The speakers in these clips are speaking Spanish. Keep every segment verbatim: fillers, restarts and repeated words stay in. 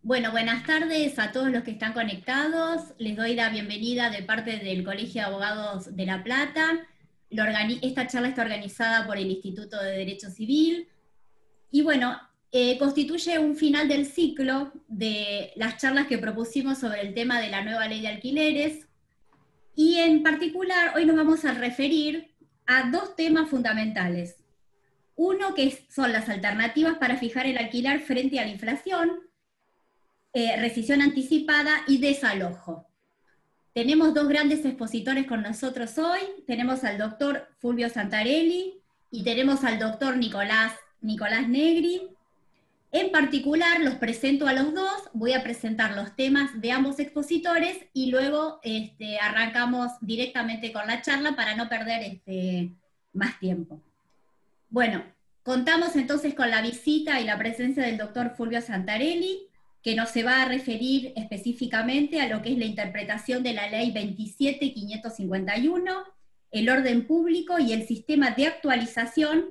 Bueno, buenas tardes a todos los que están conectados. Les doy la bienvenida de parte del Colegio de Abogados de La Plata. Lo organi- Esta charla está organizada por el Instituto de Derecho Civil. Y bueno, eh, constituye un final del ciclo de las charlas que propusimos sobre el tema de la nueva ley de alquileres. Y en particular, hoy nos vamos a referir a dos temas fundamentales. Uno que son las alternativas para fijar el alquiler frente a la inflación, eh, rescisión anticipada y desalojo. Tenemos dos grandes expositores con nosotros hoy. Tenemos al doctor Fulvio Santarelli y tenemos al doctor Nicolás, Nicolás Negri. En particular, los presento a los dos, voy a presentar los temas de ambos expositores y luego este, arrancamos directamente con la charla para no perder este, más tiempo. Bueno, contamos entonces con la visita y la presencia del doctor Fulvio Santarelli, que nos se va a referir específicamente a lo que es la interpretación de la ley veintisiete mil quinientos cincuenta y uno, el orden público y el sistema de actualización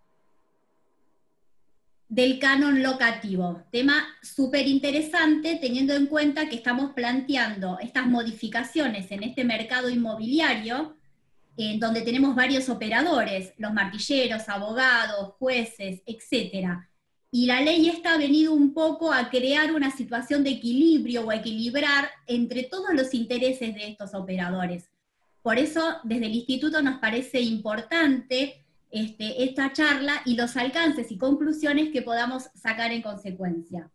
del canon locativo. Tema súper interesante teniendo en cuenta que estamos planteando estas modificaciones en este mercado inmobiliario, en donde tenemos varios operadores, los martilleros, abogados, jueces, etcétera. Y la ley esta ha venido un poco a crear una situación de equilibrio o a equilibrar entre todos los intereses de estos operadores. Por eso, desde el Instituto nos parece importante este, esta charla y los alcances y conclusiones que podamos sacar en consecuencia.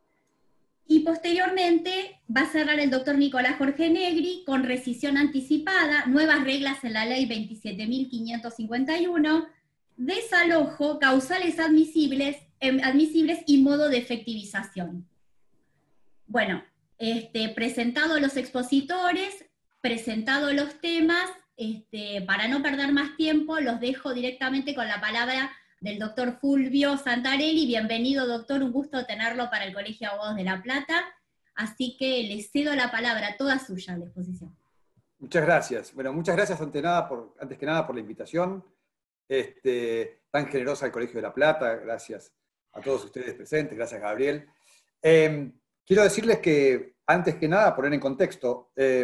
Y posteriormente va a cerrar el doctor Nicolás Jorge Negri con rescisión anticipada, nuevas reglas en la ley veintisiete mil quinientos cincuenta y uno, desalojo, causales admisibles, eh, admisibles y modo de efectivización. Bueno, este, presentado los expositores, presentado los temas, este, para no perder más tiempo, los dejo directamente con la palabra del doctor Fulvio Santarelli. Bienvenido, doctor, un gusto tenerlo para el Colegio de Abogados de La Plata, así que le cedo la palabra, toda suya a la exposición. Muchas gracias. Bueno, muchas gracias ante nada por, antes que nada por la invitación este, tan generosa al Colegio de La Plata. Gracias a todos ustedes presentes, gracias Gabriel. Eh, quiero decirles que, antes que nada, poner en contexto, eh,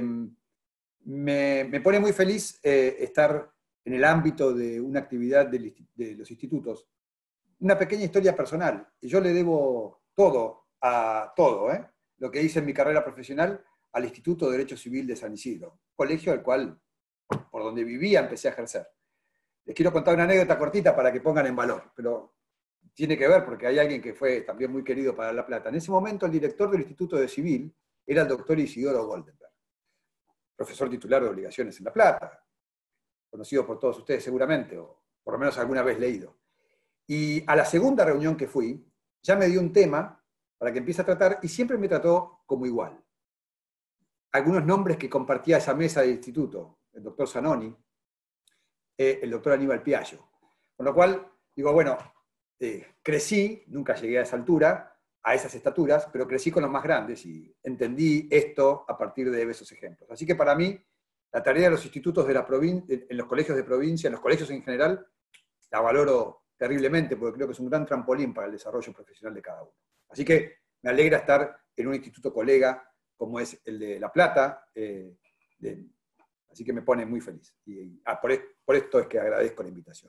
me, me pone muy feliz eh, estar en el ámbito de una actividad de, de los institutos. Una pequeña historia personal. Yo le debo todo a todo, ¿eh? Lo que hice en mi carrera profesional al Instituto de Derecho Civil de San Isidro, colegio al cual, por donde vivía, empecé a ejercer. Les quiero contar una anécdota cortita para que pongan en valor, pero tiene que ver porque hay alguien que fue también muy querido para La Plata. En ese momento el director del Instituto de Civil era el doctor Isidoro Goldenberg, profesor titular de obligaciones en La Plata, conocido por todos ustedes seguramente, o por lo menos alguna vez leído. Y a la segunda reunión que fui, ya me dio un tema para que empiece a tratar, y siempre me trató como igual. Algunos nombres que compartía esa mesa del instituto, el doctor Zanoni, eh, el doctor Aníbal Piaggio. Con lo cual, digo, bueno, eh, crecí, nunca llegué a esa altura, a esas estaturas, pero crecí con los más grandes y entendí esto a partir de esos ejemplos. Así que para mí, la tarea de los institutos de la provincia, en los colegios de provincia, en los colegios en general, la valoro terriblemente porque creo que es un gran trampolín para el desarrollo profesional de cada uno. Así que me alegra estar en un instituto colega como es el de La Plata, eh, de, así que me pone muy feliz. Y, ah, por, por esto es que agradezco la invitación.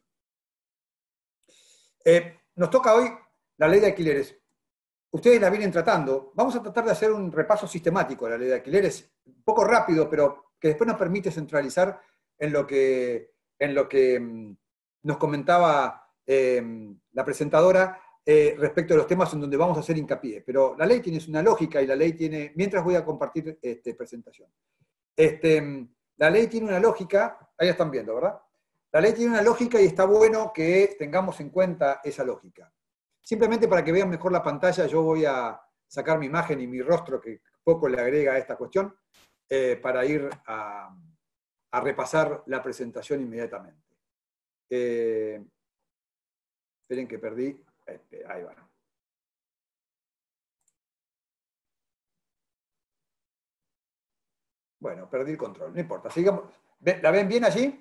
Eh, nos toca hoy la ley de alquileres. Ustedes la vienen tratando. Vamos a tratar de hacer un repaso sistemático de la ley de alquileres, un poco rápido, pero que después nos permite centralizar en lo que, en lo que mmm, nos comentaba eh, la presentadora eh, respecto a los temas en donde vamos a hacer hincapié. Pero la ley tiene una lógica y la ley tiene... Mientras voy a compartir este, presentación. Este, la ley tiene una lógica, ahí están viendo, ¿verdad? La ley tiene una lógica y está bueno que tengamos en cuenta esa lógica. Simplemente para que vean mejor la pantalla, yo voy a sacar mi imagen y mi rostro, que poco le agrega a esta cuestión, eh, para ir a, a repasar la presentación inmediatamente. Eh, esperen que perdí. Ahí va. Bueno, perdí el control, no importa. Sigamos. ¿La ven bien allí?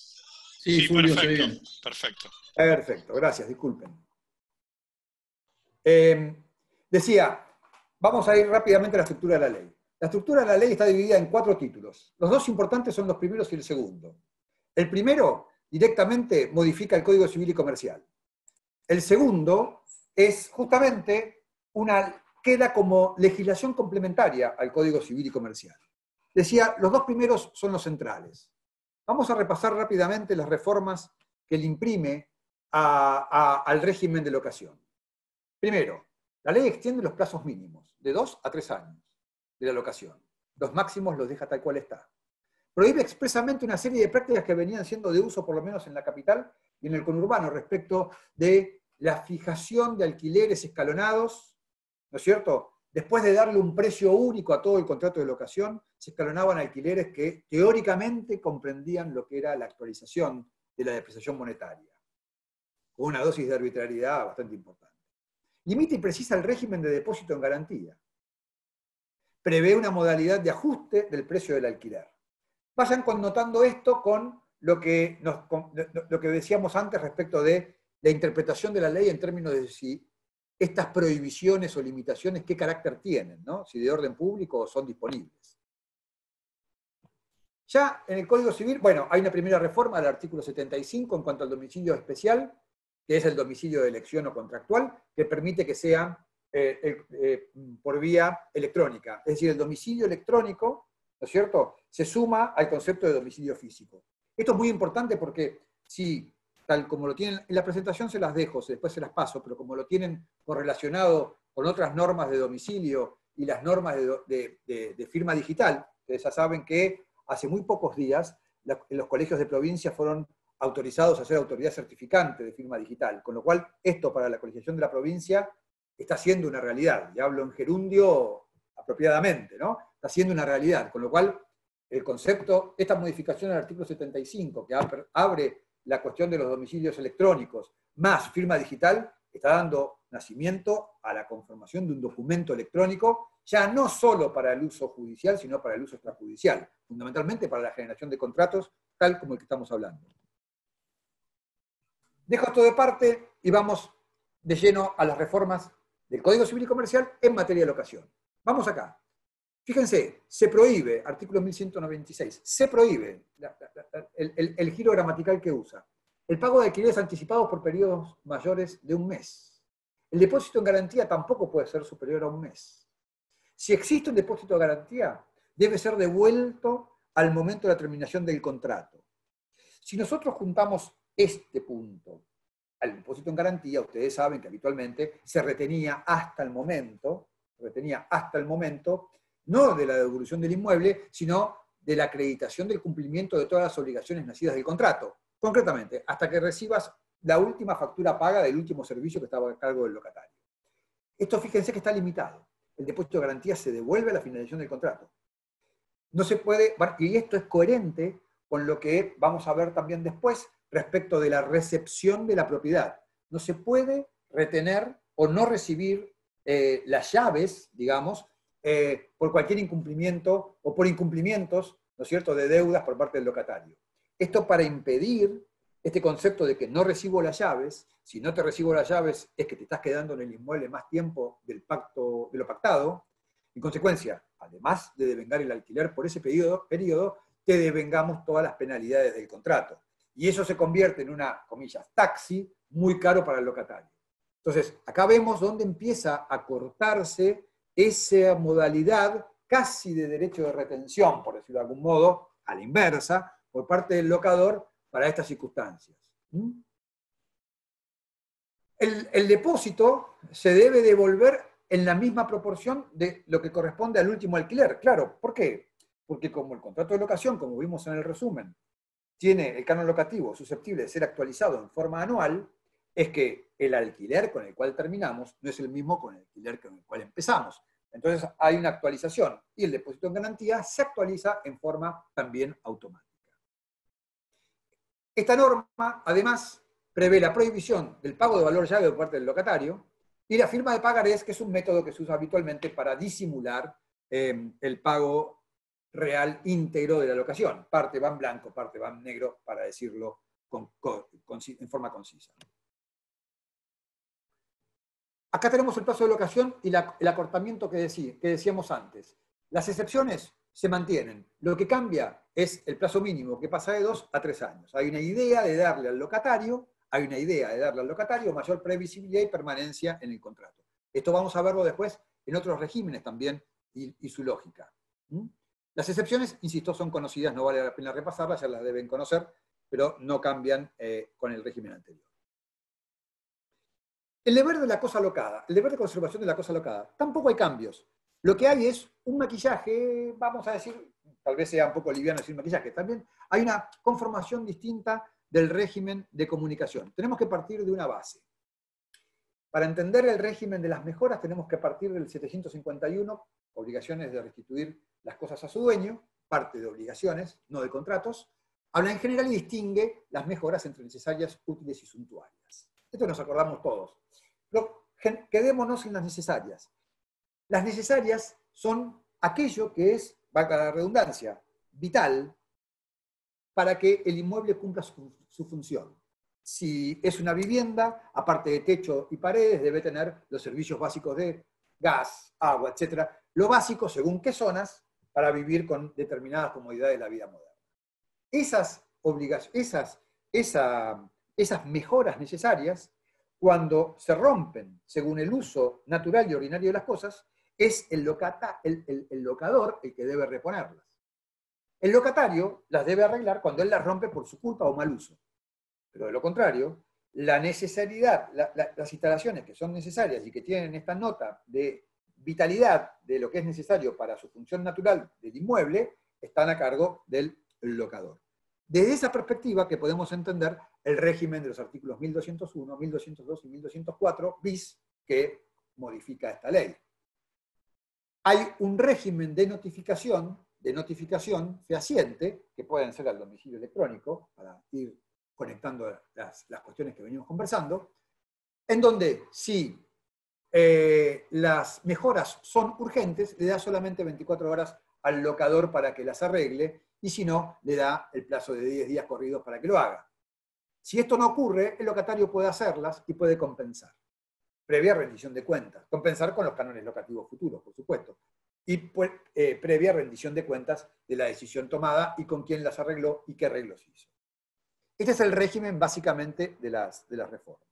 Sí, sí, Fulvio, perfecto, bien. Perfecto. Perfecto, gracias, disculpen. Eh, decía, vamos a ir rápidamente a la estructura de la ley. La estructura de la ley está dividida en cuatro títulos. Los dos importantes son los primeros y el segundo. El primero directamente modifica el Código Civil y Comercial. El segundo es justamente una, queda como legislación complementaria al Código Civil y Comercial. Decía, los dos primeros son los centrales. Vamos a repasar rápidamente las reformas que le imprime a, a, al régimen de locación. Primero, la ley extiende los plazos mínimos, de dos a tres años, de la locación. Los máximos los deja tal cual está. Prohíbe expresamente una serie de prácticas que venían siendo de uso, por lo menos en la capital y en el conurbano, respecto de la fijación de alquileres escalonados, ¿no es cierto? Después de darle un precio único a todo el contrato de locación, se escalonaban alquileres que teóricamente comprendían lo que era la actualización de la depreciación monetaria, con una dosis de arbitrariedad bastante importante. Limita y precisa el régimen de depósito en garantía. Prevé una modalidad de ajuste del precio del alquiler. Vayan connotando esto con lo que, nos, con lo que decíamos antes respecto de la interpretación de la ley en términos de si estas prohibiciones o limitaciones, qué carácter tienen, ¿no? Si de orden público o son disponibles. Ya en el Código Civil, bueno, hay una primera reforma del artículo setenta y cinco en cuanto al domicilio especial, que es el domicilio de elección o contractual, que permite que sea eh, eh, por vía electrónica. Es decir, el domicilio electrónico, ¿no es cierto?, se suma al concepto de domicilio físico. Esto es muy importante porque si, tal como lo tienen en la presentación, se las dejo, después se las paso, pero como lo tienen correlacionado con otras normas de domicilio y las normas de, de, de, de firma digital, ustedes ya saben que hace muy pocos días la, los colegios de provincia fueron autorizados a ser autoridad certificante de firma digital, con lo cual esto para la colegiación de la provincia está siendo una realidad, y hablo en gerundio apropiadamente, ¿no? Está siendo una realidad, con lo cual el concepto, esta modificación al artículo setenta y cinco, que abre la cuestión de los domicilios electrónicos, más firma digital, está dando nacimiento a la conformación de un documento electrónico, ya no solo para el uso judicial, sino para el uso extrajudicial, fundamentalmente para la generación de contratos, tal como el que estamos hablando. Dejo esto de parte y vamos de lleno a las reformas del Código Civil y Comercial en materia de locación. Vamos acá. Fíjense, se prohíbe, artículo mil ciento noventa y seis, se prohíbe la, la, la, el, el, el giro gramatical que usa. El pago de alquileres anticipados por periodos mayores de un mes. El depósito en garantía tampoco puede ser superior a un mes. Si existe un depósito de garantía, debe ser devuelto al momento de la terminación del contrato. Si nosotros juntamos este punto al depósito en garantía, ustedes saben que habitualmente se retenía hasta el momento, retenía hasta el momento, no de la devolución del inmueble, sino de la acreditación del cumplimiento de todas las obligaciones nacidas del contrato. Concretamente, hasta que recibas la última factura paga del último servicio que estaba a cargo del locatario. Esto fíjense que está limitado. El depósito de garantía se devuelve a la finalización del contrato. No se puede, y esto es coherente con lo que vamos a ver también después respecto de la recepción de la propiedad. No se puede retener o no recibir eh, las llaves, digamos, eh, por cualquier incumplimiento o por incumplimientos, ¿no es cierto?, de deudas por parte del locatario. Esto para impedir este concepto de que no recibo las llaves. Si no te recibo las llaves es que te estás quedando en el inmueble más tiempo del pacto, de lo pactado. En consecuencia, además de devengar el alquiler por ese periodo, periodo, te devengamos todas las penalidades del contrato. Y eso se convierte en una, comillas, taxi muy caro para el locatario. Entonces, acá vemos dónde empieza a cortarse esa modalidad casi de derecho de retención, por decirlo de algún modo, a la inversa, por parte del locador para estas circunstancias. ¿Mm? El, el depósito se debe devolver en la misma proporción de lo que corresponde al último alquiler. Claro, ¿por qué? Porque como el contrato de locación, como vimos en el resumen, tiene el canon locativo susceptible de ser actualizado en forma anual, es que el alquiler con el cual terminamos no es el mismo con el alquiler con el cual empezamos. Entonces hay una actualización y el depósito en garantía se actualiza en forma también automática. Esta norma, además, prevé la prohibición del pago de valor llave por parte del locatario y la firma de pagarés, que es un método que se usa habitualmente para disimular eh, el pago real íntegro de la locación. Parte va en blanco, parte va en negro, para decirlo con, con, con, en forma concisa. Acá tenemos el plazo de locación y la, el acortamiento que, decí, que decíamos antes. Las excepciones se mantienen. Lo que cambia es el plazo mínimo, que pasa de dos a tres años. Hay una idea de darle al locatario, hay una idea de darle al locatario mayor previsibilidad y permanencia en el contrato. Esto vamos a verlo después en otros regímenes también y, y su lógica. ¿Mm? Las excepciones, insisto, son conocidas, no vale la pena repasarlas, ya las deben conocer, pero no cambian eh, con el régimen anterior. El deber de la cosa locada, el deber de conservación de la cosa locada, tampoco hay cambios. Lo que hay es un maquillaje, vamos a decir, tal vez sea un poco liviano decir maquillaje, también hay una conformación distinta del régimen de comunicación. Tenemos que partir de una base. Para entender el régimen de las mejoras tenemos que partir del setecientos cincuenta y uno, obligaciones de restituir las cosas a su dueño, parte de obligaciones, no de contratos. Habla en general y distingue las mejoras entre necesarias, útiles y suntuarias. Esto nos acordamos todos. Pero quedémonos en las necesarias. Las necesarias son aquello que es, valga la redundancia, vital para que el inmueble cumpla su, su función. Si es una vivienda, aparte de techo y paredes, debe tener los servicios básicos de gas, agua, etcétera. Lo básico, según qué zonas, para vivir con determinadas comodidades de la vida moderna. Esas obligaciones, esas, esa, esas mejoras necesarias, cuando se rompen según el uso natural y ordinario de las cosas, es el, locata, el, el, el locador el que debe reponerlas. El locatario las debe arreglar cuando él las rompe por su culpa o mal uso. Pero de lo contrario, la necesidad, la, la, las instalaciones que son necesarias y que tienen esta nota de vitalidad de lo que es necesario para su función natural del inmueble, están a cargo del locador. Desde esa perspectiva que podemos entender el régimen de los artículos mil doscientos uno, mil doscientos dos y mil doscientos cuatro bis que modifica esta ley. Hay un régimen de notificación, de notificación fehaciente, que pueden ser al domicilio electrónico, para ir conectando las, las cuestiones que venimos conversando, en donde si eh, las mejoras son urgentes, le da solamente veinticuatro horas al locador para que las arregle, y si no, le da el plazo de diez días corridos para que lo haga. Si esto no ocurre, el locatario puede hacerlas y puede compensar, previa rendición de cuentas. Compensar con los cánones locativos futuros, por supuesto. Y pues, eh, previa rendición de cuentas de la decisión tomada y con quién las arregló y qué arreglos hizo. Este es el régimen básicamente de las, de las reformas.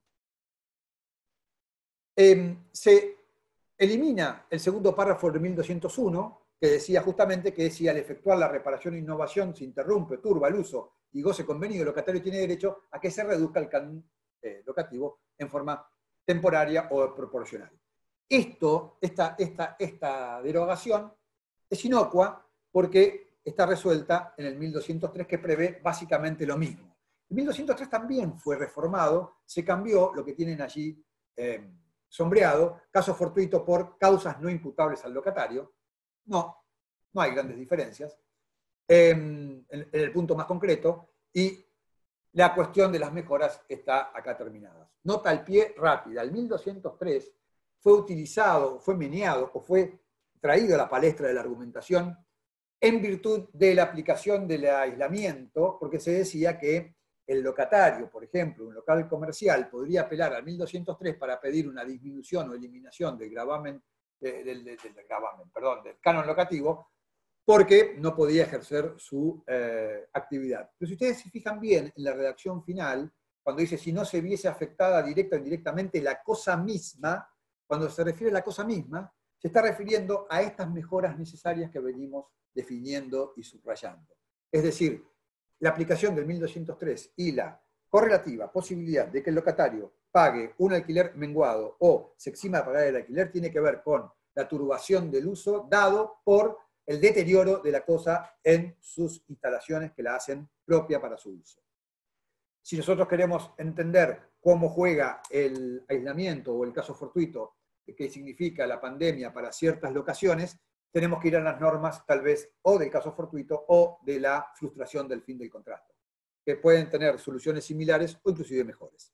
Eh, se elimina el segundo párrafo de mil doscientos uno, que decía justamente que si al efectuar la reparación e innovación se interrumpe, turba el uso y goce convenido, el locatario tiene derecho a que se reduzca el canon eh, locativo en forma temporaria o proporcional. Esto, esta, esta, esta derogación es inocua porque está resuelta en el mil doscientos tres, que prevé básicamente lo mismo. El mil doscientos tres también fue reformado, se cambió lo que tienen allí eh, sombreado, caso fortuito por causas no imputables al locatario. No, no hay grandes diferencias. Eh, en, en el punto más concreto, y la cuestión de las mejoras está acá terminada. Nota al pie rápida. El mil doscientos tres fue utilizado, fue meneado o fue traído a la palestra de la argumentación en virtud de la aplicación del aislamiento, porque se decía que el locatario, por ejemplo, un local comercial, podría apelar al mil doscientos tres para pedir una disminución o eliminación del gravamen, del, del, del gravamen, perdón, del canon locativo, porque no podía ejercer su eh, actividad. Pero si ustedes se fijan bien en la redacción final, cuando dice si no se viese afectada directa o indirectamente la cosa misma, cuando se refiere a la cosa misma, se está refiriendo a estas mejoras necesarias que venimos definiendo y subrayando. Es decir, la aplicación del mil doscientos tres y la correlativa posibilidad de que el locatario pague un alquiler menguado o se exima de pagar el alquiler tiene que ver con la turbación del uso dado por el deterioro de la cosa en sus instalaciones que la hacen propia para su uso. Si nosotros queremos entender cómo juega el aislamiento o el caso fortuito, qué significa la pandemia para ciertas locaciones, tenemos que ir a las normas tal vez o del caso fortuito o de la frustración del fin del contrato, que pueden tener soluciones similares o inclusive mejores.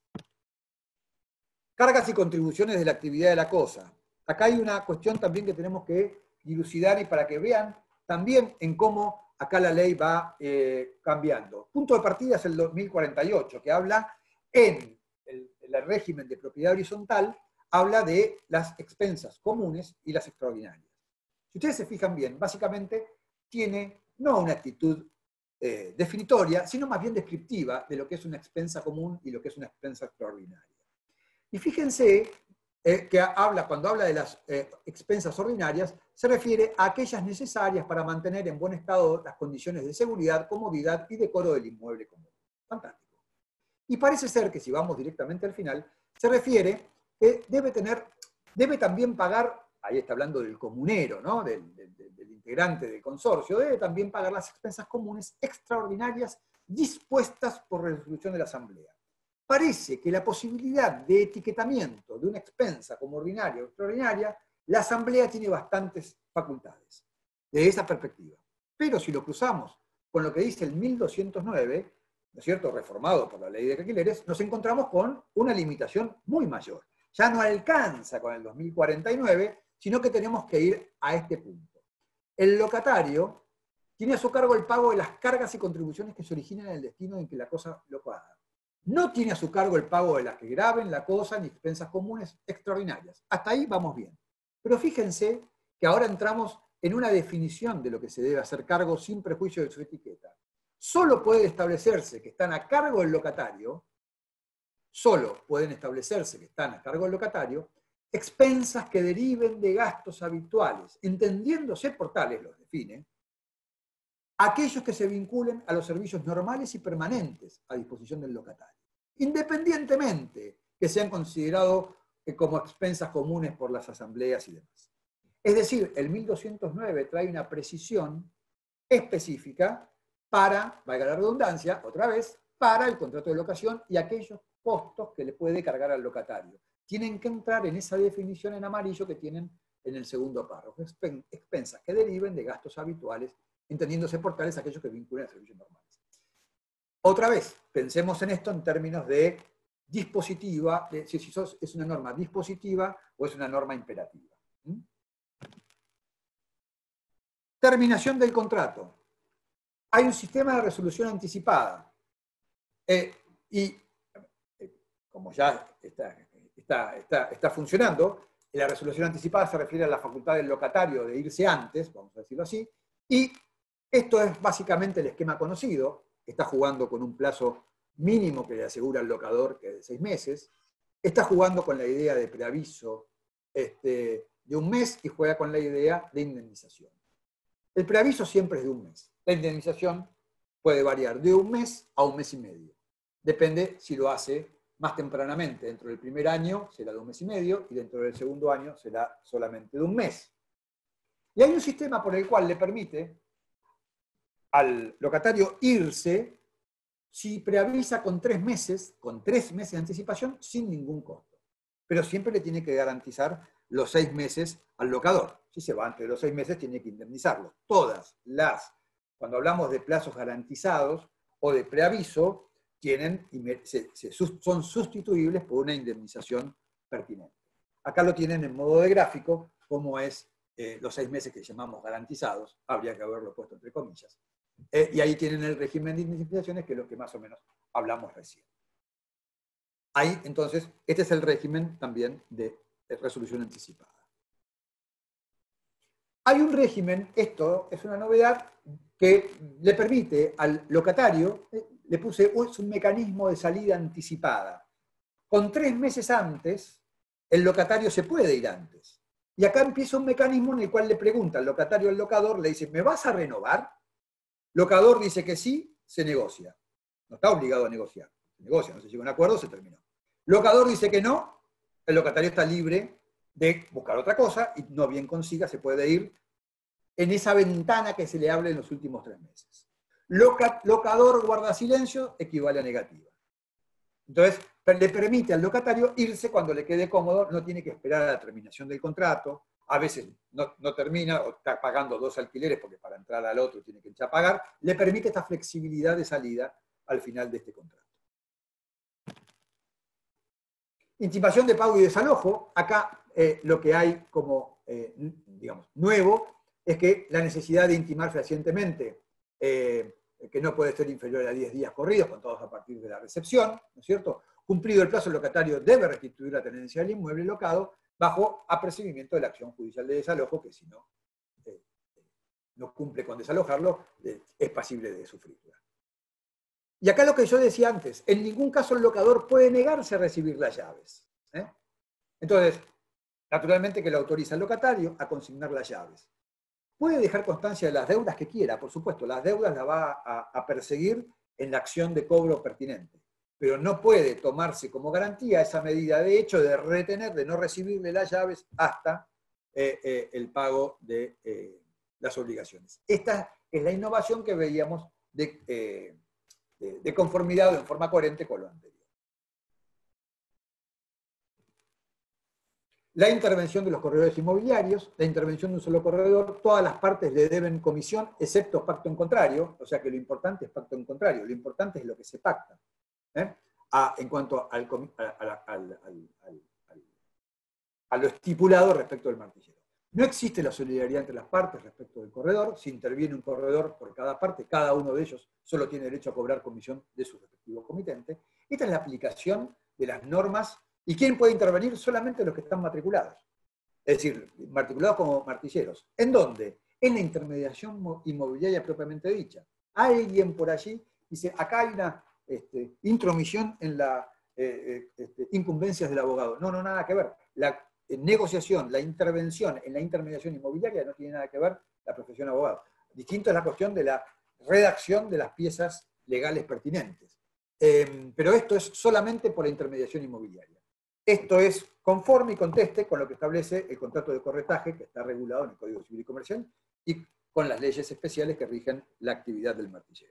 Cargas y contribuciones de la actividad de la cosa. Acá hay una cuestión también que tenemos que dilucidar y para que vean también en cómo acá la ley va eh, cambiando. Punto de partida es el dos mil cuarenta y ocho, que habla en el, el régimen de propiedad horizontal, habla de las expensas comunes y las extraordinarias. Si ustedes se fijan bien, básicamente tiene no una actitud eh, definitoria, sino más bien descriptiva de lo que es una expensa común y lo que es una expensa extraordinaria. Y fíjense eh, que habla, cuando habla de las eh, expensas ordinarias, se refiere a aquellas necesarias para mantener en buen estado las condiciones de seguridad, comodidad y decoro del inmueble común. Fantástico. Y parece ser que si vamos directamente al final, se refiere que debe tener, debe también pagar, ahí está hablando del comunero, ¿no? del, del, del integrante del consorcio, debe también pagar las expensas comunes extraordinarias dispuestas por resolución de la Asamblea. Parece que la posibilidad de etiquetamiento de una expensa como ordinaria o extraordinaria, la Asamblea tiene bastantes facultades desde esa perspectiva. Pero si lo cruzamos con lo que dice el mil doscientos nueve, ¿no es cierto?, reformado por la ley de alquileres, nos encontramos con una limitación muy mayor. Ya no alcanza con el dos mil cuarenta y nueve, sino que tenemos que ir a este punto. El locatario tiene a su cargo el pago de las cargas y contribuciones que se originan en el destino en que la cosa lo paga. No tiene a su cargo el pago de las que graven la cosa ni expensas comunes extraordinarias. Hasta ahí vamos bien. Pero fíjense que ahora entramos en una definición de lo que se debe hacer cargo sin prejuicio de su etiqueta. Solo puede establecerse que están a cargo del locatario, solo pueden establecerse que están a cargo del locatario, expensas que deriven de gastos habituales, entendiéndose por tales, los define, aquellos que se vinculen a los servicios normales y permanentes a disposición del locatario, independientemente que sean considerados como expensas comunes por las asambleas y demás. Es decir, el mil doscientos nueve trae una precisión específica para, valga la redundancia, otra vez, para el contrato de locación y aquellos costos que le puede cargar al locatario. Tienen que entrar en esa definición en amarillo que tienen en el segundo párrafo. Expensas que deriven de gastos habituales, entendiéndose por tales aquellos que vinculan a servicios normales. Otra vez, pensemos en esto en términos de dispositiva, de si es una norma dispositiva o es una norma imperativa. ¿Mm? Terminación del contrato. Hay un sistema de resolución anticipada. Eh, y eh, como ya está, está, está, está funcionando, la resolución anticipada se refiere a la facultad del locatario de irse antes, vamos a decirlo así, y esto es básicamente el esquema conocido. Está jugando con un plazo mínimo que le asegura al locador, que es de seis meses. Está jugando con la idea de preaviso este, de un mes y juega con la idea de indemnización. El preaviso siempre es de un mes. La indemnización puede variar de un mes a un mes y medio. Depende si lo hace más tempranamente. Dentro del primer año será de un mes y medio y dentro del segundo año será solamente de un mes. Y hay un sistema por el cual le permite al locatario irse si preavisa con tres meses, con tres meses de anticipación, sin ningún costo. Pero siempre le tiene que garantizar los seis meses al locador. Si se va antes de los seis meses, tiene que indemnizarlo. Todas las, cuando hablamos de plazos garantizados o de preaviso, tienen, se, se, son sustituibles por una indemnización pertinente. Acá lo tienen en modo de gráfico, como es eh, los seis meses que llamamos garantizados, habría que haberlo puesto entre comillas. Eh, y ahí tienen el régimen de indemnizaciones, que es lo que más o menos hablamos recién. Ahí, entonces, este es el régimen también de, de resolución anticipada. Hay un régimen, esto es una novedad, que le permite al locatario, eh, le puse, es un mecanismo de salida anticipada. Con tres meses antes, el locatario se puede ir antes. Y acá empieza un mecanismo en el cual le pregunta al locatario al locador, le dice, ¿me vas a renovar? Locador dice que sí, se negocia. No está obligado a negociar. Se negocia, no se llega a un acuerdo, se terminó. Locador dice que no, el locatario está libre de buscar otra cosa y no bien consiga, se puede ir en esa ventana que se le habla en los últimos tres meses. Loca, locador guarda silencio, equivale a negativa. Entonces, le permite al locatario irse cuando le quede cómodo, no tiene que esperar a la terminación del contrato, a veces no, no termina o está pagando dos alquileres porque para entrar al otro tiene que ya pagar, le permite esta flexibilidad de salida al final de este contrato. Intimación de pago y desalojo. Acá eh, lo que hay como, eh, digamos, nuevo es que la necesidad de intimar fehacientemente, eh, que no puede ser inferior a diez días corridos, contados a partir de la recepción, ¿no es cierto? cumplido el plazo, el locatario debe restituir la tenencia del inmueble locado bajo apercibimiento de la acción judicial de desalojo, que si no, eh, no cumple con desalojarlo, eh, es pasible de sufrirla. Y acá lo que yo decía antes, en ningún caso el locador puede negarse a recibir las llaves. ¿eh? Entonces, naturalmente que le autoriza al locatario a consignar las llaves. Puede dejar constancia de las deudas que quiera, por supuesto, las deudas las va a, a perseguir en la acción de cobro pertinente, pero no puede tomarse como garantía esa medida de hecho de retener, de no recibirle las llaves hasta eh, eh, el pago de eh, las obligaciones. Esta es la innovación que veíamos de, eh, de, de conformidad o en forma coherente con lo anterior. La intervención de los corredores inmobiliarios, la intervención de un solo corredor, todas las partes le deben comisión, excepto pacto en contrario, o sea que lo importante es pacto en contrario, lo importante es lo que se pacta, ¿eh? a, en cuanto al, al, al, al, al, al, a lo estipulado respecto del martillero. No existe la solidaridad entre las partes respecto del corredor, si interviene un corredor por cada parte, cada uno de ellos solo tiene derecho a cobrar comisión de su respectivo comitente. Esta es la aplicación de las normas. ¿Y quién puede intervenir? Solamente los que están matriculados. Es decir, matriculados como martilleros. ¿En dónde? En la intermediación inmobiliaria propiamente dicha. Alguien por allí dice, acá hay una este, intromisión en las eh, este, incumbencias del abogado. No, no, nada que ver. La eh, negociación, la intervención en la intermediación inmobiliaria no tiene nada que ver la profesión abogado. Distinto es la cuestión de la redacción de las piezas legales pertinentes. Eh, pero esto es solamente por la intermediación inmobiliaria. Esto es conforme y conteste con lo que establece el contrato de corretaje, que está regulado en el Código Civil y Comercial, y con las leyes especiales que rigen la actividad del martillero.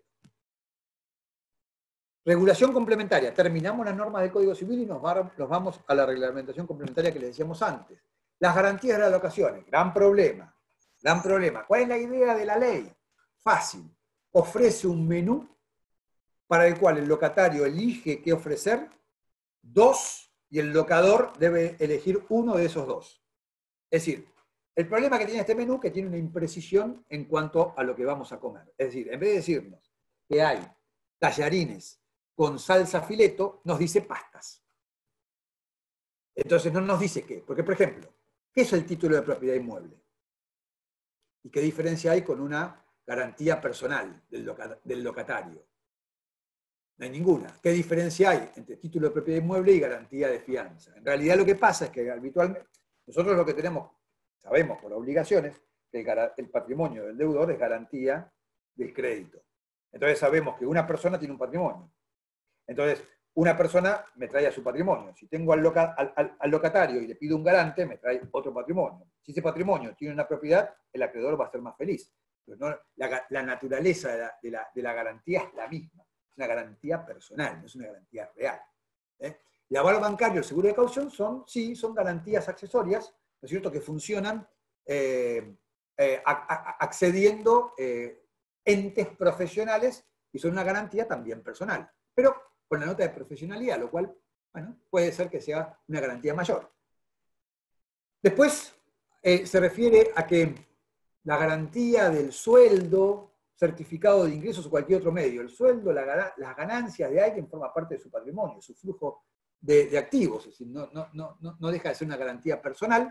Regulación complementaria. Terminamos las normas del Código Civil y nos vamos a la reglamentación complementaria que les decíamos antes. Las garantías de las locaciones. Gran problema. Gran problema. ¿Cuál es la idea de la ley? Fácil. Ofrece un menú para el cual el locatario elige qué ofrecer, dos, y el locador debe elegir uno de esos dos. Es decir, el problema que tiene este menú es que tiene una imprecisión en cuanto a lo que vamos a comer. Es decir, en vez de decirnos que hay tallarines con salsa fileto, nos dice pastas. Entonces no nos dice qué. Porque, por ejemplo, ¿qué es el título de propiedad inmueble? ¿Y qué diferencia hay con una garantía personal del, loca- del locatario? No hay ninguna. ¿Qué diferencia hay entre título de propiedad inmueble y garantía de fianza? En realidad lo que pasa es que habitualmente, nosotros lo que tenemos, sabemos por obligaciones, que el, el patrimonio del deudor es garantía del crédito. Entonces sabemos que una persona tiene un patrimonio. Entonces, una persona me trae a su patrimonio. Si tengo al, loca, al, al, al locatario y le pido un garante, me trae otro patrimonio. Si ese patrimonio tiene una propiedad, el acreedor va a ser más feliz. Pero no, la, la naturaleza de la, de, la, de la garantía es la misma. Es una garantía personal, no es una garantía real. ¿eh? El aval bancario y el seguro de caución son, sí, son garantías accesorias, ¿no es cierto?, que funcionan eh, eh, a, a, accediendo eh, entes profesionales y son una garantía también personal, pero con la nota de profesionalidad, lo cual, bueno, puede ser que sea una garantía mayor. Después eh, se refiere a que la garantía del sueldo, certificado de ingresos o cualquier otro medio. El sueldo, la, las ganancias de alguien forma parte de su patrimonio, su flujo de, de activos, es decir, no, no, no, no deja de ser una garantía personal.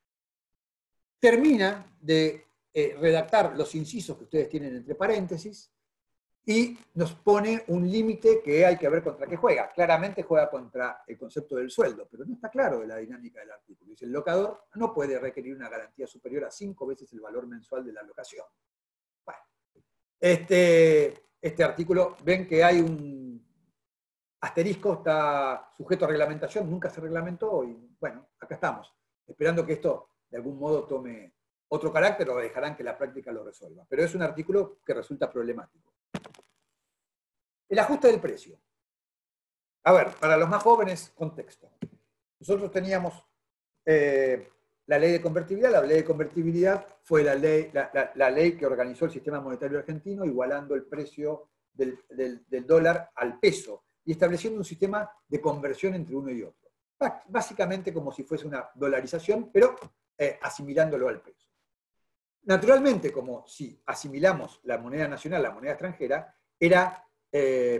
Termina de eh, redactar los incisos que ustedes tienen entre paréntesis y nos pone un límite que hay que ver contra qué juega. Claramente juega contra el concepto del sueldo, pero no está claro de la dinámica del artículo. Dice, el locador no puede requerir una garantía superior a cinco veces el valor mensual de la locación. Bueno. Este, este artículo, ven que hay un asterisco, está sujeto a reglamentación, nunca se reglamentó y bueno, acá estamos, esperando que esto de algún modo tome otro carácter o dejarán que la práctica lo resuelva. Pero es un artículo que resulta problemático. El ajuste del precio. A ver, para los más jóvenes, contexto. Nosotros teníamos eh, la ley de convertibilidad. La ley de convertibilidad fue la ley, la, la, la ley que organizó el sistema monetario argentino, igualando el precio del, del, del dólar al peso y estableciendo un sistema de conversión entre uno y otro. Básicamente como si fuese una dolarización, pero eh, asimilándolo al peso. Naturalmente, como si asimilamos la moneda nacional a la moneda extranjera, era eh,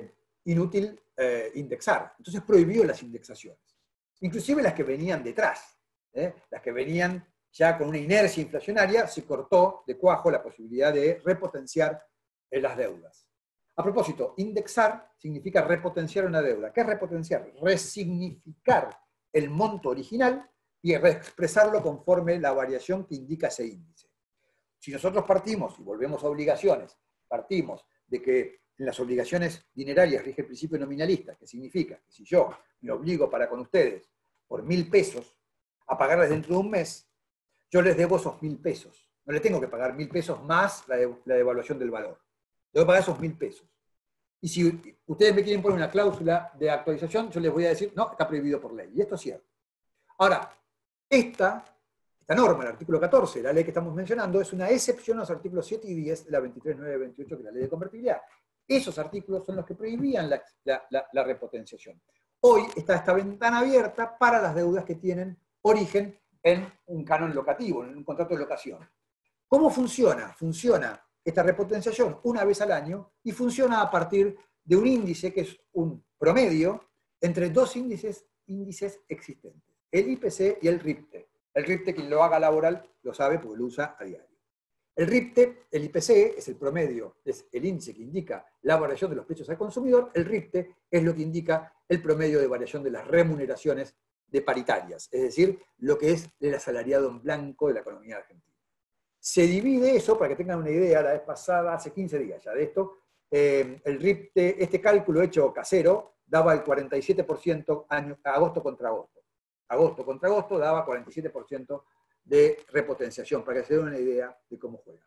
inútil eh, indexar. Entonces prohibió las indexaciones, inclusive las que venían detrás, ¿eh? Las que venían ya con una inercia inflacionaria, se cortó de cuajo la posibilidad de repotenciar eh, las deudas. A propósito, indexar significa repotenciar una deuda. ¿Qué es repotenciar? Resignificar el monto original y reexpresarlo conforme la variación que indica ese índice. Si nosotros partimos, y volvemos a obligaciones, partimos de que en las obligaciones dinerarias rige el principio nominalista, que significa que si yo me obligo para con ustedes por mil pesos a pagarles dentro de un mes, yo les debo esos mil pesos. No les tengo que pagar mil pesos más la, de, la devaluación del valor. Debo pagar esos mil pesos. Y si ustedes me quieren poner una cláusula de actualización, yo les voy a decir, no, está prohibido por ley. Y esto es cierto. Ahora, esta, esta norma, el artículo catorce, la ley que estamos mencionando, es una excepción a los artículos siete y diez de la veintitrés nueve veintiocho, que es la ley de convertibilidad. Esos artículos son los que prohibían la, la, la, la repotenciación. Hoy está esta ventana abierta para las deudas que tienen origen en un canon locativo, en un contrato de locación. ¿Cómo funciona? Funciona esta repotenciación una vez al año y funciona a partir de un índice que es un promedio entre dos índices, índices existentes, el I P C y el R I P T E. El R I P T E, quien lo haga laboral, lo sabe porque lo usa a diario. El R I P T E, el I P C, es el promedio, es el índice que indica la variación de los precios al consumidor. El R I P T E es lo que indica el promedio de variación de las remuneraciones de paritarias, es decir, lo que es el asalariado en blanco de la economía argentina. Se divide eso, para que tengan una idea, la vez pasada, hace quince días ya de esto, eh, el R I P T E, este cálculo hecho casero, daba el cuarenta y siete por ciento año, agosto contra agosto. Agosto contra agosto daba cuarenta y siete por ciento de repotenciación, para que se den una idea de cómo juega.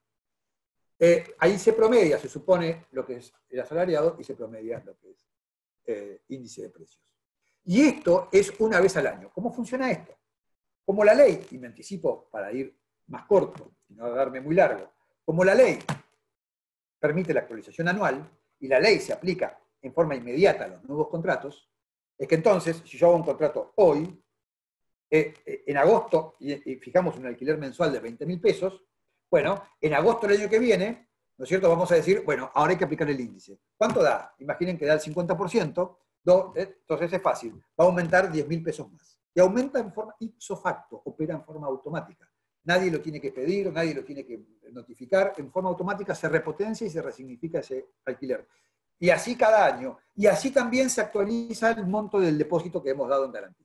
Eh, ahí se promedia, se supone, lo que es el asalariado y se promedia lo que es eh, índice de precios. Y esto es una vez al año. ¿Cómo funciona esto? Como la ley, y me anticipo para ir más corto y no darme muy largo, como la ley permite la actualización anual y la ley se aplica en forma inmediata a los nuevos contratos, es que entonces, si yo hago un contrato hoy, eh, eh, en agosto, y, y fijamos un alquiler mensual de veinte mil pesos, bueno, en agosto del año que viene, ¿no es cierto? Vamos a decir, bueno, ahora hay que aplicar el índice. ¿Cuánto da? Imaginen que da el cincuenta por ciento, do, eh, entonces es fácil, va a aumentar diez mil pesos más. Y aumenta en forma ipso facto, opera en forma automática. Nadie lo tiene que pedir, nadie lo tiene que notificar, en forma automática se repotencia y se resignifica ese alquiler. Y así cada año. Y así también se actualiza el monto del depósito que hemos dado en garantía.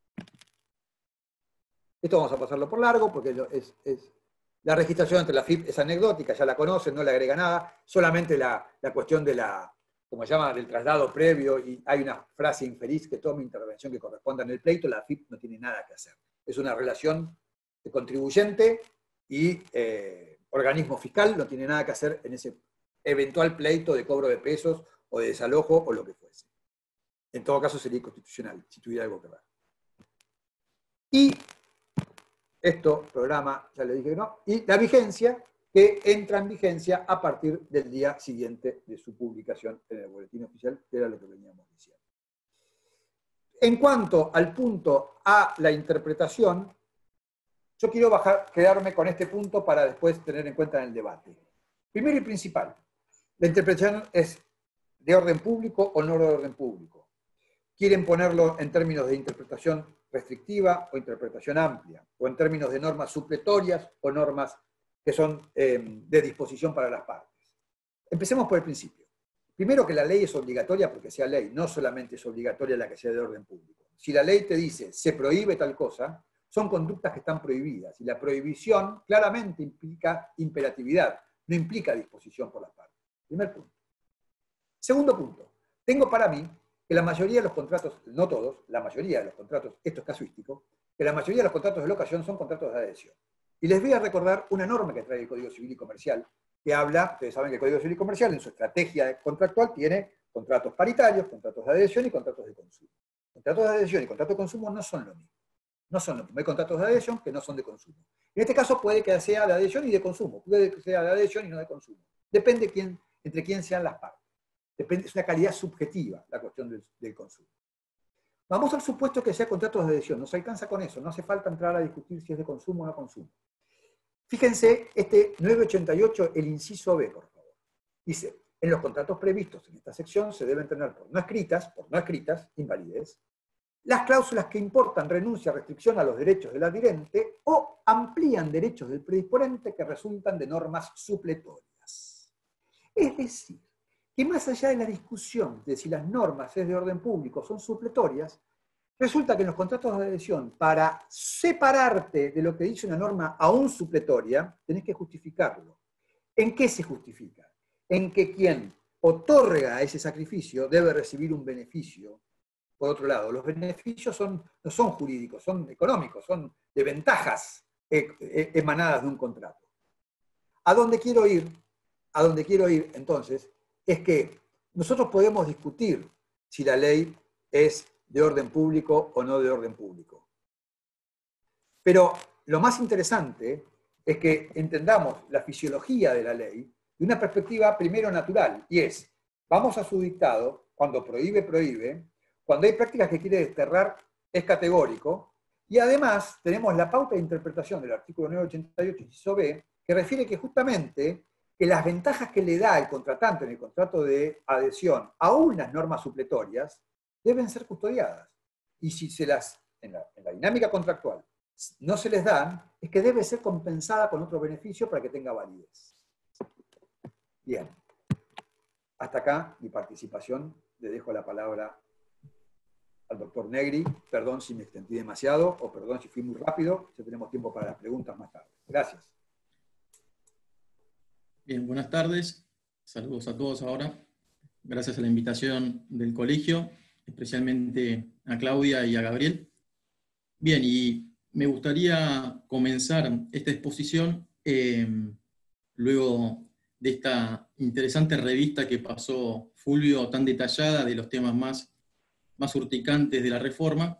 Esto vamos a pasarlo por largo porque es, es, la registración ante la F I P es anecdótica, ya la conocen, no le agrega nada, solamente la, la cuestión de la, como se llama, del traslado previo, y hay una frase infeliz que tome intervención que corresponda en el pleito, la F I P no tiene nada que hacer. Es una relación de contribuyente y eh, organismo fiscal, no tiene nada que hacer en ese eventual pleito de cobro de pesos o de desalojo o lo que fuese. En todo caso sería inconstitucional, si tuviera algo que ver. Y esto, programa, ya le dije que no, y la vigencia, que entra en vigencia a partir del día siguiente de su publicación en el boletín oficial, que era lo que veníamos diciendo. En cuanto al punto a la interpretación, yo quiero bajar, quedarme con este punto para después tener en cuenta en el debate. Primero y principal, la interpretación es de orden público o no de orden público. Quieren ponerlo en términos de interpretación restrictiva o interpretación amplia, o en términos de normas supletorias o normas que son eh, de disposición para las partes. Empecemos por el principio. Primero, que la ley es obligatoria porque sea ley, no solamente es obligatoria la que sea de orden público. Si la ley te dice se prohíbe tal cosa, son conductas que están prohibidas, y la prohibición claramente implica imperatividad, no implica disposición por las partes. Primer punto. Segundo punto, tengo para mí que la mayoría de los contratos, no todos, la mayoría de los contratos, esto es casuístico, que la mayoría de los contratos de locación son contratos de adhesión. Y les voy a recordar una norma que trae el Código Civil y Comercial, que habla, ustedes saben que el Código Civil y Comercial en su estrategia contractual tiene contratos paritarios, contratos de adhesión y contratos de consumo. Contratos de adhesión y contratos de consumo no son lo mismo. No son lo mismo. Hay contratos de adhesión que no son de consumo. En este caso puede que sea de adhesión y de consumo, puede que sea de adhesión y no de consumo. Depende quién, entre quién sean las partes. Depende, es una calidad subjetiva la cuestión del, del consumo. Vamos al supuesto que sea contratos de adhesión. No se alcanza con eso. No hace falta entrar a discutir si es de consumo o no consumo. Fíjense, este nueve ochenta y ocho, el inciso B, por favor. Dice, en los contratos previstos en esta sección se deben tener por no escritas, por no escritas, invalidez, las cláusulas que importan renuncia, restricción a los derechos del adherente o amplían derechos del predisponente que resultan de normas supletorias. Es decir, que más allá de la discusión de si las normas es de orden público o son supletorias, resulta que en los contratos de adhesión, para separarte de lo que dice una norma aún supletoria, tenés que justificarlo. ¿En qué se justifica? En que quien otorga ese sacrificio debe recibir un beneficio. Por otro lado, los beneficios son, no son jurídicos, son económicos, son de ventajas emanadas de un contrato. ¿A dónde quiero ir? A dónde quiero ir, entonces, es que nosotros podemos discutir si la ley es de orden público o no de orden público. Pero lo más interesante es que entendamos la fisiología de la ley de una perspectiva primero natural, y es, vamos a su dictado, cuando prohíbe, prohíbe, cuando hay prácticas que quiere desterrar, es categórico, y además tenemos la pauta de interpretación del artículo novecientos ochenta y ocho, inciso B, que refiere que justamente que las ventajas que le da el contratante en el contrato de adhesión a unas normas supletorias deben ser custodiadas. Y si se las, en la, en la dinámica contractual, no se les dan, es que debe ser compensada con otro beneficio para que tenga validez. Bien. Hasta acá mi participación. Le dejo la palabra al doctor Negri. Perdón si me extendí demasiado, o perdón si fui muy rápido. Ya tenemos tiempo para las preguntas más tarde. Gracias. Bien, buenas tardes. Saludos a todos ahora. Gracias a la invitación del colegio, especialmente a Claudia y a Gabriel. Bien, y me gustaría comenzar esta exposición eh, luego de esta interesante revista que pasó Fulvio, tan detallada, de los temas más, más urticantes de la reforma.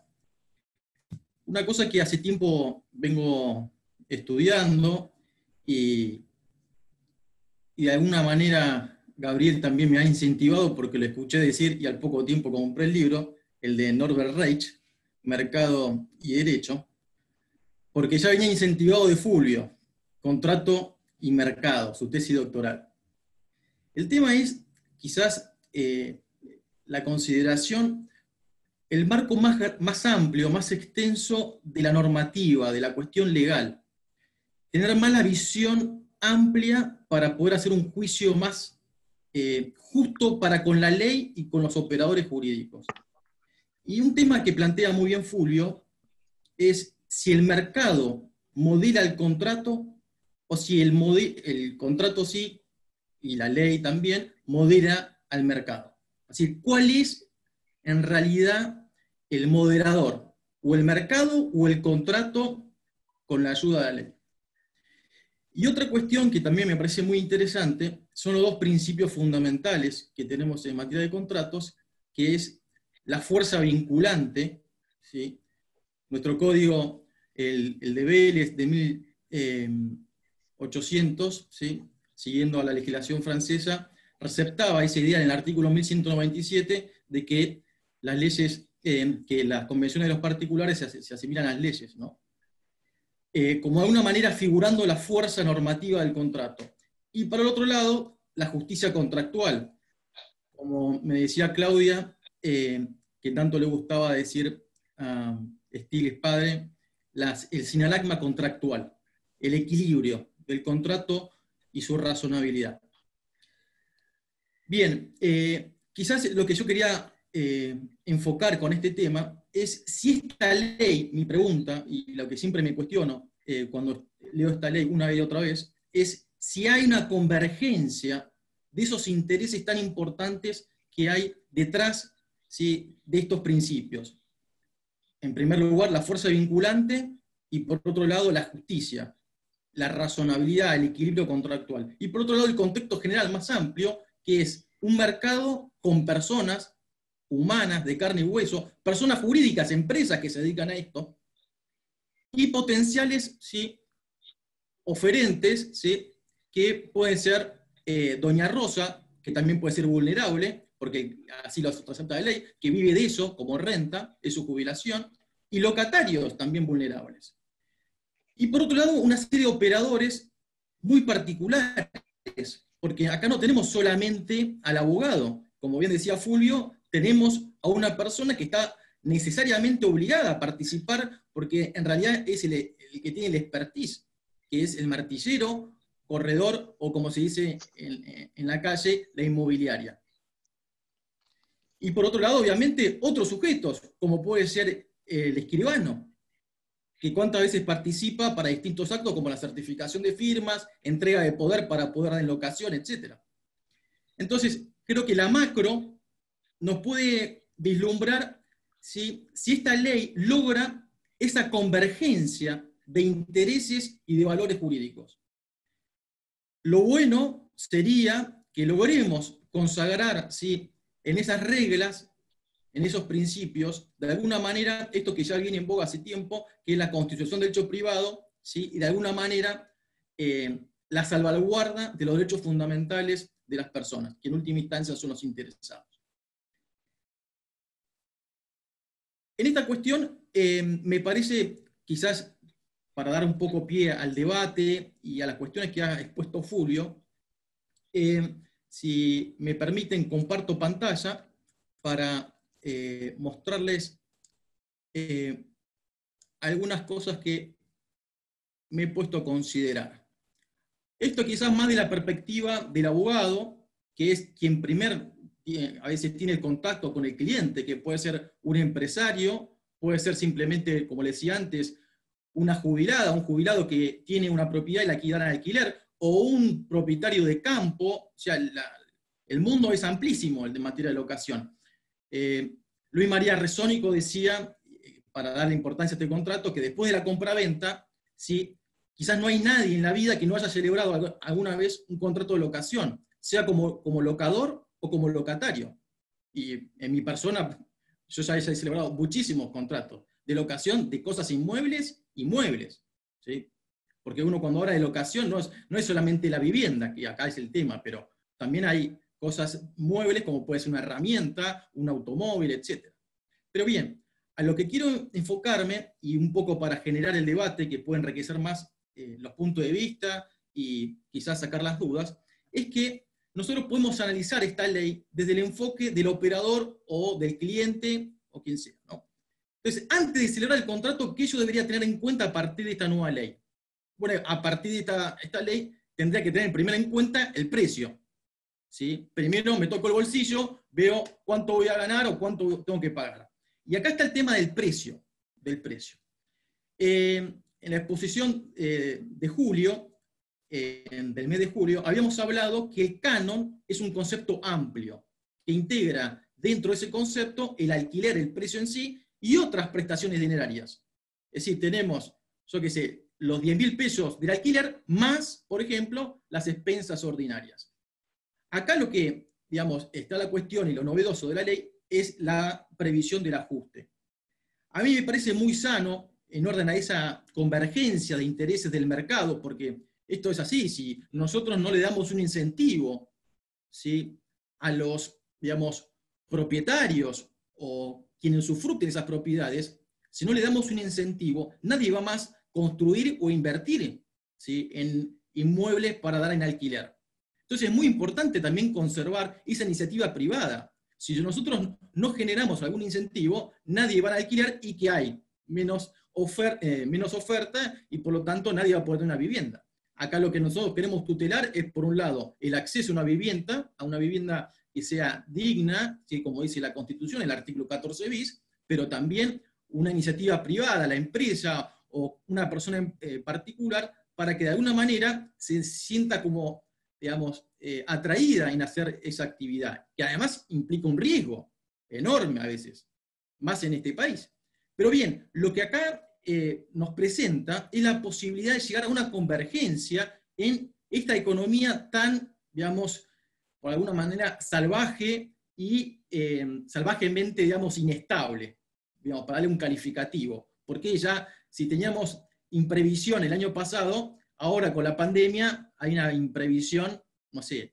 Una cosa que hace tiempo vengo estudiando y, y de alguna manera Gabriel también me ha incentivado porque lo escuché decir y al poco tiempo compré el libro, el de Norbert Reich, Mercado y Derecho, porque ya venía incentivado de Fulvio, Contrato y Mercado, su tesis doctoral. El tema es, quizás, eh, la consideración, el marco más, más amplio, más extenso de la normativa, de la cuestión legal. Tener más la visión amplia para poder hacer un juicio más eh, justo para con la ley y con los operadores jurídicos. Y un tema que plantea muy bien Fulvio es si el mercado modela el contrato o si el, el contrato sí, y la ley también, modera al mercado. Es decir, ¿cuál es en realidad el moderador? ¿O el mercado o el contrato con la ayuda de la ley? Y otra cuestión que también me parece muy interesante son los dos principios fundamentales que tenemos en materia de contratos, que es la fuerza vinculante, ¿sí? Nuestro código, el, el de Vélez de mil ochocientos, ¿sí? Siguiendo a la legislación francesa, receptaba esa idea en el artículo mil ciento noventa y siete de que las leyes, eh, que las convenciones de los particulares se, se asimilan a las leyes, ¿no? Eh, como de alguna manera figurando la fuerza normativa del contrato. Y por el otro lado, la justicia contractual. Como me decía Claudia, eh, que tanto le gustaba decir a Stiglitz padre, las, el sinalagma contractual, el equilibrio del contrato y su razonabilidad. Bien, eh, quizás lo que yo quería eh, enfocar con este tema es si esta ley, mi pregunta, y lo que siempre me cuestiono eh, cuando leo esta ley una vez y otra vez, es si hay una convergencia de esos intereses tan importantes que hay detrás, ¿sí?, de estos principios. En primer lugar, la fuerza vinculante, y por otro lado, la justicia, la razonabilidad, el equilibrio contractual. Y por otro lado, el contexto general más amplio, que es un mercado con personas humanas, de carne y hueso, personas jurídicas, empresas que se dedican a esto, y potenciales, ¿sí?, oferentes, ¿sí?, que pueden ser eh, Doña Rosa, que también puede ser vulnerable, porque así lo recepta la ley, que vive de eso como renta, es su jubilación, y locatarios también vulnerables. Y por otro lado, una serie de operadores muy particulares, porque acá no tenemos solamente al abogado, como bien decía Fulvio, tenemos a una persona que está necesariamente obligada a participar, porque en realidad es el, el que tiene el expertise, que es el martillero, corredor, o como se dice en, en la calle, la inmobiliaria. Y por otro lado, obviamente, otros sujetos, como puede ser el escribano, que cuántas veces participa para distintos actos como la certificación de firmas, entrega de poder para poder dar en locación, etcétera. Entonces, creo que la macro nos puede vislumbrar si, si esta ley logra esa convergencia de intereses y de valores jurídicos. Lo bueno sería que logremos consagrar, ¿sí?, en esas reglas, en esos principios, de alguna manera, esto que ya viene en boga hace tiempo, que es la constitución del derecho privado, ¿sí?, y de alguna manera eh, la salvaguarda de los derechos fundamentales de las personas, que en última instancia son los interesados. En esta cuestión, eh, me parece, quizás para dar un poco pie al debate y a las cuestiones que ha expuesto Fulvio, eh, si me permiten, comparto pantalla para eh, mostrarles eh, algunas cosas que me he puesto a considerar. Esto quizás más de la perspectiva del abogado, que es quien primer, a veces tiene el contacto con el cliente, que puede ser un empresario, puede ser simplemente, como les decía antes, una jubilada, un jubilado que tiene una propiedad y la quiere dar en alquiler, o un propietario de campo. O sea, la, el mundo es amplísimo en materia de locación. Eh, Luis María Resónico decía, para darle importancia a este contrato, que después de la compraventa, ¿sí?, quizás no hay nadie en la vida que no haya celebrado alguna vez un contrato de locación, sea como, como locador o como locatario. Y en mi persona, yo ya he celebrado muchísimos contratos de locación de cosas inmuebles y muebles, ¿sí? Porque uno cuando habla de locación no es, no es solamente la vivienda, que acá es el tema, pero también hay cosas muebles como puede ser una herramienta, un automóvil, etcétera. Pero bien, a lo que quiero enfocarme, y un poco para generar el debate, que puede enriquecer más eh, los puntos de vista y quizás sacar las dudas, es que nosotros podemos analizar esta ley desde el enfoque del operador o del cliente o quien sea, ¿no? Entonces, antes de celebrar el contrato, ¿qué yo debería tener en cuenta a partir de esta nueva ley? Bueno, a partir de esta, esta ley tendría que tener primero en cuenta el precio, ¿sí? Primero me toco el bolsillo, veo cuánto voy a ganar o cuánto tengo que pagar. Y acá está el tema del precio. Del precio. Eh, en la exposición eh, de julio, eh, del mes de julio, habíamos hablado que el canon es un concepto amplio, que integra dentro de ese concepto el alquiler, el precio en sí, y otras prestaciones dinerarias. Es decir, tenemos, yo qué sé, los diez mil pesos del alquiler, más, por ejemplo, las expensas ordinarias. Acá lo que, digamos, está la cuestión y lo novedoso de la ley es la previsión del ajuste. A mí me parece muy sano, en orden a esa convergencia de intereses del mercado, porque esto es así, si nosotros no le damos un incentivo, ¿sí?, a los, digamos, propietarios o quienes usufructen esas propiedades, si no le damos un incentivo, nadie va más a construir o invertir, ¿sí?, en inmuebles para dar en alquiler. Entonces es muy importante también conservar esa iniciativa privada. Si nosotros no generamos algún incentivo, nadie va a alquilar y que hay menos, ofer eh, menos oferta y por lo tanto nadie va a poder tener una vivienda. Acá lo que nosotros queremos tutelar es, por un lado, el acceso a una vivienda, a una vivienda que sea digna, ¿sí?, como dice la Constitución, el artículo catorce bis, pero también una iniciativa privada, la empresa o una persona en eh, particular, para que de alguna manera se sienta como, digamos, eh, atraída en hacer esa actividad, que además implica un riesgo enorme a veces, más en este país. Pero bien, lo que acá eh, nos presenta es la posibilidad de llegar a una convergencia en esta economía tan, digamos, por alguna manera salvaje y eh, salvajemente, digamos, inestable, digamos, para darle un calificativo. Porque ya, si teníamos imprevisión el año pasado, ahora con la pandemia hay una imprevisión, no sé,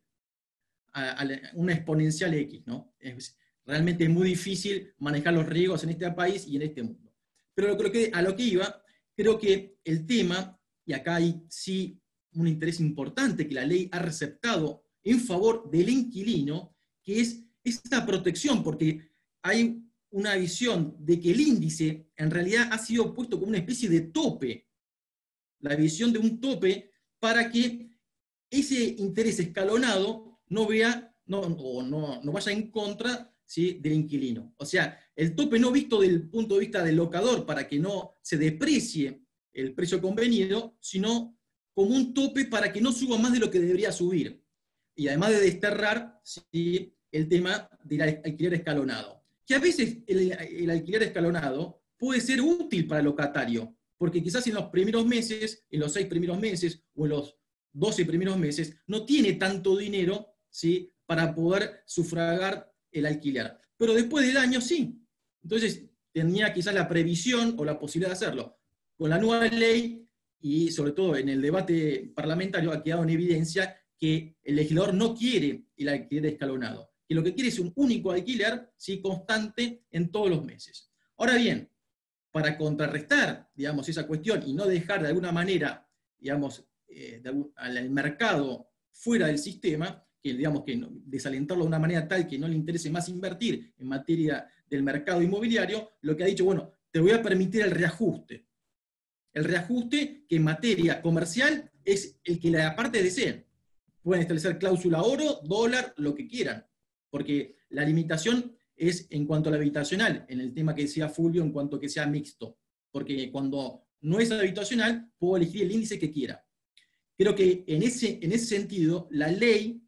a, a una exponencial X, ¿no? Es, realmente es muy difícil manejar los riesgos en este país y en este mundo. Pero lo que, a lo que iba, creo que el tema, y acá hay sí un interés importante que la ley ha receptado en favor del inquilino, que es esta protección, porque hay una visión de que el índice en realidad ha sido puesto como una especie de tope, la visión de un tope para que ese interés escalonado no vea, no, o no, no vaya en contra, ¿sí?, del inquilino. O sea, el tope no visto desde el punto de vista del locador para que no se deprecie el precio convenido, sino como un tope para que no suba más de lo que debería subir. Y además de desterrar, ¿sí?, el tema del alquiler escalonado. Que a veces el, el alquiler escalonado puede ser útil para el locatario, porque quizás en los primeros meses, en los seis primeros meses, o en los doce primeros meses, no tiene tanto dinero, ¿sí?, para poder sufragar el alquiler. Pero después del año sí. Entonces tenía quizás la previsión o la posibilidad de hacerlo. Con la nueva ley, y sobre todo en el debate parlamentario, ha quedado en evidencia que el legislador no quiere el alquiler escalonado, que lo que quiere es un único alquiler, ¿sí?, constante en todos los meses. Ahora bien, para contrarrestar, digamos, esa cuestión y no dejar de alguna manera, digamos, eh, de, al mercado fuera del sistema, que digamos que no, desalentarlo de una manera tal que no le interese más invertir en materia del mercado inmobiliario, lo que ha dicho, bueno, te voy a permitir el reajuste. El reajuste que en materia comercial es el que la parte desee. Pueden establecer cláusula oro, dólar, lo que quieran, porque la limitación es en cuanto a la habitacional, en el tema que decía Fulvio, en cuanto a que sea mixto, porque cuando no es habitacional, puedo elegir el índice que quiera. Creo que en ese, en ese sentido, la ley,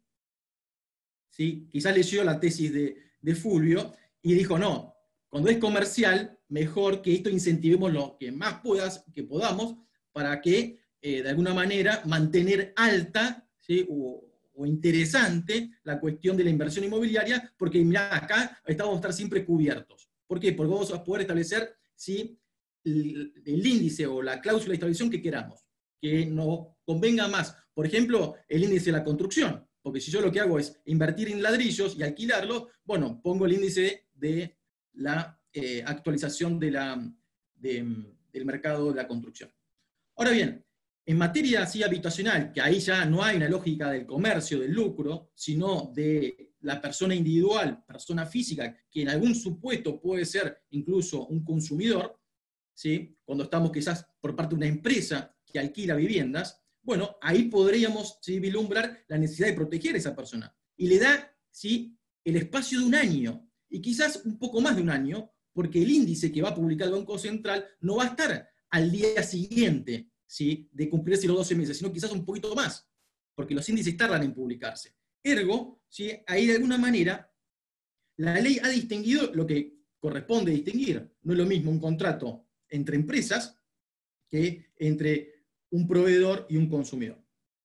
¿sí?, quizás leyó la tesis de, de Fulvio, y dijo, no, cuando es comercial, mejor que esto incentivemos lo que más puedas, que podamos, para que, eh, de alguna manera, mantener alta, ¿sí?, o, o interesante la cuestión de la inversión inmobiliaria, porque mirá, acá vamos a estar siempre cubiertos. ¿Por qué? Porque vamos a poder establecer, ¿sí?, el, el índice o la cláusula de estabilización que queramos, que nos convenga más. Por ejemplo, el índice de la construcción, porque si yo lo que hago es invertir en ladrillos y alquilarlos, bueno, pongo el índice de la eh, actualización de la, de, del mercado de la construcción. Ahora bien, en materia así habitacional, que ahí ya no hay una lógica del comercio, del lucro, sino de la persona individual, persona física, que en algún supuesto puede ser incluso un consumidor, ¿sí?, cuando estamos quizás por parte de una empresa que alquila viviendas, bueno, ahí podríamos, ¿sí?, vislumbrar la necesidad de proteger a esa persona. Y le da, ¿sí?, el espacio de un año, y quizás un poco más de un año, porque el índice que va a publicar el Banco Central no va a estar al día siguiente, ¿sí?, de cumplirse los doce meses, sino quizás un poquito más, porque los índices tardan en publicarse. Ergo, ¿sí?, ahí de alguna manera, la ley ha distinguido lo que corresponde distinguir. No es lo mismo un contrato entre empresas que entre un proveedor y un consumidor.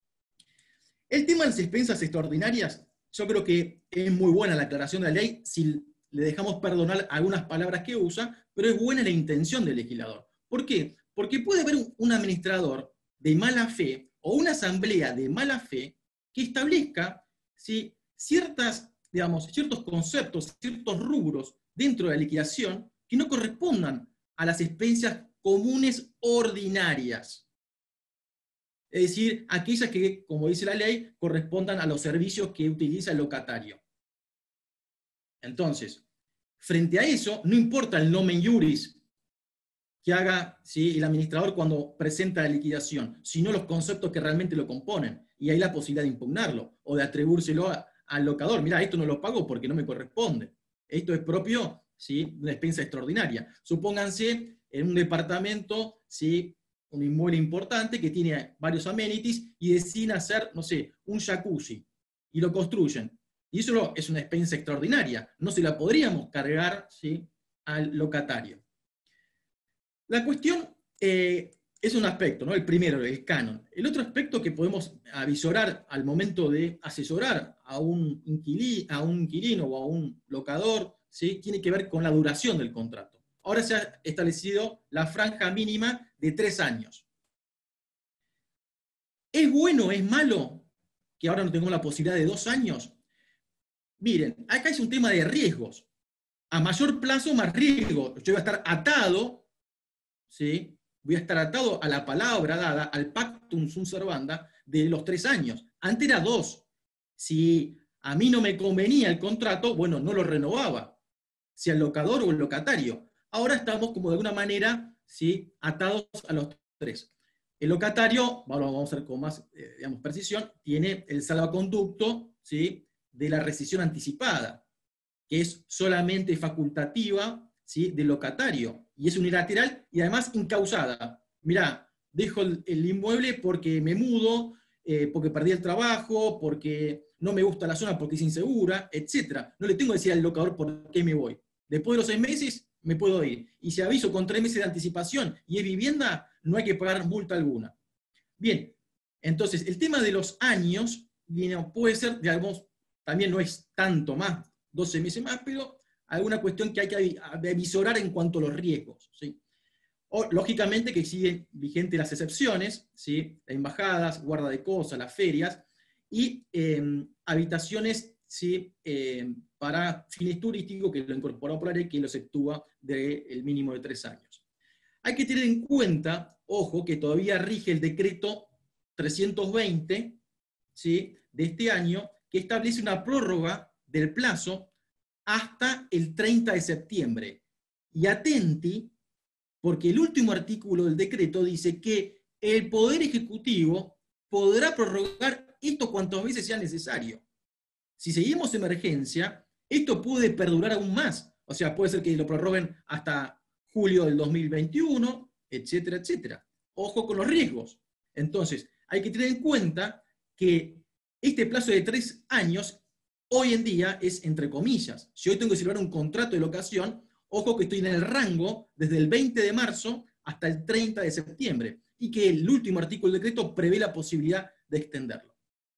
El tema de las expensas extraordinarias, yo creo que es muy buena la aclaración de la ley si le dejamos perdonar algunas palabras que usa, pero es buena la intención del legislador. ¿Por qué? Porque puede haber un administrador de mala fe o una asamblea de mala fe que establezca, ¿sí?, ciertas, digamos, ciertos conceptos, ciertos rubros dentro de la liquidación que no correspondan a las expensas comunes ordinarias. Es decir, aquellas que, como dice la ley, correspondan a los servicios que utiliza el locatario. Entonces, frente a eso, no importa el nomen juris que haga, ¿sí?, el administrador cuando presenta la liquidación, sino los conceptos que realmente lo componen. Y hay la posibilidad de impugnarlo, o de atribuírselo a, al locador. Mirá, esto no lo pago porque no me corresponde. Esto es propio, ¿sí?, de una expensa extraordinaria. Supónganse en un departamento, ¿sí?, un inmueble importante que tiene varios amenities y deciden hacer, no sé, un jacuzzi, y lo construyen. Y eso es una expensa extraordinaria. No se la podríamos cargar, ¿sí?, al locatario. La cuestión eh, es un aspecto, ¿no?, el primero, el canon. El otro aspecto que podemos avisorar al momento de asesorar a un, inquilí, a un inquilino o a un locador, ¿sí?, tiene que ver con la duración del contrato. Ahora se ha establecido la franja mínima de tres años. ¿Es bueno o es malo que ahora no tengamos la posibilidad de dos años? Miren, acá es un tema de riesgos. A mayor plazo, más riesgo. Yo voy a estar atado, ¿sí?, voy a estar atado a la palabra dada, al pactum sunt servanda, de los tres años. Antes era dos. si a mí no me convenía el contrato, bueno, no lo renovaba, sea el locador o el locatario. Ahora estamos como de alguna manera, ¿sí?, atados a los tres. El locatario, ahora vamos a ver con más eh, digamos, precisión, tiene el salvoconducto, ¿sí?, de la rescisión anticipada, que es solamente facultativa, ¿sí?, del locatario, y es unilateral y además incausada. Mirá, dejo el, el inmueble porque me mudo, eh, porque perdí el trabajo, porque no me gusta la zona, porque es insegura, etcétera. No le tengo que decir al locador por qué me voy. Después de los seis meses me puedo ir. Y si aviso con tres meses de anticipación y es vivienda, no hay que pagar multa alguna. Bien, entonces el tema de los años puede ser, digamos, también no es tanto más, doce meses más, pero alguna cuestión que hay que avisorar en cuanto a los riesgos, ¿sí? O, lógicamente que siguen vigentes las excepciones, ¿sí?, las embajadas, guarda de cosas, las ferias, y eh, habitaciones, ¿sí?, eh, para fines turísticos, que lo incorporó por la ley, que lo exceptúa del mínimo de tres años. Hay que tener en cuenta, ojo, que todavía rige el decreto trescientos veinte, ¿sí?, de este año, que establece una prórroga del plazo hasta el treinta de septiembre. Y atenti, porque el último artículo del decreto dice que el Poder Ejecutivo podrá prorrogar esto cuantas veces sea necesario. Si seguimos emergencia, esto puede perdurar aún más. O sea, puede ser que lo prorroguen hasta julio del dos mil veintiuno, etcétera, etcétera. Ojo con los riesgos. Entonces, hay que tener en cuenta que este plazo de tres años, hoy en día, es entre comillas. Si hoy tengo que celebrar un contrato de locación, ojo que estoy en el rango desde el veinte de marzo hasta el treinta de septiembre, y que el último artículo del decreto prevé la posibilidad de extenderlo.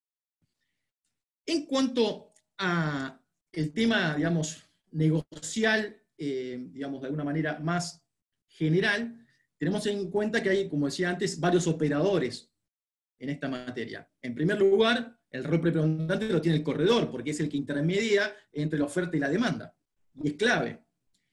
En cuanto a el tema, digamos, negocial, eh, digamos, de alguna manera más general, tenemos en cuenta que hay, como decía antes, varios operadores en esta materia. En primer lugar, el rol preponderante lo tiene el corredor, porque es el que intermedia entre la oferta y la demanda, y es clave.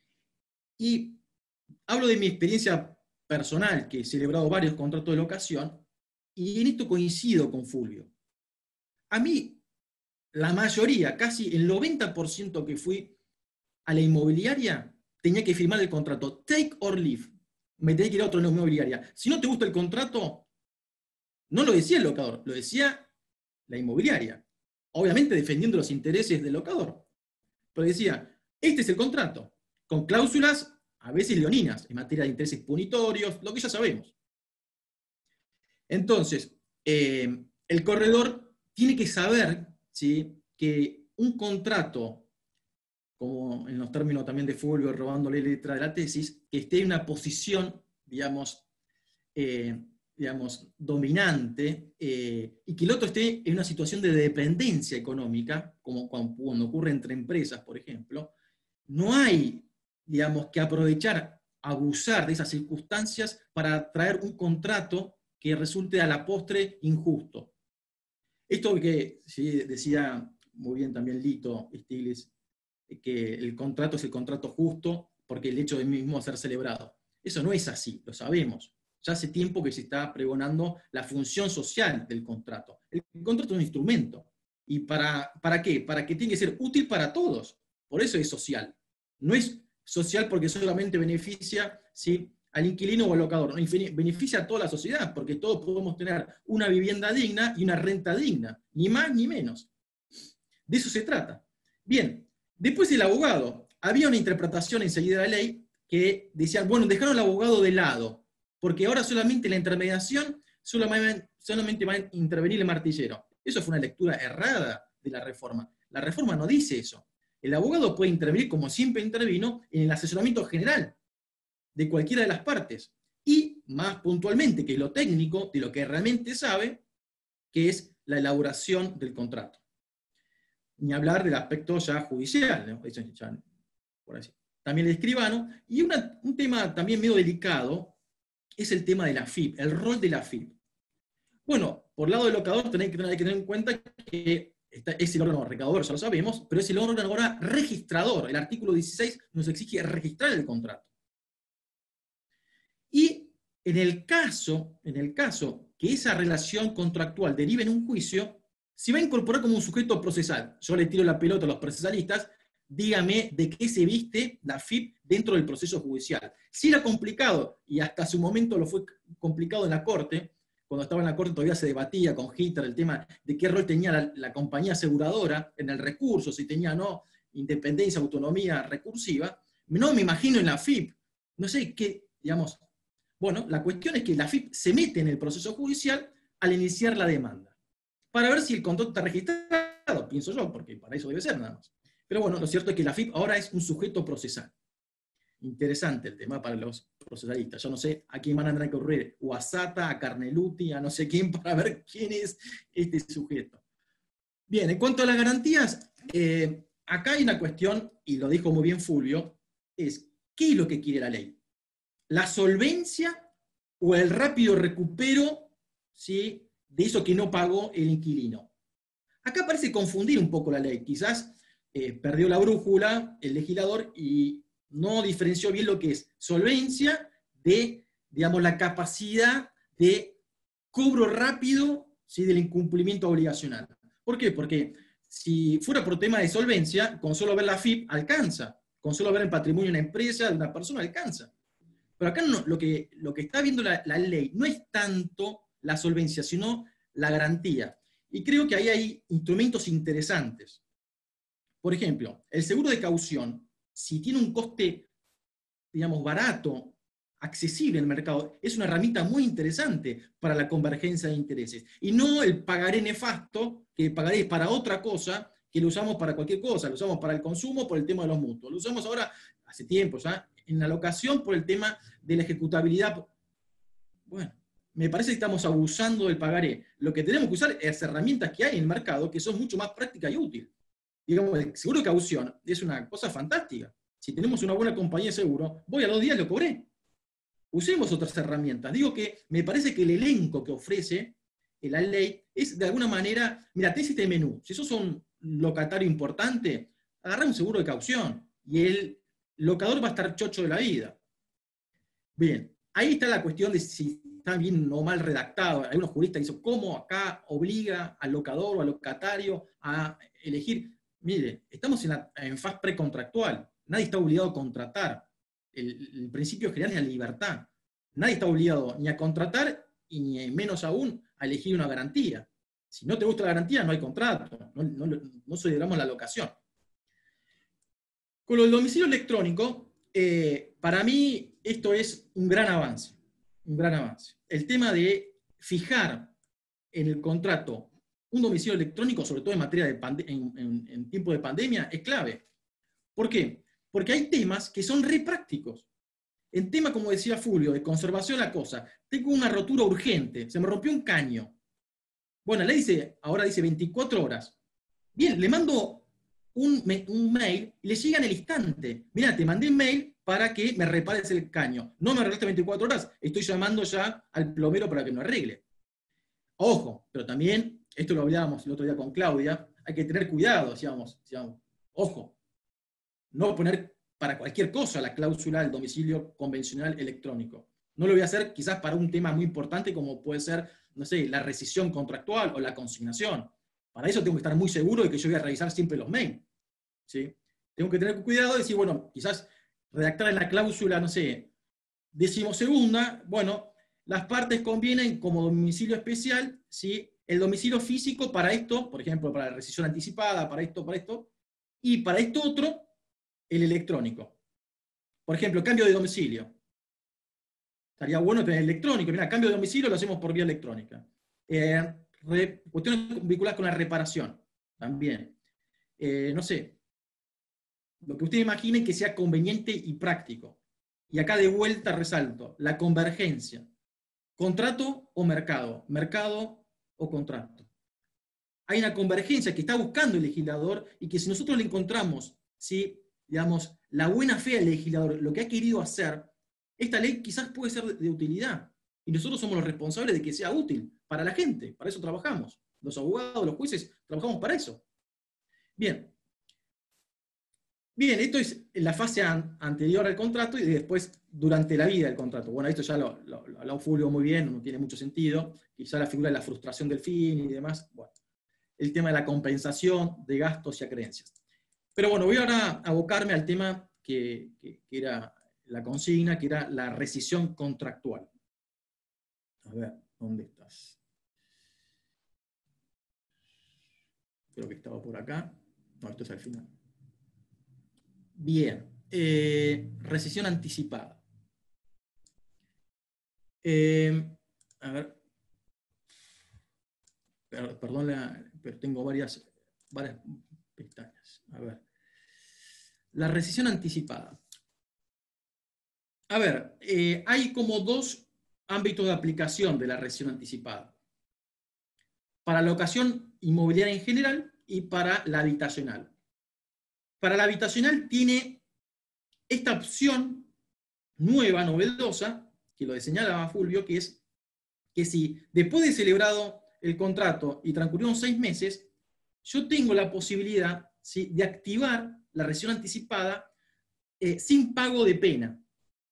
Y hablo de mi experiencia personal, que he celebrado varios contratos de locación, y en esto coincido con Fulvio. A mí, la mayoría, casi el noventa por ciento que fui a la inmobiliaria, tenía que firmar el contrato, take or leave. Me tenía que ir a otra inmobiliaria. Si no te gusta el contrato, no lo decía el locador, lo decía la inmobiliaria. Obviamente defendiendo los intereses del locador. Pero decía, este es el contrato, con cláusulas a veces leoninas, en materia de intereses punitorios, lo que ya sabemos. Entonces, eh, el corredor tiene que saber, ¿sí?, que un contrato, como en los términos también de Fulvio, robándole letra de la tesis, que esté en una posición, digamos, eh, digamos dominante, eh, y que el otro esté en una situación de dependencia económica, como cuando ocurre entre empresas, por ejemplo, no hay, digamos, que aprovechar, abusar de esas circunstancias para traer un contrato que resulte a la postre injusto. Esto que sí, decía muy bien también Lito Stiglitz, que el contrato es el contrato justo porque el hecho de mismo ser celebrado. Eso no es así, lo sabemos. Ya hace tiempo que se está pregonando la función social del contrato. El contrato es un instrumento. ¿Y para, para qué? Para que tiene que ser útil para todos. Por eso es social. No es social porque solamente beneficia, ¿sí?, al inquilino o al locador. Beneficia a toda la sociedad, porque todos podemos tener una vivienda digna y una renta digna. Ni más ni menos. De eso se trata. Bien, después el abogado. Había una interpretación enseguida de la ley que decía, bueno, dejaron al abogado de lado, porque ahora solamente la intermediación, solamente, solamente va a intervenir el martillero. Eso fue una lectura errada de la reforma. La reforma no dice eso. El abogado puede intervenir, como siempre intervino, en el asesoramiento general de cualquiera de las partes. Y, más puntualmente, que es lo técnico, de lo que realmente sabe, que es la elaboración del contrato. Ni hablar del aspecto ya judicial, ¿no? Eso ya, por así. También el escribano. Y una, un tema también medio delicado es el tema de la F I P, el rol de la F I P. Bueno, por lado del locador hay que tener en cuenta que es el órgano recaudador, ya lo sabemos, pero es el órgano ahora registrador. El artículo dieciséis nos exige registrar el contrato. Y en el caso, en el caso que esa relación contractual derive en un juicio, si va a incorporar como un sujeto procesal, yo le tiro la pelota a los procesalistas, dígame de qué se viste la F I P dentro del proceso judicial. Si era complicado, y hasta su momento lo fue complicado en la Corte, cuando estaba en la Corte todavía se debatía con Hitler el tema de qué rol tenía la, la compañía aseguradora en el recurso, si tenía o no independencia, autonomía recursiva. No me imagino en la F I P, no sé qué, digamos. Bueno, la cuestión es que la F I P se mete en el proceso judicial al iniciar la demanda, para ver si el contrato está registrado, pienso yo, porque para eso debe ser nada más. Pero bueno, lo cierto es que la F I P ahora es un sujeto procesal. Interesante el tema para los procesalistas. Yo no sé a quién van a tener que ocurrir, o a Sata, a Carneluti, a no sé quién, para ver quién es este sujeto. Bien, en cuanto a las garantías, eh, acá hay una cuestión, y lo dijo muy bien Fulvio, es ¿qué es lo que quiere la ley? ¿La solvencia o el rápido recupero, ¿sí?, de eso que no pagó el inquilino? Acá parece confundir un poco la ley. Quizás eh, perdió la brújula el legislador y no diferenció bien lo que es solvencia de, digamos, la capacidad de cobro rápido, ¿sí?, del incumplimiento obligacional. ¿Por qué? Porque si fuera por tema de solvencia, con solo ver la F I P alcanza, con solo ver el patrimonio de una empresa, de una persona, alcanza. Pero acá no, lo, que, lo que está viendo la, la ley no es tanto la solvencia, sino la garantía. Y creo que ahí hay instrumentos interesantes. Por ejemplo, el seguro de caución, si tiene un coste, digamos, barato, accesible en el mercado, es una herramienta muy interesante para la convergencia de intereses. Y no el pagaré nefasto, que el pagaré es para otra cosa, que lo usamos para cualquier cosa, lo usamos para el consumo por el tema de los mutuos. Lo usamos ahora, hace tiempo ya, en la locación por el tema de la ejecutabilidad. Bueno, me parece que estamos abusando del pagaré. Lo que tenemos que usar es herramientas que hay en el mercado que son mucho más prácticas y útiles. Digamos, el seguro de caución es una cosa fantástica. Si tenemos una buena compañía de seguro, voy a los días y lo cobré. Usemos otras herramientas. Digo que me parece que el elenco que ofrece la ley es de alguna manera, mira, tenés este menú. Si sos un locatario importante, agarrá un seguro de caución y el locador va a estar chocho de la vida. Bien, ahí está la cuestión de si está bien o mal redactado. Hay unos juristas que dicen, ¿cómo acá obliga al locador o al locatario a elegir? Mire, estamos en, la, en fase precontractual. Nadie está obligado a contratar. El, el principio general es la libertad. Nadie está obligado ni a contratar y ni menos aún a elegir una garantía. Si no te gusta la garantía, no hay contrato. No, no, no celebramos la locación. Con lo del domicilio electrónico, eh, para mí esto es un gran avance. Un gran avance. El tema de fijar en el contrato un domicilio electrónico, sobre todo en materia de en, en, en tiempo de pandemia, es clave. ¿Por qué? Porque hay temas que son re prácticos. En tema, como decía Fulvio, de conservación de la cosa, tengo una rotura urgente, se me rompió un caño. Bueno, la ley dice, ahora dice veinticuatro horas. Bien, le mando un, un mail y le llega en el instante. Mira, te mandé un mail para que me repares el caño. No me arreglaste veinticuatro horas, estoy llamando ya al plomero para que me arregle. Ojo, pero también, esto lo hablábamos el otro día con Claudia, hay que tener cuidado, decíamos, decíamos ojo, no poner para cualquier cosa la cláusula del domicilio convencional electrónico. No lo voy a hacer quizás para un tema muy importante como puede ser, no sé, la rescisión contractual o la consignación. Para eso tengo que estar muy seguro de que yo voy a revisar siempre los mails. ¿Sí? Tengo que tener cuidado y decir, bueno, quizás redactar en la cláusula, no sé, decimosegunda, bueno, las partes convienen como domicilio especial, ¿sí?, el domicilio físico para esto, por ejemplo, para la rescisión anticipada, para esto, para esto, y para esto otro, el electrónico. Por ejemplo, cambio de domicilio. Estaría bueno tener electrónico. Mira, cambio de domicilio lo hacemos por vía electrónica. Eh, re, cuestiones vinculadas con la reparación, también. Eh, no sé, lo que ustedes imaginen que sea conveniente y práctico. Y acá de vuelta resalto, la convergencia. Contrato o mercado, mercado o contrato. Hay una convergencia que está buscando el legislador y que si nosotros le encontramos, ¿sí?, digamos, la buena fe del legislador, lo que ha querido hacer, esta ley quizás puede ser de utilidad. Y nosotros somos los responsables de que sea útil para la gente. Para eso trabajamos. Los abogados, los jueces, trabajamos para eso. Bien. Bien, esto es la fase an anterior al contrato y después durante la vida del contrato. Bueno, esto ya lo, lo, lo habló Fulvio muy bien, no tiene mucho sentido. Quizá la figura de la frustración del fin y demás. Bueno. el tema de la compensación de gastos y acreencias. Pero bueno, voy ahora a abocarme al tema que, que, que era la consigna, que era la rescisión contractual. A ver, ¿dónde estás? Creo que estaba por acá. No, esto es al final. Bien. Eh, rescisión anticipada. Eh, a ver. Perdón, la, pero tengo varias, varias pestañas. A ver. La rescisión anticipada. A ver, eh, hay como dos ámbitos de aplicación de la rescisión anticipada. Para la ocasión inmobiliaria en general y para la habitacional. Para la habitacional tiene esta opción nueva, novedosa, que lo señalaba Fulvio, que es que si después de celebrado el contrato y transcurrieron seis meses, yo tengo la posibilidad, ¿sí?, de activar la rescisión anticipada eh, sin pago de pena.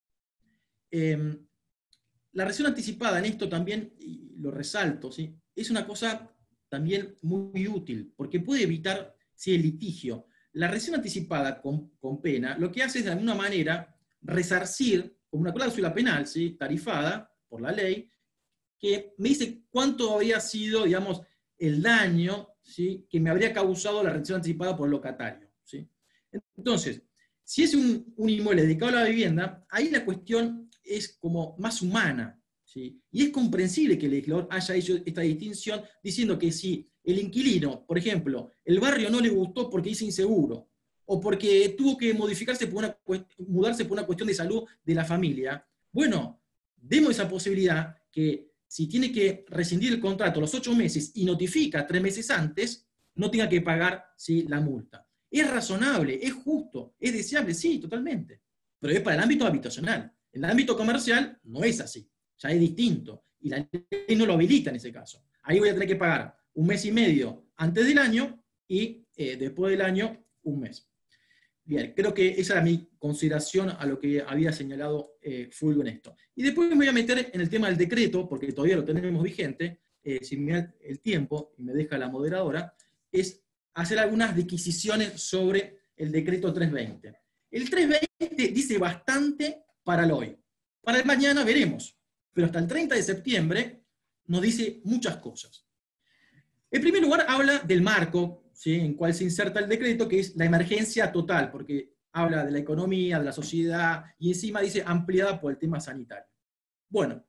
Eh, la rescisión anticipada en esto también, y lo resalto, ¿sí?, es una cosa también muy útil, porque puede evitar, ¿sí?, el litigio. La rescisión anticipada con, con pena lo que hace es de alguna manera resarcir, como una cláusula penal, ¿sí?, tarifada por la ley, que me dice cuánto habría sido, digamos, el daño, ¿sí?, que me habría causado la rescisión anticipada por el locatario, ¿sí? Entonces, si es un, un inmueble dedicado a la vivienda, ahí la cuestión es como más humana, ¿sí? Y es comprensible que el legislador haya hecho esta distinción diciendo que si el inquilino, por ejemplo, el barrio no le gustó porque es inseguro, o porque tuvo que modificarse por una, mudarse por una cuestión de salud de la familia, bueno, demos esa posibilidad que si tiene que rescindir el contrato los ocho meses y notifica tres meses antes, no tenga que pagar, ¿sí?, la multa. Es razonable, es justo, es deseable, sí, totalmente. Pero es para el ámbito habitacional. En el ámbito comercial no es así, ya es distinto. Y la ley no lo habilita en ese caso. Ahí voy a tener que pagar un mes y medio antes del año y eh, después del año un mes. Bien, creo que esa era mi consideración a lo que había señalado eh, Fulvio en esto. Y después me voy a meter en el tema del decreto, porque todavía lo tenemos vigente, eh, si me da el tiempo, y me deja la moderadora, es hacer algunas disquisiciones sobre el decreto trescientos veinte. El trescientos veinte dice bastante para el hoy. Para el mañana veremos, pero hasta el treinta de septiembre nos dice muchas cosas. En primer lugar, habla del marco, ¿sí?, en cual se inserta el decreto, que es la emergencia total, porque habla de la economía, de la sociedad, y encima dice ampliada por el tema sanitario. Bueno,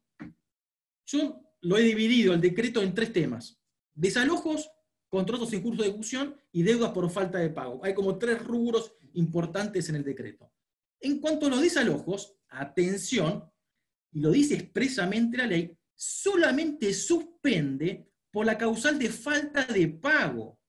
yo lo he dividido el decreto en tres temas: desalojos, contratos en curso de ejecución y deudas por falta de pago. Hay como tres rubros importantes en el decreto. En cuanto a los desalojos, atención, y lo dice expresamente la ley, solamente suspende por la causal de falta de pago.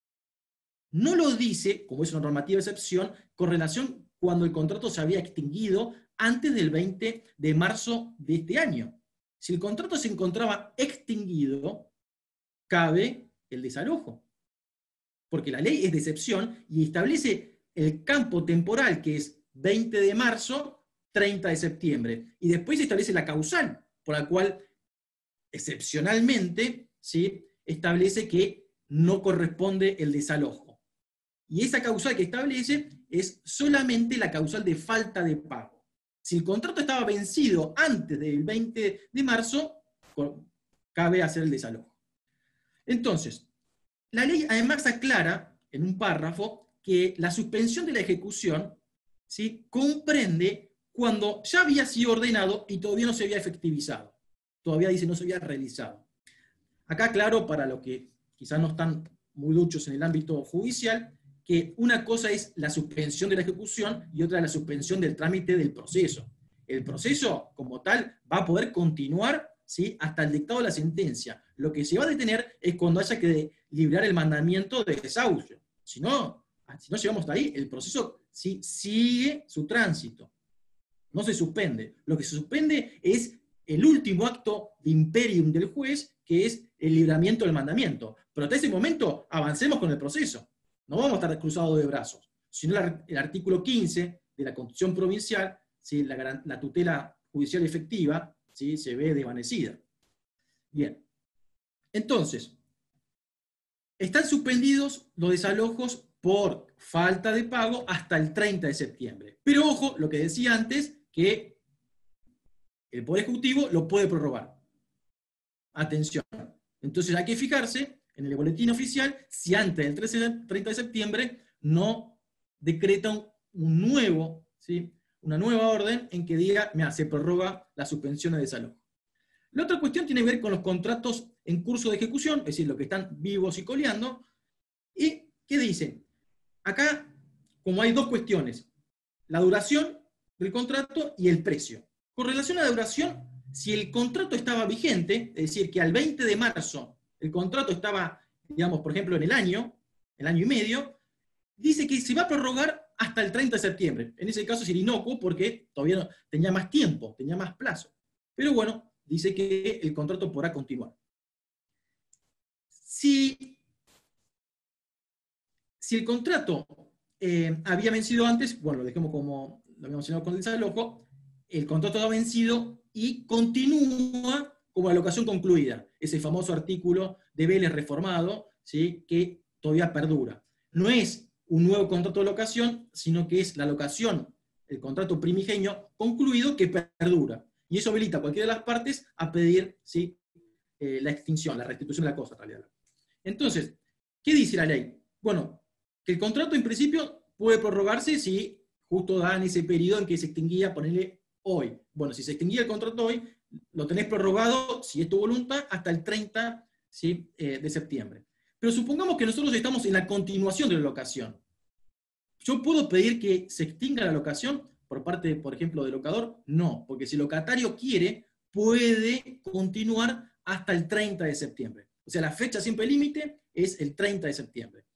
No lo dice, como es una normativa de excepción, con relación cuando el contrato se había extinguido antes del veinte de marzo de este año. Si el contrato se encontraba extinguido, cabe el desalojo. Porque la ley es de excepción y establece el campo temporal, que es veinte de marzo, treinta de septiembre. Y después se establece la causal, por la cual excepcionalmente, ¿sí?, establece que no corresponde el desalojo. Y esa causal que establece es solamente la causal de falta de pago. Si el contrato estaba vencido antes del veinte de marzo, cabe hacer el desalojo. Entonces, la ley además aclara en un párrafo que la suspensión de la ejecución, ¿sí?, comprende cuando ya había sido ordenado y todavía no se había efectivizado. Todavía dice no se había realizado. Acá, claro, para los que quizás no están muy duchos en el ámbito judicial, que una cosa es la suspensión de la ejecución y otra la suspensión del trámite del proceso. El proceso, como tal, va a poder continuar, ¿sí?, hasta el dictado de la sentencia. Lo que se va a detener es cuando haya que librar el mandamiento de desahucio. Si no, si no llegamos hasta ahí, el proceso sí sigue su tránsito. No se suspende. Lo que se suspende es el último acto de imperium del juez, que es el libramiento del mandamiento. Pero hasta ese momento avancemos con el proceso. No vamos a estar cruzados de brazos. Sino el artículo quince de la Constitución Provincial, ¿sí?, la, la tutela judicial efectiva, ¿sí?, se ve desvanecida. Bien. Entonces, están suspendidos los desalojos por falta de pago hasta el treinta de septiembre. Pero ojo, lo que decía antes, que el Poder Ejecutivo lo puede prorrogar. Atención. Entonces hay que fijarse en el boletín oficial si antes del treinta de septiembre no decreta un, un nuevo, ¿sí? una nueva orden en que diga, mira, se prorroga la suspensión de desalojo. La otra cuestión tiene que ver con los contratos en curso de ejecución, es decir, los que están vivos y coleando. ¿Y qué dicen? Acá, como hay dos cuestiones, la duración del contrato y el precio. Con relación a la duración, si el contrato estaba vigente, es decir, que al veinte de marzo el contrato estaba, digamos, por ejemplo, en el año, el año y medio, dice que se va a prorrogar hasta el treinta de septiembre. En ese caso sería inocuo porque todavía no, tenía más tiempo, tenía más plazo. Pero bueno, dice que el contrato podrá continuar. Si, si el contrato eh, había vencido antes, bueno, lo dejemos como lo habíamos mencionado con el desalojo, el contrato ha vencido y continúa como la locación concluida, ese famoso artículo de Vélez reformado, ¿sí? que todavía perdura. No es un nuevo contrato de locación, sino que es la locación, el contrato primigenio concluido que perdura. Y eso habilita a cualquiera de las partes a pedir, ¿sí? eh, la extinción, la restitución de la cosa, en realidad. Entonces, ¿qué dice la ley? Bueno, que el contrato en principio puede prorrogarse si justo da en ese periodo en que se extinguía, ponerle hoy. Bueno, si se extinguía el contrato hoy, lo tenés prorrogado, si es tu voluntad, hasta el treinta, ¿sí? eh, de septiembre. Pero supongamos que nosotros estamos en la continuación de la locación. ¿Yo puedo pedir que se extinga la locación por parte, por ejemplo, del locador? No, porque si el locatario quiere, puede continuar hasta el treinta de septiembre. O sea, la fecha siempre límite es el treinta de septiembre.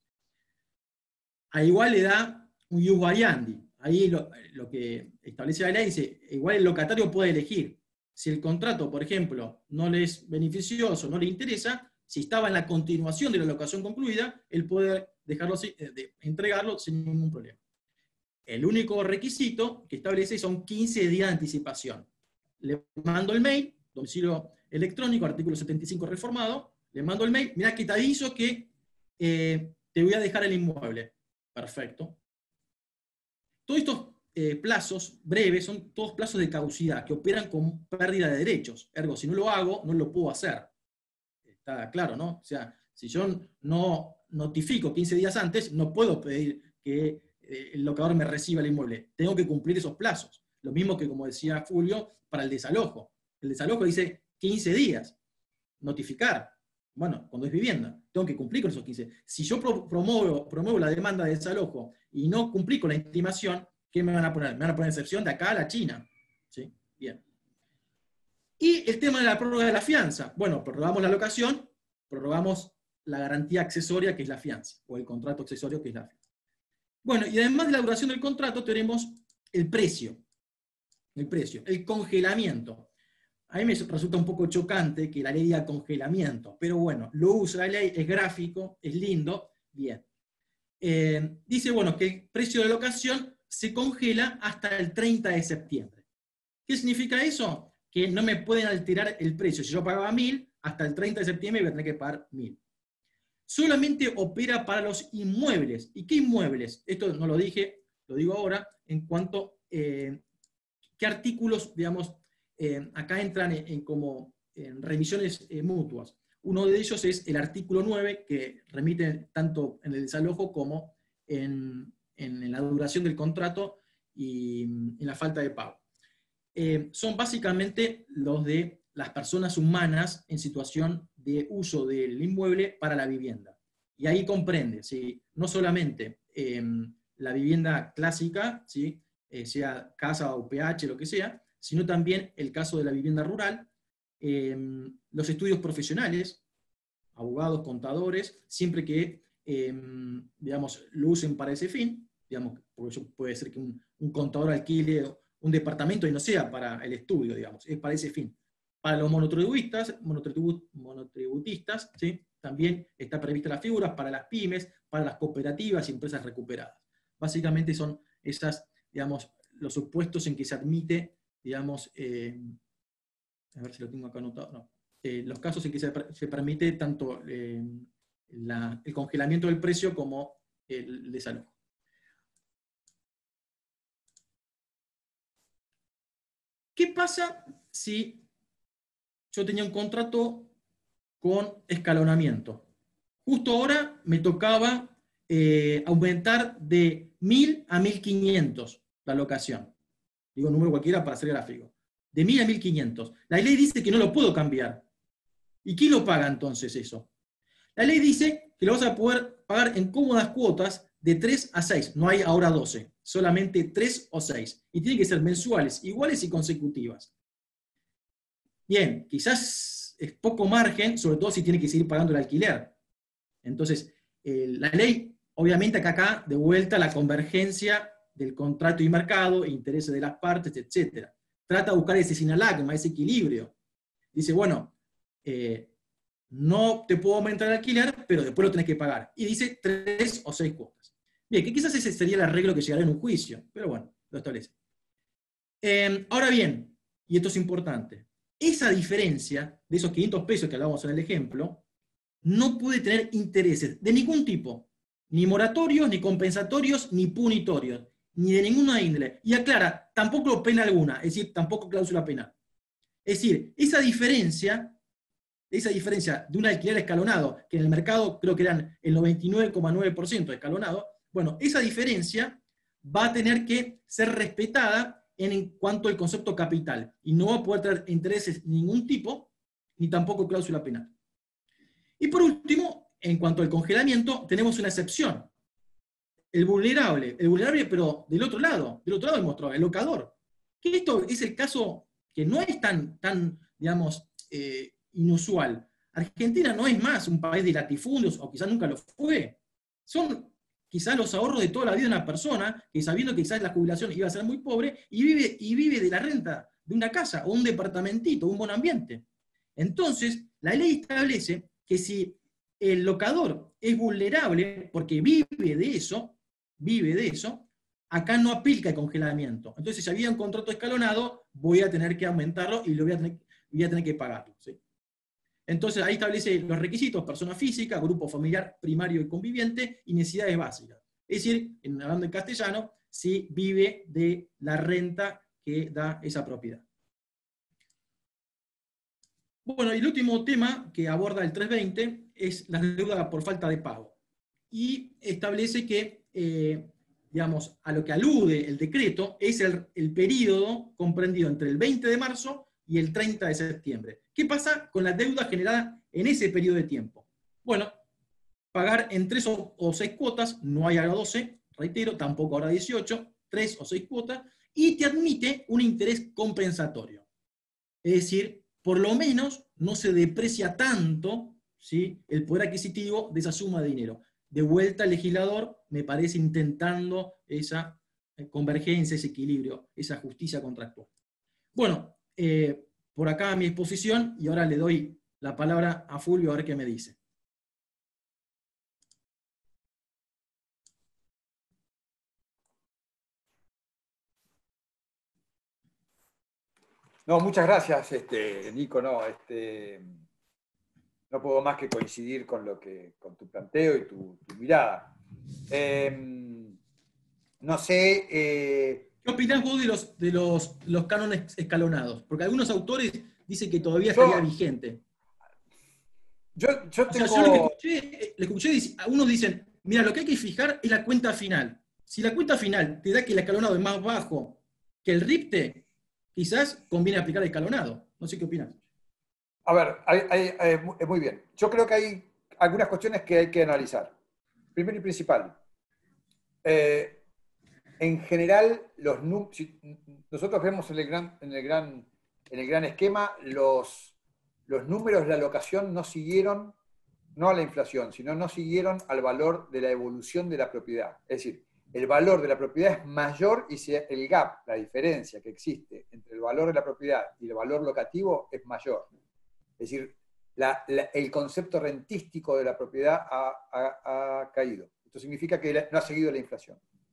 A igual le da un ius variandi. Ahí lo, lo que establece la ley dice, igual el locatario puede elegir. Si el contrato, por ejemplo, no le es beneficioso, no le interesa, si estaba en la continuación de la locación concluida, él puede dejarlo, de entregarlo sin ningún problema. El único requisito que establece son quince días de anticipación. Le mando el mail, domicilio electrónico, artículo setenta y cinco reformado, le mando el mail, mirá que te aviso que eh, te voy a dejar el inmueble. Perfecto. Todos estos eh, plazos breves son todos plazos de caducidad que operan con pérdida de derechos. Ergo, si no lo hago, no lo puedo hacer. Está claro, ¿no? O sea, si yo no notifico quince días antes, no puedo pedir que eh, el locador me reciba el inmueble. Tengo que cumplir esos plazos. Lo mismo que, como decía Fulvio, para el desalojo. El desalojo dice quince días. Notificar. Bueno, cuando es vivienda, tengo que cumplir con esos quince. Si yo promuevo, promuevo la demanda de desalojo y no cumplí con la intimación, ¿qué me van a poner? Me van a poner excepción de acá a la China. ¿Sí? Bien. Y el tema de la prórroga de la fianza. Bueno, prorrogamos la locación, prorrogamos la garantía accesoria, que es la fianza, o el contrato accesorio, que es la fianza. Bueno, y además de la duración del contrato, tenemos el precio. El precio, el congelamiento. A mí me resulta un poco chocante que la ley diga congelamiento, pero bueno, lo usa la ley, es gráfico, es lindo, bien. Eh, dice, bueno, que el precio de locación se congela hasta el treinta de septiembre. ¿Qué significa eso? Que no me pueden alterar el precio. Si yo pagaba mil, hasta el treinta de septiembre voy a tener que pagar mil. Solamente opera para los inmuebles. ¿Y qué inmuebles? Esto no lo dije, lo digo ahora, en cuanto a eh, qué artículos, digamos, Eh, acá entran en, en como en revisiones eh, mutuas. Uno de ellos es el artículo nueve, que remite tanto en el desalojo como en, en, en la duración del contrato y en la falta de pago. Eh, son básicamente los de las personas humanas en situación de uso del inmueble para la vivienda. Y ahí comprende, ¿sí? No solamente eh, la vivienda clásica, ¿sí? eh, sea casa o P H, lo que sea, sino también el caso de la vivienda rural, eh, los estudios profesionales, abogados, contadores, siempre que, eh, digamos, lo usen para ese fin, digamos, porque eso puede ser que un, un contador alquile un departamento y no sea para el estudio, digamos, es para ese fin. Para los monotributistas, monotribu, monotributistas, ¿sí? También está prevista las figuras para las pymes, para las cooperativas y empresas recuperadas. Básicamente son esas, digamos, los supuestos en que se admite, digamos, eh, a ver si lo tengo acá anotado, no, eh, los casos en que se, se permite tanto eh, la, el congelamiento del precio como el desalojo. ¿Qué pasa si yo tenía un contrato con escalonamiento? Justo ahora me tocaba eh, aumentar de mil a mil quinientos la locación. Digo un número cualquiera para hacer gráfico. De mil a mil quinientos. La ley dice que no lo puedo cambiar. ¿Y quién lo paga entonces eso? La ley dice que lo vas a poder pagar en cómodas cuotas de tres a seis. No hay ahora doce. Solamente tres o seis. Y tienen que ser mensuales, iguales y consecutivas. Bien, quizás es poco margen, sobre todo si tiene que seguir pagando el alquiler. Entonces, eh, la ley, obviamente acá, acá, de vuelta la convergencia del contrato y mercado, intereses de las partes, etcétera. Trata de buscar ese sinalagma, ese equilibrio. Dice, bueno, eh, no te puedo aumentar el alquiler, pero después lo tenés que pagar. Y dice tres o seis cuotas. Bien, que quizás ese sería el arreglo que llegará en un juicio, pero bueno, lo establece. Eh, ahora bien, y esto es importante, esa diferencia de esos quinientos pesos que hablábamos en el ejemplo, no puede tener intereses de ningún tipo, ni moratorios, ni compensatorios, ni punitorios, ni de ninguna índole. Y aclara, tampoco pena alguna, es decir, tampoco cláusula penal. Es decir, esa diferencia, esa diferencia de un alquiler escalonado, que en el mercado creo que eran el noventa y nueve coma nueve por ciento escalonado, bueno, esa diferencia va a tener que ser respetada en cuanto al concepto capital, y no va a poder tener intereses de ningún tipo, ni tampoco cláusula penal. Y por último, en cuanto al congelamiento, tenemos una excepción. El vulnerable, el vulnerable pero del otro lado, del otro lado del mostrador, el locador. Que esto es el caso que no es tan, tan digamos, eh, inusual. Argentina no es más un país de latifundios, o quizás nunca lo fue. Son quizás los ahorros de toda la vida de una persona, que sabiendo que quizás la jubilación iba a ser muy pobre, y vive, y vive de la renta de una casa, o un departamentito, un buen ambiente. Entonces, la ley establece que si el locador es vulnerable, porque vive de eso, vive de eso, acá no aplica el congelamiento. Entonces, si había un contrato escalonado, voy a tener que aumentarlo y lo voy a tener, voy a tener que pagarlo, ¿sí? Entonces, ahí establece los requisitos: persona física, grupo familiar primario y conviviente, y necesidades básicas. Es decir, en, hablando en castellano, si vive de la renta que da esa propiedad. Bueno, y el último tema que aborda el trescientos veinte es la deuda por falta de pago. Y establece que, eh, digamos, a lo que alude el decreto es el, el periodo comprendido entre el veinte de marzo y el treinta de septiembre. ¿Qué pasa con la deuda generada en ese periodo de tiempo? Bueno, pagar en tres o, o seis cuotas, no hay ahora doce, reitero, tampoco ahora dieciocho, tres o seis cuotas, y te admite un interés compensatorio. Es decir, por lo menos no se deprecia tanto, ¿sí?, el poder adquisitivo de esa suma de dinero. De vuelta al legislador, me parece, intentando esa convergencia, ese equilibrio, esa justicia contractual. Bueno, eh, por acá mi exposición, y ahora le doy la palabra a Fulvio a ver qué me dice. No, muchas gracias, este, Nico. No, este, no puedo más que coincidir con, lo que, con tu planteo y tu, tu mirada. Eh, no sé... Eh, ¿Qué opinás vos de los, de los, los cánones escalonados? Porque algunos autores dicen que todavía yo, estaría vigente. Yo, yo tengo... O sea, yo lo que escuché, le escuché, algunos dicen, mira, lo que hay que fijar es la cuenta final. Si la cuenta final te da que el escalonado es más bajo que el RIPTE, quizás conviene aplicar el escalonado. No sé qué opinas. A ver, hay, hay, hay, muy bien. Yo creo que hay algunas cuestiones que hay que analizar. Primero y principal, eh, en general, los si nosotros vemos en el gran, en el gran, en el gran esquema, los, los números de la locación no siguieron, no a la inflación, sino no siguieron al valor de la evolución de la propiedad. Es decir, el valor de la propiedad es mayor y si el gap, la diferencia que existe entre el valor de la propiedad y el valor locativo es mayor. Es decir, la, la, el concepto rentístico de la propiedad ha, ha, ha caído. Esto significa que no ha seguido la inflación.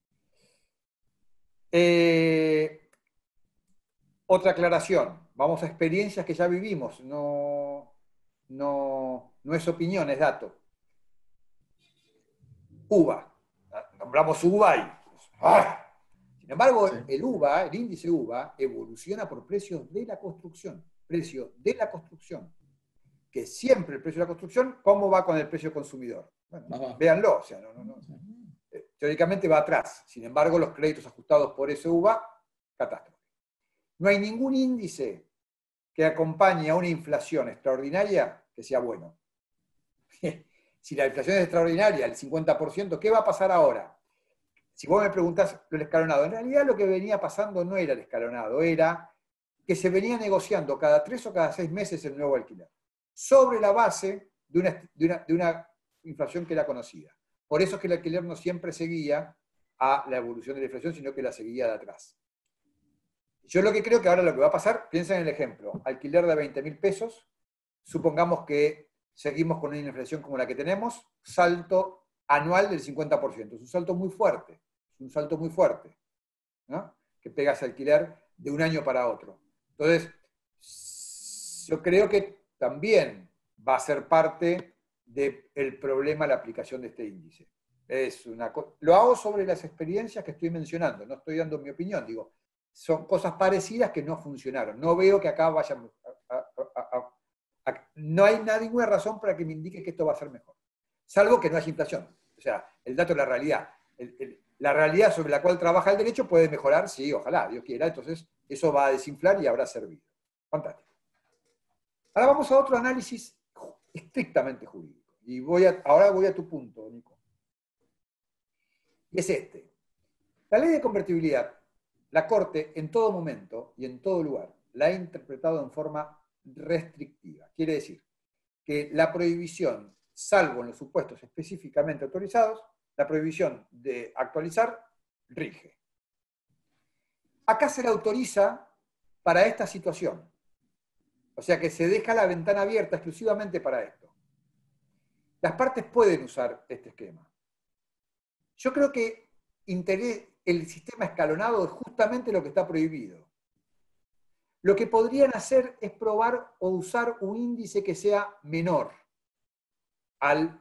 Eh, otra aclaración. Vamos a experiencias que ya vivimos. No, no, no es opinión, es dato. uva. Nombramos uva y... ¡ah! Sin embargo, Sí. el uva, el índice uva, evoluciona por precios de la construcción. Precio de la construcción. Que siempre el precio de la construcción, ¿cómo va con el precio consumidor? Bueno, Abajo. véanlo, o sea, no, no, no. Teóricamente va atrás. Sin embargo, los créditos ajustados por ese uva, catástrofe. No hay ningún índice que acompañe a una inflación extraordinaria que sea bueno. Si la inflación es extraordinaria, el cincuenta por ciento, ¿qué va a pasar ahora? Si vos me preguntás lo del escalonado, en realidad lo que venía pasando no era el escalonado, era que se venía negociando cada tres o cada seis meses el nuevo alquiler, sobre la base de una, de una, de una inflación que era conocida. Por eso es que el alquiler no siempre seguía a la evolución de la inflación, sino que la seguía de atrás. Yo lo que creo que ahora lo que va a pasar, piensa en el ejemplo, alquiler de veinte mil pesos, supongamos que seguimos con una inflación como la que tenemos, salto anual del cincuenta por ciento. Es un salto muy fuerte, es un salto muy fuerte, ¿no? Que pega ese alquiler de un año para otro. Entonces, yo creo que también va a ser parte del problema la aplicación de este índice. Es una lo hago sobre las experiencias que estoy mencionando, no estoy dando mi opinión, digo, son cosas parecidas que no funcionaron. No veo que acá vayan a, a, a, a, a, no hay ninguna razón para que me indique que esto va a ser mejor, salvo que no haya inflación. O sea, el dato es la realidad. El, el, la realidad sobre la cual trabaja el derecho puede mejorar, sí, ojalá, Dios quiera, entonces eso va a desinflar y habrá servido. Fantástico. Ahora vamos a otro análisis estrictamente jurídico. Y voy a, ahora voy a tu punto, Nico. Y es este. La ley de convertibilidad, la Corte en todo momento y en todo lugar la ha interpretado en forma restrictiva. Quiere decir que la prohibición, salvo en los supuestos específicamente autorizados, la prohibición de actualizar rige. Acá se la autoriza para esta situación. O sea que se deja la ventana abierta exclusivamente para esto. Las partes pueden usar este esquema. Yo creo que el sistema escalonado es justamente lo que está prohibido. Lo que podrían hacer es probar o usar un índice que sea menor al,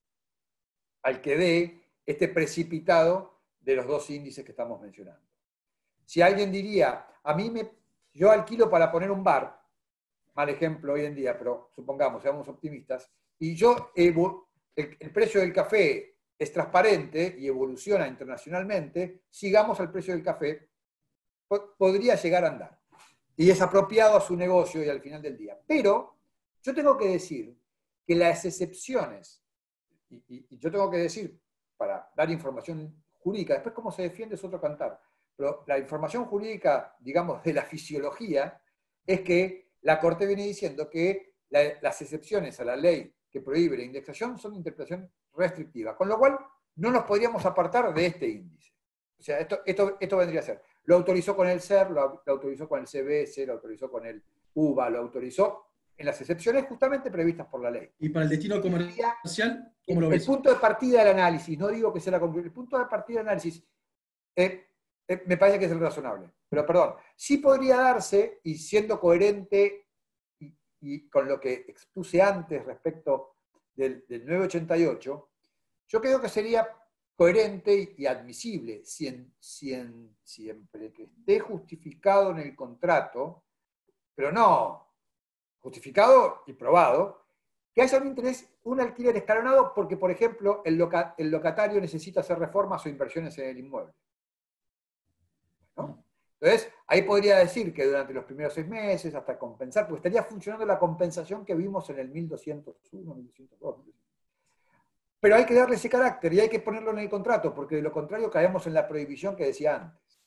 al que dé este precipitado de los dos índices que estamos mencionando. Si alguien diría, a mí me, yo alquilo para poner un bar, mal ejemplo hoy en día, pero supongamos, seamos optimistas, y yo, el, el precio del café es transparente y evoluciona internacionalmente, sigamos al precio del café, podría llegar a andar. Y es apropiado a su negocio y al final del día. Pero yo tengo que decir que las excepciones, y, y, y yo tengo que decir, para dar información jurídica, después cómo se defiende es otro cantar, pero la información jurídica, digamos, de la fisiología, es que la Corte viene diciendo que la, las excepciones a la ley que prohíbe la indexación son de interpretación restrictiva, con lo cual no nos podríamos apartar de este índice. O sea, esto, esto, esto vendría a ser, lo autorizó con el C E R, lo, lo autorizó con el C B S, lo autorizó con el U B A, lo autorizó en las excepciones justamente previstas por la ley. ¿Y para el destino comercial, cómo lo el, ves? El punto de partida del análisis, no digo que sea la conclusión, el punto de partida del análisis eh, eh, me parece que es el razonable, pero perdón, sí podría darse, y siendo coherente y, y con lo que expuse antes respecto del, del nueve ochenta y ocho, yo creo que sería coherente y admisible si en, si en, siempre que esté justificado en el contrato, pero no justificado y probado, que haya un interés, un alquiler escalonado porque, por ejemplo, el, loca, el locatario necesita hacer reformas o inversiones en el inmueble, ¿no? Entonces, ahí podría decir que durante los primeros seis meses, hasta compensar, porque estaría funcionando la compensación que vimos en el mil doscientos uno, mil doscientos dos. Pero hay que darle ese carácter y hay que ponerlo en el contrato, porque de lo contrario caemos en la prohibición que decía antes.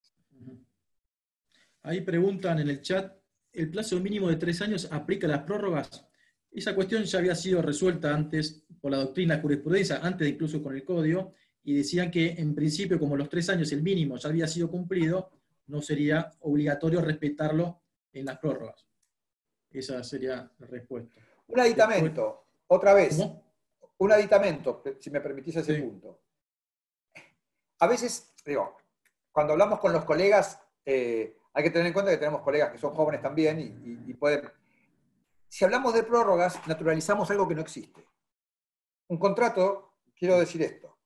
Ahí preguntan en el chat, ¿el plazo mínimo de tres años aplica a las prórrogas? Esa cuestión ya había sido resuelta antes por la doctrina de jurisprudencia, antes de incluso con el código, y decían que en principio, como los tres años el mínimo ya había sido cumplido, no sería obligatorio respetarlo en las prórrogas. Esa sería la respuesta. Un aditamento, Después, otra vez. ¿Cómo? Un aditamento, si me permitís ese sí. punto. A veces, digo, cuando hablamos con los colegas, eh, hay que tener en cuenta que tenemos colegas que son jóvenes también y, y, y pueden... Si hablamos de prórrogas, naturalizamos algo que no existe. Un contrato, quiero decir esto,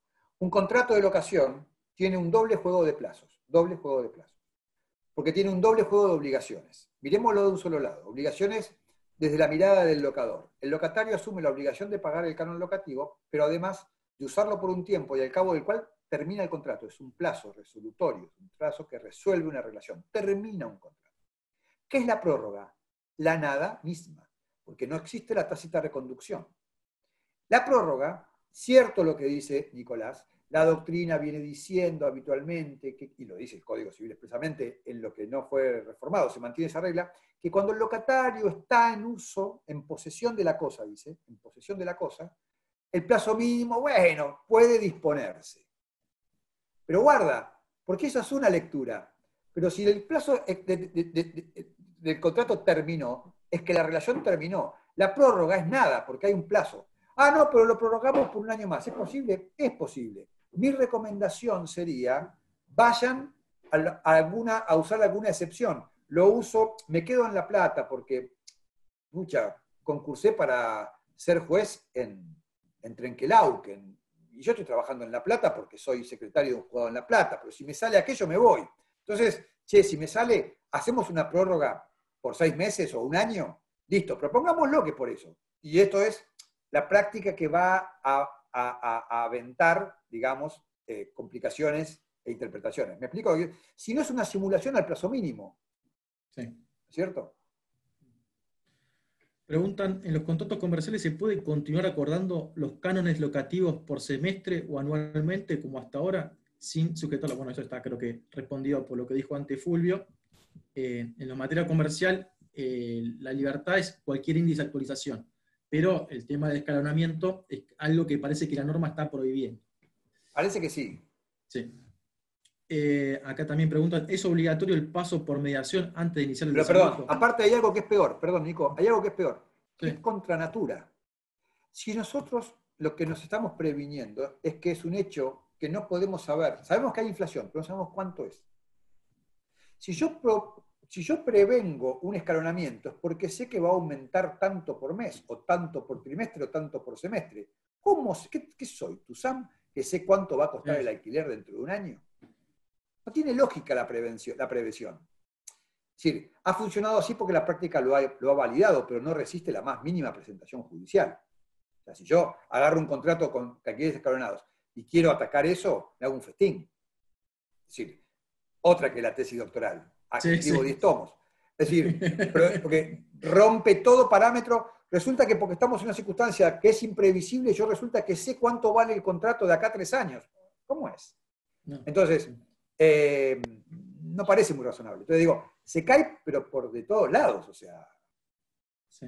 Un contrato de locación tiene un doble juego de plazos, doble juego de plazos, porque tiene un doble juego de obligaciones. Miremoslo de un solo lado, obligaciones desde la mirada del locador. El locatario asume la obligación de pagar el canon locativo, pero además de usarlo por un tiempo y al cabo del cual termina el contrato. Es un plazo resolutorio, es un plazo que resuelve una relación, termina un contrato. ¿Qué es la prórroga? La nada misma, porque no existe la tácita reconducción. La prórroga, cierto lo que dice Nicolás, la doctrina viene diciendo habitualmente, que, y lo dice el Código Civil expresamente, en lo que no fue reformado, se mantiene esa regla, que cuando el locatario está en uso, en posesión de la cosa, dice, en posesión de la cosa, el plazo mínimo, bueno, puede disponerse. Pero guarda, porque esa es una lectura. Pero si el plazo de, de, de, de, del contrato terminó, es que la relación terminó. La prórroga es nada, porque hay un plazo. Ah, no, pero lo prorrogamos por un año más. ¿Es posible? Es posible. Mi recomendación sería, vayan a, a, alguna, a usar alguna excepción. Lo uso, me quedo en La Plata, porque, mucha, concursé para ser juez en, en Trenquelauquen. Y yo estoy trabajando en La Plata porque soy secretario de un juzgado en La Plata, pero si me sale aquello me voy. Entonces, che, si me sale, hacemos una prórroga por seis meses o un año, listo, propongámoslo que por eso. Y esto es la práctica que va a, a, a, a aventar, digamos, eh, complicaciones e interpretaciones. ¿Me explico? Si no es una simulación al plazo mínimo. Sí. ¿Cierto? Preguntan, ¿en los contratos comerciales se puede continuar acordando los cánones locativos por semestre o anualmente, como hasta ahora, sin sujetarlo? Bueno, eso está, creo que respondido por lo que dijo antes Fulvio. Eh, en la materia comercial, eh, la libertad es cualquier índice de actualización, pero el tema del escalonamiento es algo que parece que la norma está prohibiendo. Parece que sí. Sí. Eh, acá también preguntan, ¿es obligatorio el paso por mediación antes de iniciar el Pero desaguiso? perdón, aparte hay algo que es peor, perdón Nico, hay algo que es peor, que Sí. es contra natura. Si nosotros lo que nos estamos previniendo es que es un hecho que no podemos saber, sabemos que hay inflación, pero no sabemos cuánto es. Si yo, pro, si yo prevengo un escalonamiento es porque sé que va a aumentar tanto por mes, o tanto por trimestre, o tanto por semestre. ¿Cómo? ¿Qué, qué soy? ¿Tu Sam? ¿Que sé cuánto va a costar el alquiler dentro de un año? No tiene lógica la, prevención, la previsión. Es decir, ha funcionado así porque la práctica lo ha, lo ha validado, pero no resiste la más mínima presentación judicial. O sea, si yo agarro un contrato con alquileres escalonados y quiero atacar eso, me hago un festín. Es decir, otra que la tesis doctoral. Aquí Sí, escribo sí. diez tomos. Es decir, pero, porque rompe todo parámetro. Resulta que porque estamos en una circunstancia que es imprevisible, yo resulta que sé cuánto vale el contrato de acá a tres años. ¿Cómo es? No. Entonces, eh, no parece muy razonable. Entonces digo, se cae, pero por de todos lados, o sea. Sí.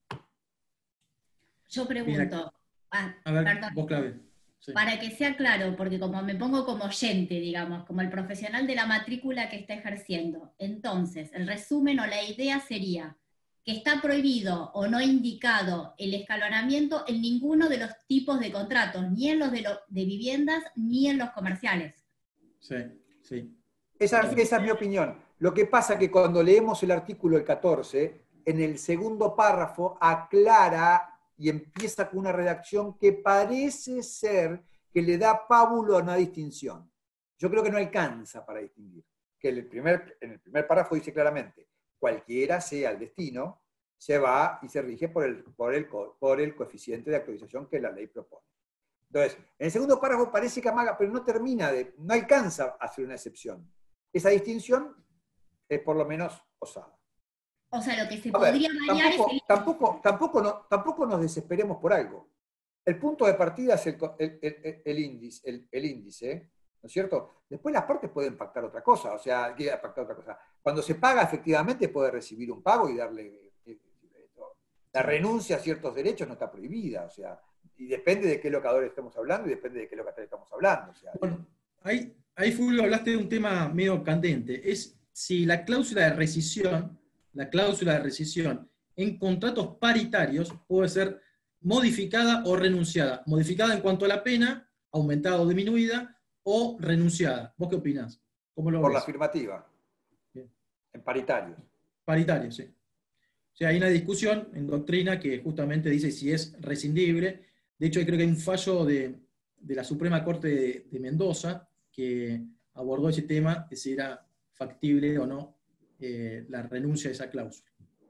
Yo pregunto, ah, A ver, perdón, vos clave. Sí. para que sea claro, porque como me pongo como oyente, digamos, como el profesional de la matrícula que está ejerciendo, entonces, el resumen o la idea sería que está prohibido o no indicado el escalonamiento en ninguno de los tipos de contratos, ni en los de, lo, de viviendas, ni en los comerciales. Sí, sí. Esa, esa es mi opinión. Lo que pasa es que cuando leemos el artículo el catorce, en el segundo párrafo aclara y empieza con una redacción que parece ser que le da pábulo a una distinción. Yo creo que no alcanza para distinguir. Que el primer, en el primer párrafo dice claramente, cualquiera sea el destino, se va y se rige por el, por el, por el coeficiente de actualización que la ley propone. Entonces, en el segundo párrafo parece que amaga, pero no termina, de, no alcanza a hacer una excepción. Esa distinción es por lo menos osada. O sea, lo que se A ver, podría variar tampoco, es el... tampoco, tampoco, no, tampoco nos desesperemos por algo. El punto de partida es el, el, el, el índice, el, el índice, ¿no es cierto? Después las partes pueden pactar otra cosa, o sea, pactar otra cosa. Cuando se paga, efectivamente puede recibir un pago y darle... La renuncia a ciertos derechos no está prohibida, o sea, y depende de qué locador estemos hablando y depende de qué locatario estamos hablando. O sea, bueno, ahí, ahí, Fulvio, hablaste de un tema medio candente. Es si la cláusula de rescisión, la cláusula de rescisión en contratos paritarios puede ser modificada o renunciada. Modificada en cuanto a la pena, aumentada o disminuida, o renunciada. ¿Vos qué opinás? ¿Cómo lo por ves? la afirmativa. Bien. En paritarios. Paritarios, sí. O sea, hay una discusión en doctrina que justamente dice si es rescindible. De hecho, creo que hay un fallo de, de la Suprema Corte de, de Mendoza, que abordó ese tema, de si era factible o no eh, la renuncia de esa cláusula.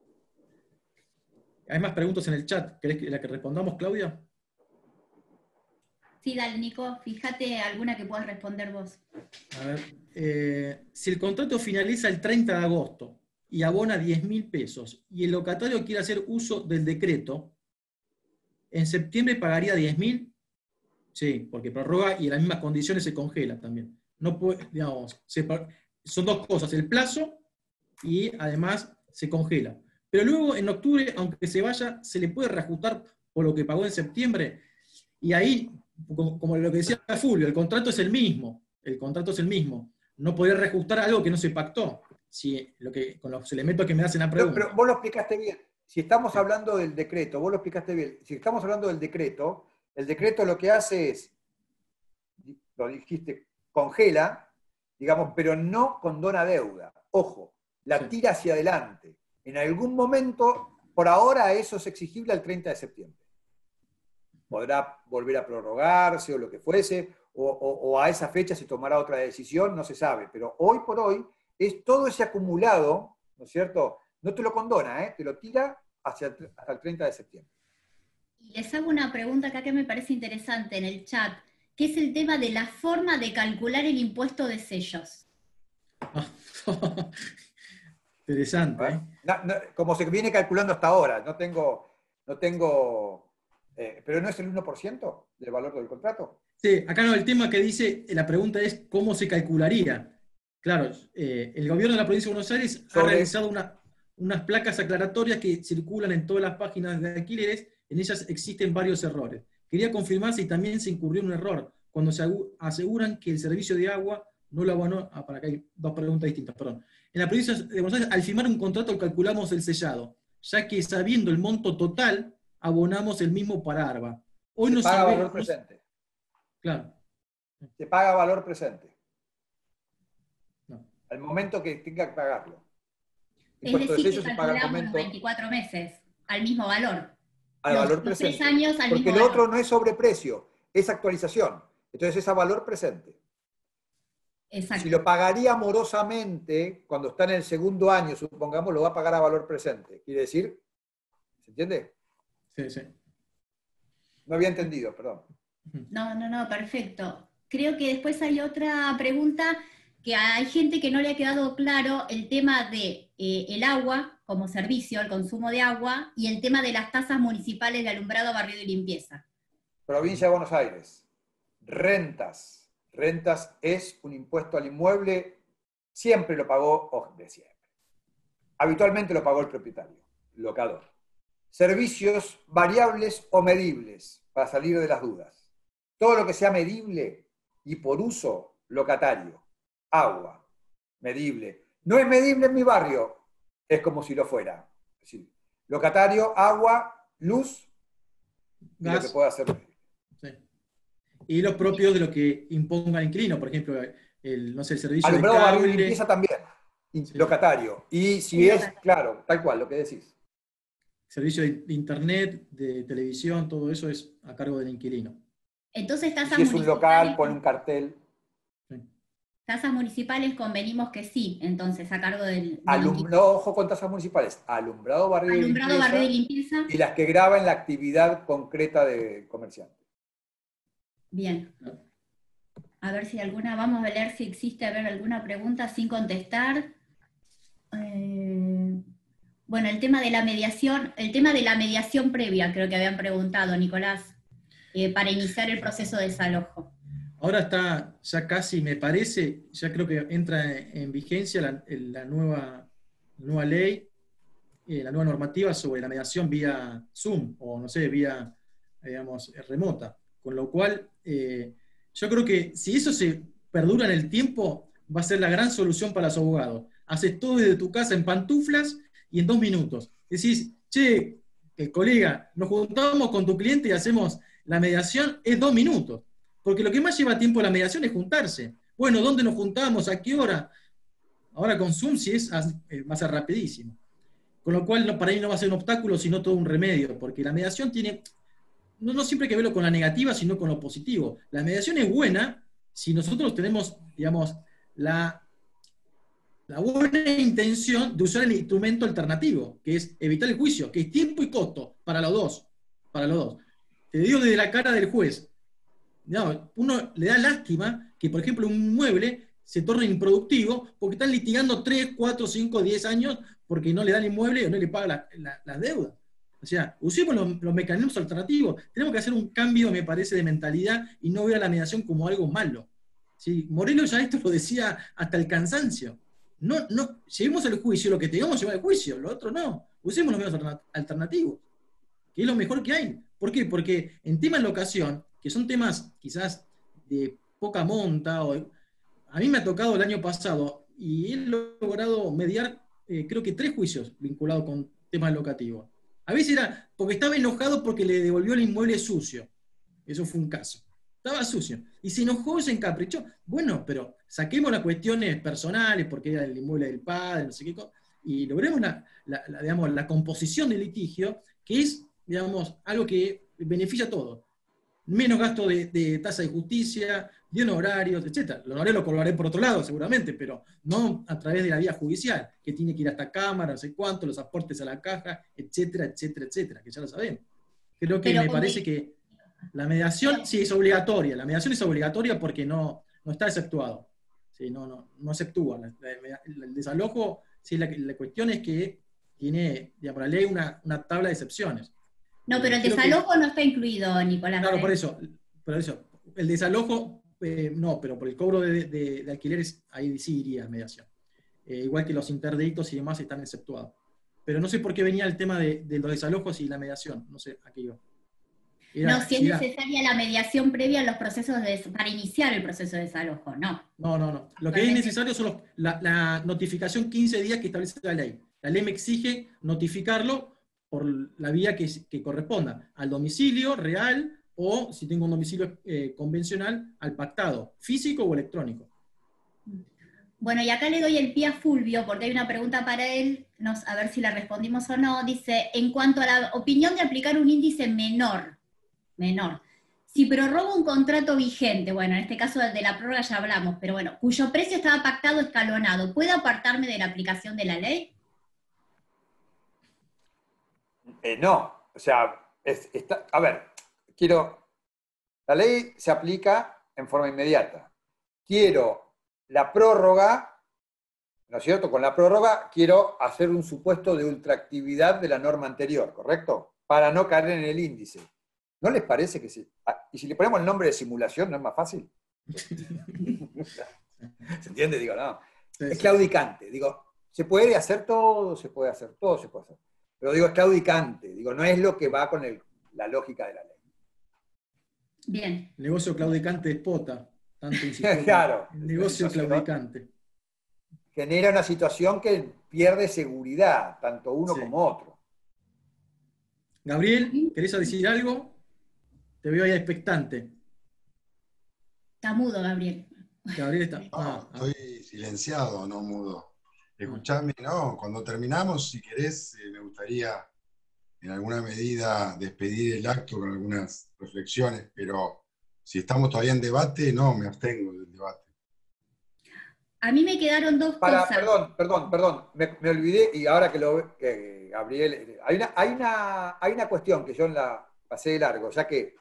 Hay más preguntas en el chat. ¿Querés que la que respondamos, Claudia? Sí, dale, Nico. Fíjate alguna que puedas responder vos. A ver, eh, si el contrato finaliza el treinta de agosto y abona diez mil pesos y el locatario quiere hacer uso del decreto, ¿en septiembre pagaría diez mil? Sí, porque prorroga y en las mismas condiciones se congela también. No puede, digamos, se, son dos cosas, el plazo y además se congela. Pero luego en octubre, aunque se vaya, se le puede reajustar por lo que pagó en septiembre. Y ahí, como, como lo que decía Fulvio, el contrato es el mismo. El contrato es el mismo. No podría reajustar algo que no se pactó. Si, lo que, con los elementos que me hacen la pregunta. Pero, pero vos lo explicaste bien. Si estamos sí. hablando del decreto, vos lo explicaste bien. Si estamos hablando del decreto, el decreto lo que hace es, lo dijiste, congela, digamos, pero no condona deuda. Ojo, la sí. tira hacia adelante. En algún momento, por ahora, eso es exigible al treinta de septiembre. Podrá volver a prorrogarse o lo que fuese, o, o, o a esa fecha se tomará otra decisión, no se sabe. Pero hoy por hoy, es todo ese acumulado, ¿no es cierto? No te lo condona, ¿eh? Te lo tira hacia el, hasta el treinta de septiembre. Y les hago una pregunta acá que me parece interesante en el chat, que es el tema de la forma de calcular el impuesto de sellos. Interesante, ¿eh? No, no, como se viene calculando hasta ahora, no tengo, no tengo eh, pero ¿no es el uno por ciento del valor del contrato? Sí, acá no, el tema que dice, la pregunta es cómo se calcularía. Claro, eh, el gobierno de la provincia de Buenos Aires Sobre... ha realizado una, unas placas aclaratorias que circulan en todas las páginas de alquileres, en ellas existen varios errores. Quería confirmar si también se incurrió en un error, cuando se aseguran que el servicio de agua no lo abonó. Ah, para acá hay dos preguntas distintas, perdón. En la provincia de Buenos Aires, al firmar un contrato calculamos el sellado, ya que sabiendo el monto total, abonamos el mismo para ARBA. Hoy se no paga sabemos, valor presente. Claro. Se paga valor presente. No. Al momento que tenga que pagarlo. Es decir, que calculamos momento, los veinticuatro meses, al mismo valor. Al los, valor los presente. Tres años al Porque mismo el valor. otro no es sobreprecio, es actualización. Entonces es a valor presente. Exacto. Si lo pagaría amorosamente, cuando está en el segundo año, supongamos, lo va a pagar a valor presente. Quiere decir, ¿se entiende? Sí, sí. No había entendido, perdón. No, no, no, perfecto. Creo que después hay otra pregunta, que hay gente que no le ha quedado claro el tema de eh, el agua como servicio, el consumo de agua, y el tema de las tasas municipales de alumbrado, barrido y limpieza. Provincia de Buenos Aires. Rentas. Rentas es un impuesto al inmueble, siempre lo pagó, o de siempre. Habitualmente lo pagó el propietario, locador. Servicios variables o medibles, para salir de las dudas. Todo lo que sea medible y por uso, locatario. Agua, medible. No es medible en mi barrio, es como si lo fuera. Es decir, locatario, agua, luz, y lo que pueda hacer. Sí. Y los propios de lo que imponga el inquilino, por ejemplo, el, no sé, el servicio alumbrado, de cable. Alumbrado, limpieza también, sí. Locatario. Y si sí, es, locatario. Claro, tal cual, lo que decís. Servicio de internet, de televisión, todo eso es a cargo del inquilino. Entonces, tasas si es un local, pone un cartel. Sí. Tasas municipales convenimos que sí, entonces, a cargo del... del Alumbrado, ojo con tasas municipales. Alumbrado, barrido, alumbrado, y, limpieza, barrido y limpieza. Y las que graban la actividad concreta de comerciante. Bien. A ver si alguna, vamos a ver si existe, a ver, alguna pregunta sin contestar. Eh, bueno, el tema de la mediación, el tema de la mediación previa, creo que habían preguntado, Nicolás, eh, para iniciar el proceso de desalojo. Ahora está ya casi, me parece, ya creo que entra en vigencia la, la nueva, nueva ley, eh, la nueva normativa sobre la mediación vía Zoom, o no sé, vía, digamos, remota. Con lo cual, eh, yo creo que si eso se perdura en el tiempo, va a ser la gran solución para los abogados. Haces todo desde tu casa en pantuflas y en dos minutos. Decís, che, eh, colega, nos juntamos con tu cliente y hacemos la mediación, es dos minutos. Porque lo que más lleva tiempo la mediación es juntarse. Bueno, ¿dónde nos juntamos? ¿A qué hora? Ahora con Zoom sí es, va a ser rapidísimo. Con lo cual, no, para mí no va a ser un obstáculo, sino todo un remedio, porque la mediación tiene... no, no siempre hay que verlo con la negativa, sino con lo positivo. La mediación es buena si nosotros tenemos, digamos, la, la buena intención de usar el instrumento alternativo, que es evitar el juicio, que es tiempo y costo para los dos. Para los dos. Te digo desde la cara del juez. No, uno le da lástima que, por ejemplo, un mueble se torne improductivo porque están litigando tres, cuatro, cinco, diez años porque no le dan el inmueble o no le pagan la, la, las deudas. O sea, usemos los, los mecanismos alternativos. Tenemos que hacer un cambio, me parece, de mentalidad y no ver a la mediación como algo malo. ¿Sí? Moreno ya esto lo decía hasta el cansancio. No, no, llevemos al juicio lo que tengamos que llevar al juicio, lo otro no. Usemos los medios alternativos, que es lo mejor que hay. ¿Por qué? Porque en temas de locación, que son temas quizás de poca monta, o, a mí me ha tocado el año pasado y he logrado mediar, eh, creo que tres juicios vinculados con temas locativos. A veces era porque estaba enojado porque le devolvió el inmueble sucio. Eso fue un caso. Estaba sucio. Y se enojó, se encaprichó. Bueno, pero saquemos las cuestiones personales, porque era el inmueble del padre, no sé qué cosa, y logremos la, la, la, digamos, la composición del litigio, que es, digamos, algo que beneficia a todos. Menos gasto de, de tasa de justicia, de honorarios, etcétera. Los honorarios lo cobraré por otro lado, seguramente, pero no a través de la vía judicial, que tiene que ir hasta cámara, no sé cuánto, los aportes a la caja, etcétera, etcétera, etcétera, que ya lo sabemos. Creo que pero me parece me... que la mediación sí es obligatoria. La mediación es obligatoria porque no, no está exceptuado. Sí, no, no, no exceptúa. La, la, el desalojo, sí, la, la cuestión es que tiene, digamos, la ley una, una tabla de excepciones. No, pero el Creo desalojo que, no está incluido, Nicolás. Claro, por eso, por eso. El desalojo, eh, no, pero por el cobro de, de, de alquileres, ahí sí iría mediación. Eh, igual que los interdictos y demás están exceptuados. Pero no sé por qué venía el tema de, de los desalojos y la mediación. No sé a qué iba. Era, no, si es era, necesaria la mediación previa a los procesos de, para iniciar el proceso de desalojo, no. No, no, no. Lo que es necesario son los, la, la notificación quince días que establece la ley. La ley me exige notificarlo por la vía que, que corresponda, al domicilio real o, si tengo un domicilio eh, convencional, al pactado, físico o electrónico. Bueno, y acá le doy el pie a Fulvio, porque hay una pregunta para él, nos, a ver si la respondimos o no. Dice, en cuanto a la opinión de aplicar un índice menor, menor, si prorrogo un contrato vigente, bueno, en este caso de la prórroga ya hablamos, pero bueno, cuyo precio estaba pactado escalonado, ¿puedo apartarme de la aplicación de la ley? Eh, no, o sea, es, está, a ver, quiero, la ley se aplica en forma inmediata. Quiero la prórroga, ¿no es cierto? Con la prórroga quiero hacer un supuesto de ultraactividad de la norma anterior, ¿correcto? Para no caer en el índice. ¿No les parece que sí? Ah, y si le ponemos el nombre de simulación, ¿no es más fácil? ¿Se entiende? Digo, no. Sí, es claudicante. Digo, se puede hacer todo, se puede hacer todo, se puede hacer. Pero digo, es claudicante. Digo, no es lo que va con el, la lógica de la ley. Bien. El negocio claudicante es pota. Tanto claro. El negocio claudicante. Genera una situación que pierde seguridad, tanto uno sí. como otro. Gabriel, ¿querés decir algo? Te veo ahí expectante. Está mudo, Gabriel. Gabriel está. No, ah, estoy ah. silenciado, no mudo. Escuchame, no, cuando terminamos, si querés, eh, me gustaría en alguna medida despedir el acto con algunas reflexiones, pero si estamos todavía en debate, no, me abstengo del debate. A mí me quedaron dos Para, cosas. Perdón, perdón, perdón, me, me olvidé, y ahora que lo que Gabriel, hay una, hay, una, hay una cuestión que yo en la pasé de largo, ya que,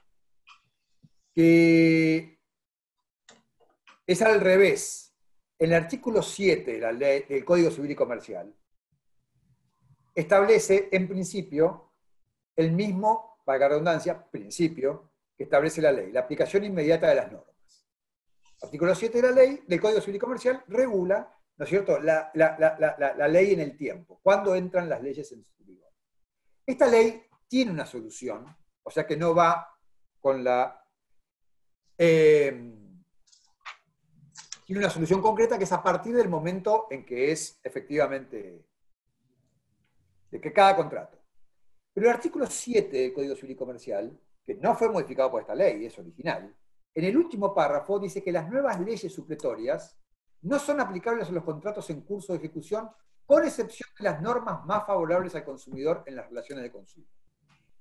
que es al revés. En el artículo siete de la ley, del Código Civil y Comercial establece, en principio, el mismo, valga la redundancia, principio que establece la ley, la aplicación inmediata de las normas. El artículo siete de la ley, del Código Civil y Comercial, regula, ¿no es cierto?, la, la, la, la, la ley en el tiempo, cuándo entran las leyes en su vigor. Esta ley tiene una solución, o sea que no va con la... Eh, tiene una solución concreta que es a partir del momento en que es efectivamente de que cada contrato. Pero el artículo siete del Código Civil y Comercial, que no fue modificado por esta ley, es original, en el último párrafo dice que las nuevas leyes supletorias no son aplicables a los contratos en curso de ejecución, con excepción de las normas más favorables al consumidor en las relaciones de consumo.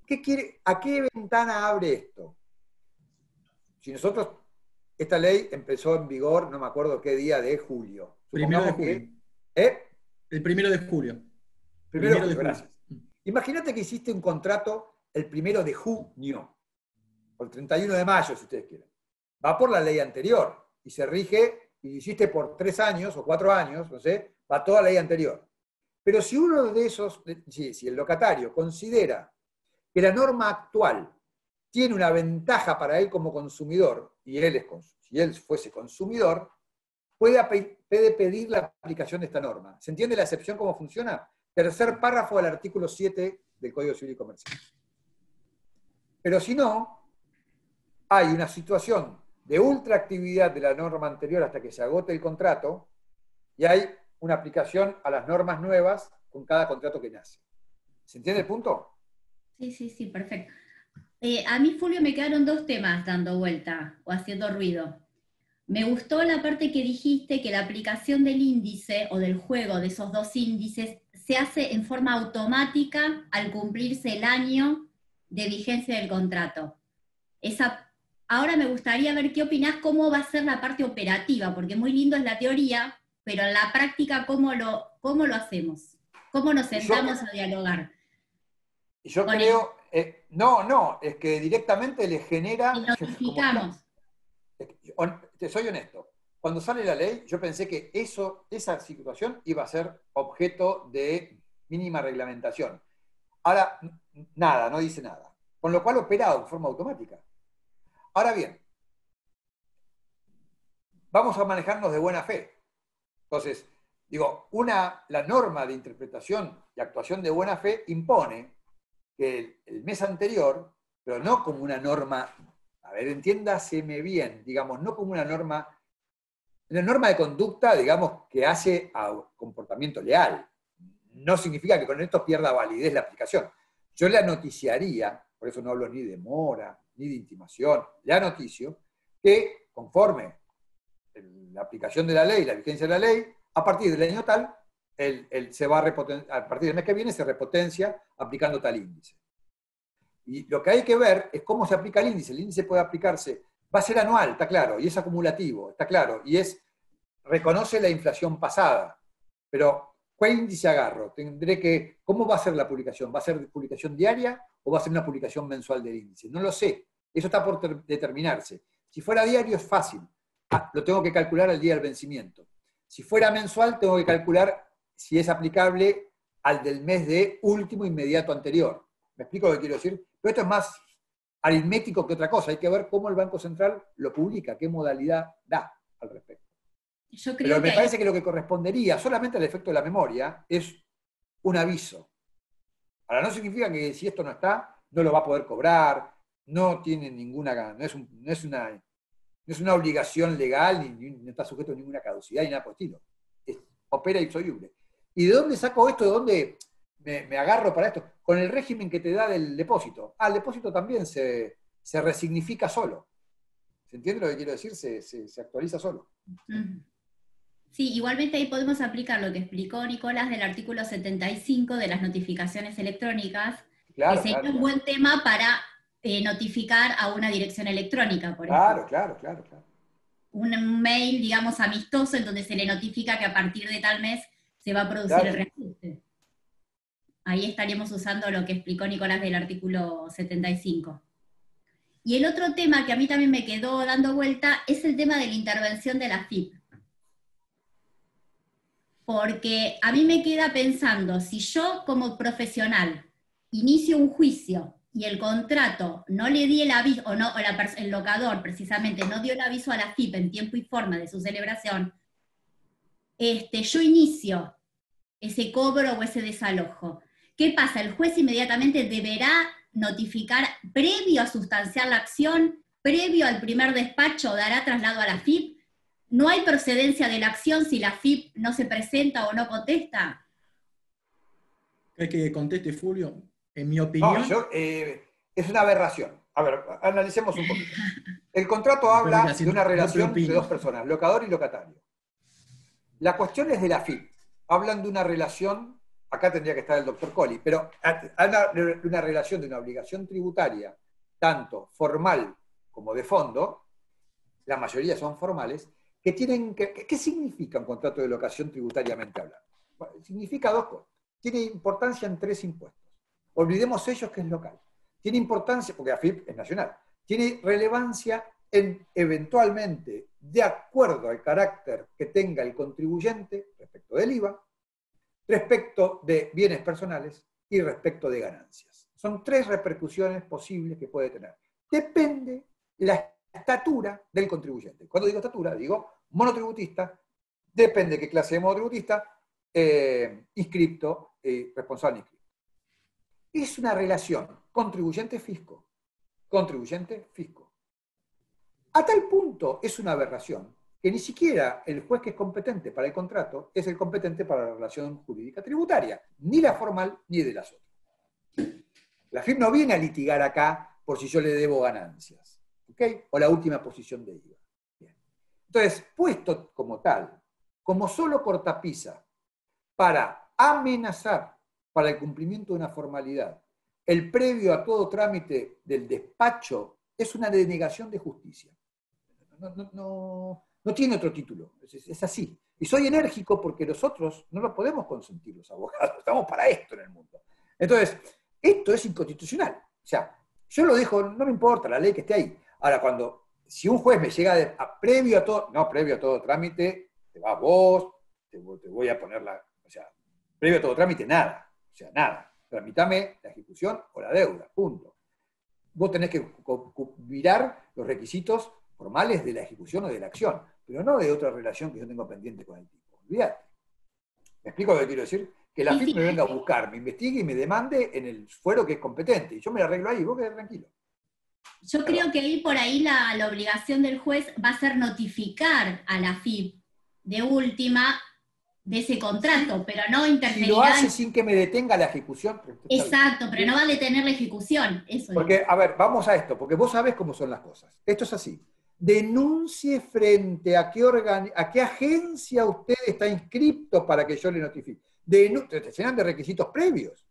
¿Qué quiere, ¿A qué ventana abre esto? Si nosotros, esta ley empezó en vigor, no me acuerdo qué día de julio. Primero de julio. Que, ¿eh? El primero de julio. Primero, primero de julio, de julio. gracias. Imagínate que hiciste un contrato el primero de junio, o el treinta y uno de mayo, si ustedes quieren. Va por la ley anterior y se rige, y lo hiciste por tres años o cuatro años, no sé, va toda la ley anterior. Pero si uno de esos, si, si el locatario considera que la norma actual tiene una ventaja para él como consumidor, y él es, si él fuese consumidor, puede, puede pedir la aplicación de esta norma. ¿Se entiende la excepción cómo funciona? Tercer párrafo del artículo siete del Código Civil y Comercial. Pero si no, hay una situación de ultraactividad de la norma anterior hasta que se agote el contrato, y hay una aplicación a las normas nuevas con cada contrato que nace. ¿Se entiende el punto? Sí, sí, sí, perfecto. Eh, a mí, Fulvio, me quedaron dos temas dando vuelta o haciendo ruido. Me gustó la parte que dijiste que la aplicación del índice o del juego de esos dos índices se hace en forma automática al cumplirse el año de vigencia del contrato. Esa, ahora me gustaría ver qué opinás, cómo va a ser la parte operativa, porque muy lindo es la teoría, pero en la práctica, ¿cómo lo, cómo lo hacemos? ¿Cómo nos sentamos yo, a dialogar? Yo creo, el, eh, no, no, es que directamente le genera... Y notificamos. Como, te soy honesto, cuando sale la ley, yo pensé que eso, esa situación iba a ser objeto de mínima reglamentación. Ahora, nada, no dice nada. Con lo cual opera de forma automática. Ahora bien, vamos a manejarnos de buena fe. Entonces, digo, una, la norma de interpretación y actuación de buena fe impone que el, el mes anterior, pero no como una norma, a ver, entiéndaseme bien, digamos, no como una norma, una norma de conducta, digamos, que hace a comportamiento leal. No significa que con esto pierda validez la aplicación. Yo la noticiaría, por eso no hablo ni de mora, ni de intimación, la noticio, que conforme la aplicación de la ley, la vigencia de la ley, a partir del año tal, el, el se va a, a partir del mes que viene se repotencia aplicando tal índice. Y lo que hay que ver es cómo se aplica el índice. El índice puede aplicarse, va a ser anual, está claro, y es acumulativo, está claro, y es, reconoce la inflación pasada, pero ¿cuál índice agarro? Tendré que, ¿cómo va a ser la publicación? ¿Va a ser publicación diaria o va a ser una publicación mensual del índice? No lo sé, eso está por ter- determinarse. Si fuera diario es fácil, ah, lo tengo que calcular al día del vencimiento. Si fuera mensual tengo que calcular si es aplicable al del mes de último inmediato anterior. ¿Me explico lo que quiero decir? Pero esto es más aritmético que otra cosa. Hay que ver cómo el Banco Central lo publica, qué modalidad da al respecto. Yo creo Pero me que parece hay... que lo que correspondería solamente al efecto de la memoria es un aviso. Ahora, no significa que si esto no está, no lo va a poder cobrar, no tiene ninguna, no es, un, no es, una, no es una obligación legal, ni, ni está sujeto a ninguna caducidad, ni nada por el estilo. Es, opera ipso iure. ¿Y de dónde saco esto? ¿De dónde me, me agarro para esto? Con el régimen que te da del depósito. Ah, el depósito también se, se resignifica solo. ¿Se entiende lo que quiero decir? Se, se, se actualiza solo. Uh-huh. Sí, igualmente ahí podemos aplicar lo que explicó Nicolás del artículo setenta y cinco de las notificaciones electrónicas, claro, que sería claro, un claro. buen tema para eh, notificar a una dirección electrónica, por claro, ejemplo. Claro, claro, claro. Un, un mail, digamos, amistoso, en donde se le notifica que a partir de tal mes se va a producir claro. el reajuste. Ahí estaríamos usando lo que explicó Nicolás del artículo setenta y cinco. Y el otro tema que a mí también me quedó dando vuelta es el tema de la intervención de la F I P. Porque a mí me queda pensando, si yo como profesional inicio un juicio y el contrato no le di el aviso, o, no, o la, el locador precisamente no dio el aviso a la F I P en tiempo y forma de su celebración, este, yo inicio ese cobro o ese desalojo. ¿Qué pasa? El juez inmediatamente deberá notificar, previo a sustanciar la acción, previo al primer despacho, dará traslado a la F I P. ¿No hay procedencia de la acción si la F I P no se presenta o no contesta? ¿Hay que conteste, Fulvio? En mi opinión... No, yo, eh, es una aberración. A ver, analicemos un poquito. El contrato habla de una relación de dos personas, locador y locatario. La cuestión es de la F I P. Hablan de una relación acá tendría que estar el doctor Colli, pero hay una, una relación de una obligación tributaria, tanto formal como de fondo, la mayoría son formales, que tienen que, ¿qué significa un contrato de locación tributariamente hablando? Bueno, significa dos cosas. Tiene importancia en tres impuestos. Olvidemos ellos que es local. Tiene importancia, porque A F I P es nacional, tiene relevancia en, eventualmente, de acuerdo al carácter que tenga el contribuyente respecto del I V A, respecto de bienes personales y respecto de ganancias. Son tres repercusiones posibles que puede tener. Depende la estatura del contribuyente. Cuando digo estatura, digo monotributista, depende qué clase de monotributista, eh, inscripto y responsable inscripto. Es una relación contribuyente-fisco, contribuyente-fisco. A tal punto es una aberración que ni siquiera el juez que es competente para el contrato es el competente para la relación jurídica tributaria, ni la formal ni de las otras. La F I P no viene a litigar acá por si yo le debo ganancias, ¿ok? O la última posición de I V A. Bien. Entonces, puesto como tal, como solo cortapisa para amenazar para el cumplimiento de una formalidad, el previo a todo trámite del despacho es una denegación de justicia. No, no, no, no tiene otro título, es, es así. Y soy enérgico porque nosotros no lo podemos consentir los abogados, estamos para esto en el mundo. Entonces, esto es inconstitucional. O sea, yo lo dejo, no me importa la ley que esté ahí. Ahora, cuando, si un juez me llega de, a, previo a todo, no, previo a todo trámite, te vas vos, te, te voy a poner la, o sea, previo a todo trámite, nada. O sea, nada. Tramitame la ejecución o la deuda, punto. Vos tenés que mirar los requisitos formales de la ejecución o de la acción, pero no de otra relación que yo tengo pendiente con el tipo. Olvídate. ¿Me explico lo que quiero decir? Que la Sí, F I P sí. me venga a buscar, me investigue y me demande en el fuero que es competente. Y yo me la arreglo ahí, vos quedás tranquilo. Yo creo que ahí por ahí la, la obligación del juez va a ser notificar a la F I P de última de ese contrato, pero no Si interferirá. lo hace en- sin que me detenga la ejecución. Pero esto está bien. Exacto, pero no va a detener la ejecución. Eso Porque, digo. a ver, vamos a esto, porque vos sabés cómo son las cosas. Esto es así. Denuncie frente a qué, organi- a qué agencia usted está inscripto para que yo le notifique. Denu- te llenan de requisitos previos.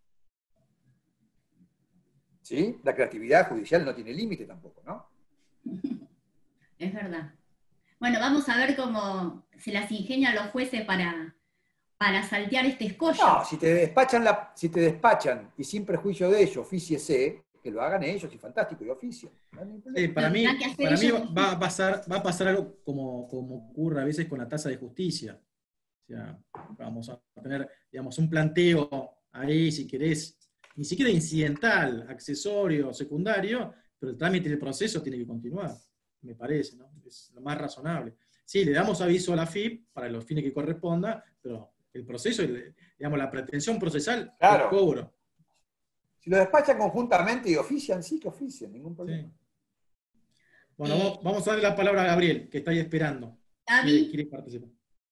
¿Sí? La creatividad judicial no tiene límite tampoco, ¿no? Es verdad. Bueno, vamos a ver cómo se las ingenian los jueces para, para saltear este escollo. No, si te despachan, la, si te despachan y sin perjuicio de ello, ofíciese, que lo hagan ellos y fantástico, y oficien. No hay ningún problema. Sí, para Lo mí, tendrán que hacer para mí ellos. va a pasar, va a pasar algo como, como ocurre a veces con la tasa de justicia. O sea, vamos a tener, digamos, un planteo ahí, si querés, ni siquiera incidental, accesorio, secundario, pero el trámite del proceso tiene que continuar, me parece, ¿no? Es lo más razonable. Sí, le damos aviso a la F I P para los fines que corresponda, pero el proceso, digamos, la pretensión procesal, Claro. el cobro. Si lo despachan conjuntamente y ofician, sí que ofician, ningún problema. Sí. Bueno, Eh, vamos, vamos a darle la palabra a Gabriel, que está ahí esperando. Gaby, Quiere, quiere participar.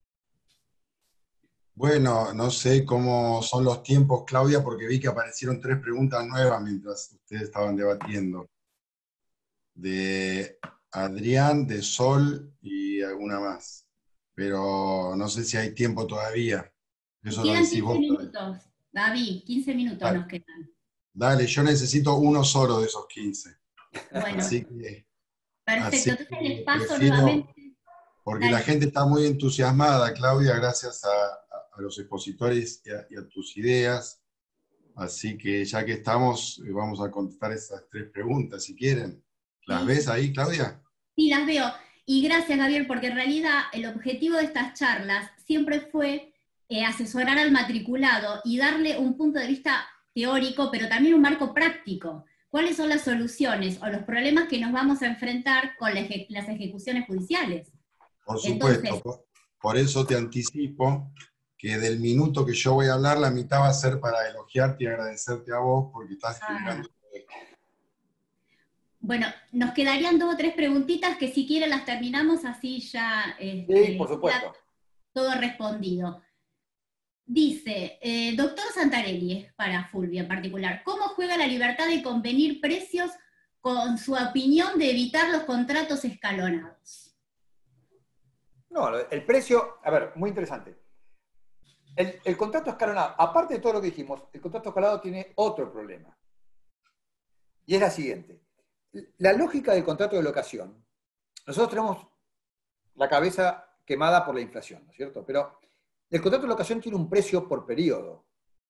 Bueno, no sé cómo son los tiempos, Claudia, porque vi que aparecieron tres preguntas nuevas mientras ustedes estaban debatiendo. De Adrián, de Sol y alguna más. Pero no sé si hay tiempo todavía. Eso lo quedan decís quince vos. minutos. Gaby, quince minutos Dale. nos quedan. Dale, yo necesito uno solo de esos quince. Bueno, Así que, perfecto. así Entonces que les paso prefiero- nuevamente. porque Dale. la gente está muy entusiasmada, Claudia, gracias a, a- a los expositores y a, y a tus ideas. Así que ya que estamos, eh, vamos a contestar esas tres preguntas, si quieren. ¿Las Sí, ves sí. ahí, Claudia? Sí, las veo. Y gracias, Gabriel, porque en realidad el objetivo de estas charlas siempre fue eh, asesorar al matriculado y darle un punto de vista teórico, pero también un marco práctico. ¿Cuáles son las soluciones o los problemas que nos vamos a enfrentar con la eje- las ejecuciones judiciales? Por Entonces- supuesto. Por, por eso te anticipo que del minuto que yo voy a hablar, la mitad va a ser para elogiarte y agradecerte a vos, porque estás Ah. generando... Bueno, nos quedarían dos o tres preguntitas que si quieren las terminamos, así ya Sí, este, por supuesto. queda todo respondido. Dice, eh, doctor Santarelli, para Fulvia en particular, ¿cómo juega la libertad de convenir precios con su opinión de evitar los contratos escalonados? No, el precio, a ver, muy interesante. el, el contrato escalonado, aparte de todo lo que dijimos, el contrato escalonado tiene otro problema. Y es la siguiente. La lógica del contrato de locación, nosotros tenemos la cabeza quemada por la inflación, ¿no es cierto? Pero el contrato de locación tiene un precio por periodo.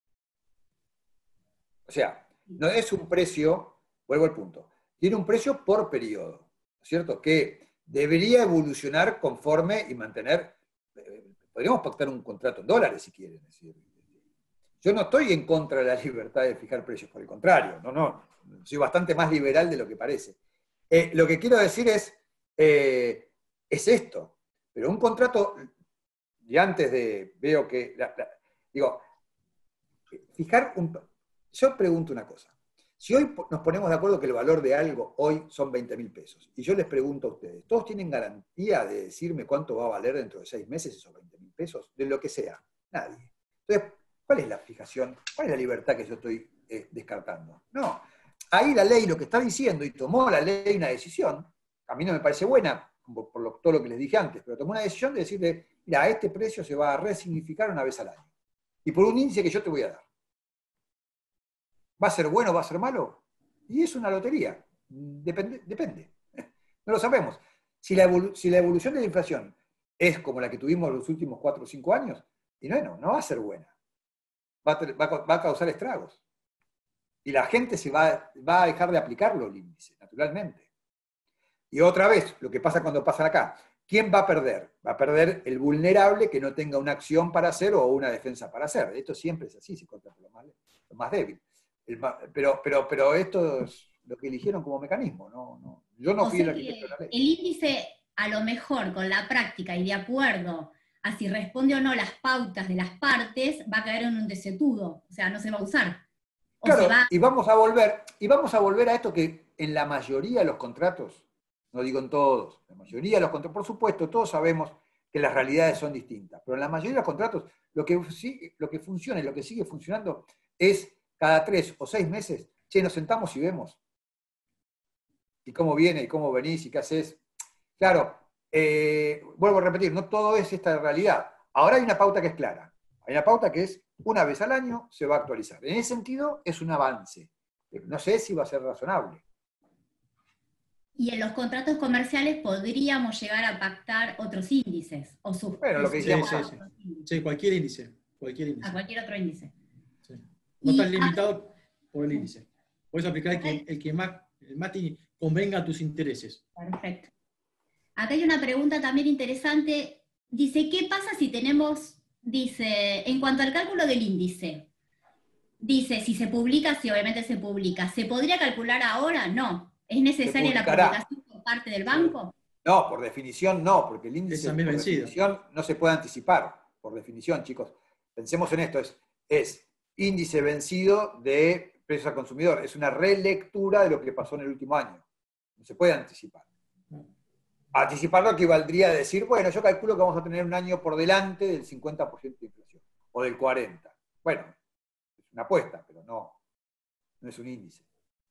O sea, no es un precio, vuelvo al punto, tiene un precio por periodo, ¿no es cierto? Que debería evolucionar conforme y mantener, eh, podríamos pactar un contrato en dólares si quieren. Es decir, yo no estoy en contra de la libertad de fijar precios, por el contrario, no, no, soy bastante más liberal de lo que parece. Eh, lo que quiero decir es, eh, es esto, pero un contrato, y antes de, veo que, la, la, digo, fijar un, yo pregunto una cosa, si hoy nos ponemos de acuerdo que el valor de algo hoy son veinte mil pesos, y yo les pregunto a ustedes, ¿todos tienen garantía de decirme cuánto va a valer dentro de seis meses esos veinte mil pesos? De lo que sea, nadie. Entonces, ¿cuál es la fijación? ¿Cuál es la libertad que yo estoy eh, descartando? No. Ahí la ley lo que está diciendo, y tomó la ley una decisión, a mí no me parece buena, por, por lo, todo lo que les dije antes, pero tomó una decisión de decirle, mira, este precio se va a resignificar una vez al año. Y por un índice que yo te voy a dar. ¿Va a ser bueno o va a ser malo? Y es una lotería. Depende. depende. No lo sabemos. Si la, si la evolución de la inflación es como la que tuvimos los últimos cuatro o cinco años, y no, no va a ser buena. Va a, va, va a causar estragos. Y la gente se va, va a dejar de aplicarlo el índice, naturalmente. Y otra vez, lo que pasa cuando pasa acá, ¿quién va a perder? Va a perder el vulnerable que no tenga una acción para hacer o una defensa para hacer. Esto siempre es así, se corta por lo más, lo más débil. El, pero, pero, pero esto es lo que eligieron como mecanismo. No, no. Yo no fui el arquitecto de la ley. El índice, a lo mejor, con la práctica y de acuerdo a si responde o no las pautas de las partes, va a caer en un desetudo. O sea, no se va a usar. O claro, se va... y vamos a volver, y vamos a volver a esto que en la mayoría de los contratos, no digo en todos, en la mayoría de los contratos, por supuesto, todos sabemos que las realidades son distintas, pero en la mayoría de los contratos, lo que, lo que funciona y lo que sigue funcionando es cada tres o seis meses, che, nos sentamos y vemos. Y cómo viene, y cómo venís, y qué haces. Claro, eh, vuelvo a repetir, no todo es esta realidad. Ahora hay una pauta que es clara. Hay una pauta que es una vez al año se va a actualizar. En ese sentido, es un avance. No sé si va a ser razonable. Y en los contratos comerciales podríamos llegar a pactar otros índices. O sus, bueno, lo que decíamos. Sí, sí, sí. sí, cualquier índice. Cualquier índice. A cualquier otro índice. Sí. No y, estás limitado por el índice. Puedes aplicar el que, el que más, el más te convenga a tus intereses. Perfecto. Acá hay una pregunta también interesante. Dice, ¿qué pasa si tenemos... Dice, en cuanto al cálculo del índice, dice, si se publica, si obviamente se publica, ¿se podría calcular ahora? No. ¿Es necesaria la publicación por parte del banco? No, por definición no, porque el índice por vencido. definición no se puede anticipar, por definición, chicos. Pensemos en esto, es, es índice vencido de precios al consumidor, es una relectura de lo que pasó en el último año. No se puede anticipar. Anticiparlo equivaldría a decir, bueno, yo calculo que vamos a tener un año por delante del cincuenta por ciento de inflación, o del cuarenta por ciento. Bueno, es una apuesta, pero no, no es un índice.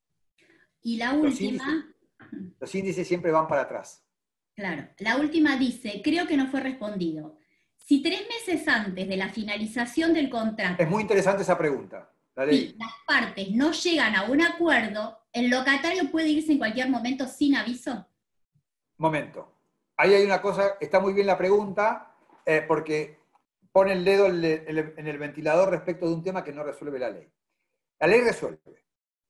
Y la los última... Índices, los índices siempre van para atrás. Claro, la última dice, creo que no fue respondido. Si tres meses antes de la finalización del contrato... Es muy interesante esa pregunta. La si las partes no llegan a un acuerdo, ¿el locatario puede irse en cualquier momento sin aviso? Momento. Ahí hay una cosa, está muy bien la pregunta, eh, porque pone el dedo en el, en el ventilador respecto de un tema que no resuelve la ley. La ley resuelve.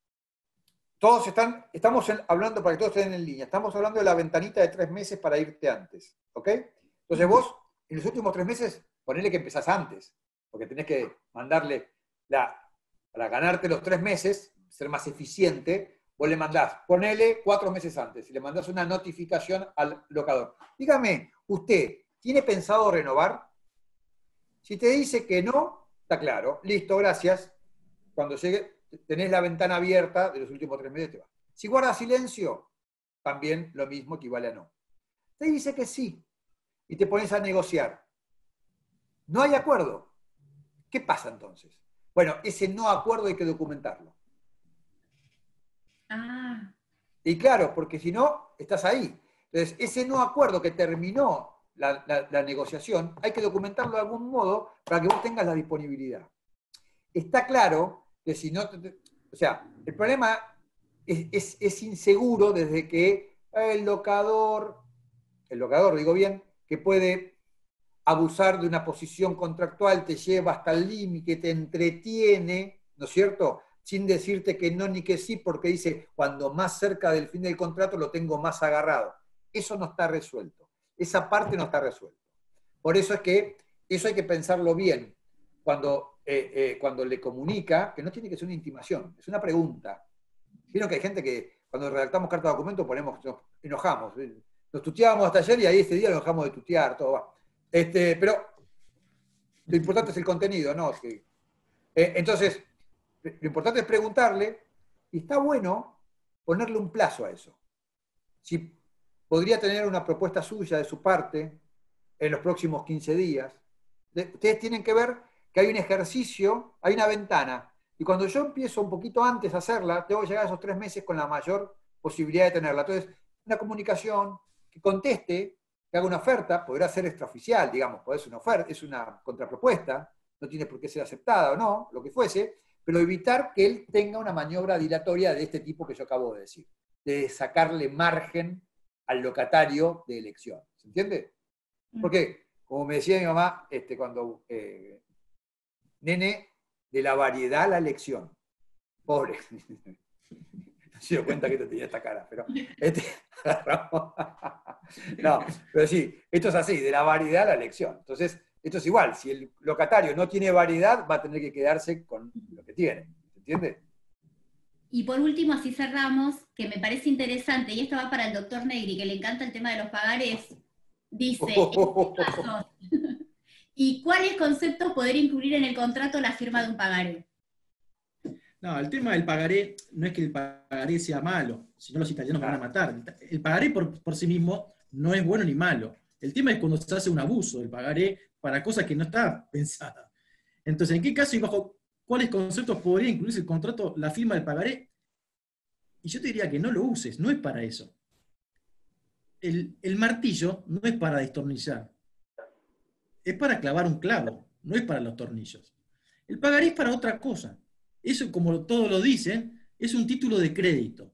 Todos están, estamos en, hablando, para que todos estén en línea, estamos hablando de la ventanita de tres meses para irte antes, ¿ok? Entonces vos, en los últimos tres meses, ponele que empezás antes, porque tenés que mandarle, la, para ganarte los tres meses, ser más eficiente, vos le mandás, ponele cuatro meses antes, y le mandás una notificación al locador. Dígame, ¿usted tiene pensado renovar? Si te dice que no, está claro, listo, gracias. Cuando llegue, tenés la ventana abierta de los últimos tres meses, te va. Si guarda silencio, también lo mismo equivale a no. Te dice que sí, y te pones a negociar. No hay acuerdo. ¿Qué pasa entonces? Bueno, ese no acuerdo hay que documentarlo. Ah. Y claro, porque si no, estás ahí. Entonces, ese no acuerdo que terminó la, la, la negociación, hay que documentarlo de algún modo para que vos tengas la disponibilidad. Está claro que si no... O sea, el problema es, es, es inseguro desde que el locador, el locador, digo bien, que puede abusar de una posición contractual, te lleva hasta el límite, te entretiene, ¿no es cierto?, sin decirte que no ni que sí, porque dice, cuando más cerca del fin del contrato lo tengo más agarrado. Eso no está resuelto. Esa parte no está resuelta. Por eso es que eso hay que pensarlo bien. Cuando, eh, eh, cuando le comunica, que no tiene que ser una intimación, es una pregunta. Vieron que hay gente que cuando redactamos carta de documento ponemos, nos enojamos. Nos tuteábamos hasta ayer y ahí este día nos dejamos de tutear, todo va. Este, pero lo importante es el contenido, ¿no? Que, eh, entonces, lo importante es preguntarle, y está bueno ponerle un plazo a eso. Si podría tener una propuesta suya de su parte en los próximos quince días. Ustedes tienen que ver que hay un ejercicio, hay una ventana, y cuando yo empiezo un poquito antes a hacerla, tengo que llegar a esos tres meses con la mayor posibilidad de tenerla. Entonces, una comunicación que conteste, que haga una oferta, podrá ser extraoficial, digamos, puede ser una oferta, es una contrapropuesta, no tiene por qué ser aceptada o no, lo que fuese, pero evitar que él tenga una maniobra dilatoria de este tipo que yo acabo de decir, de sacarle margen al locatario de elección. ¿Se entiende? Porque, como me decía mi mamá, este, cuando, eh, nene, de la variedad a la elección. Pobre. No se dio cuenta que te tenía esta cara, pero... Este, no, pero sí, esto es así, de la variedad a la elección. Entonces, esto es igual, si el locatario no tiene variedad, va a tener que quedarse con lo que tiene. ¿Se entiende? Y por último, así cerramos, que me parece interesante, y esto va para el doctor Negri, que le encanta el tema de los pagares, dice, en este caso, ¿y cuáles conceptos poder incluir en el contrato la firma de un pagaré? No, el tema del pagaré no es que el pagaré sea malo, si no los italianos van a matar. El pagaré por, por sí mismo no es bueno ni malo. El tema es cuando se hace un abuso del pagaré para cosas que no está pensada. Entonces, ¿en qué caso y bajo cuáles conceptos podría incluirse el contrato la firma del pagaré? Y yo te diría que no lo uses, no es para eso. El, el martillo no es para destornillar, es para clavar un clavo, no es para los tornillos. El pagaré es para otra cosa. Eso, como todos lo dicen, es un título de crédito.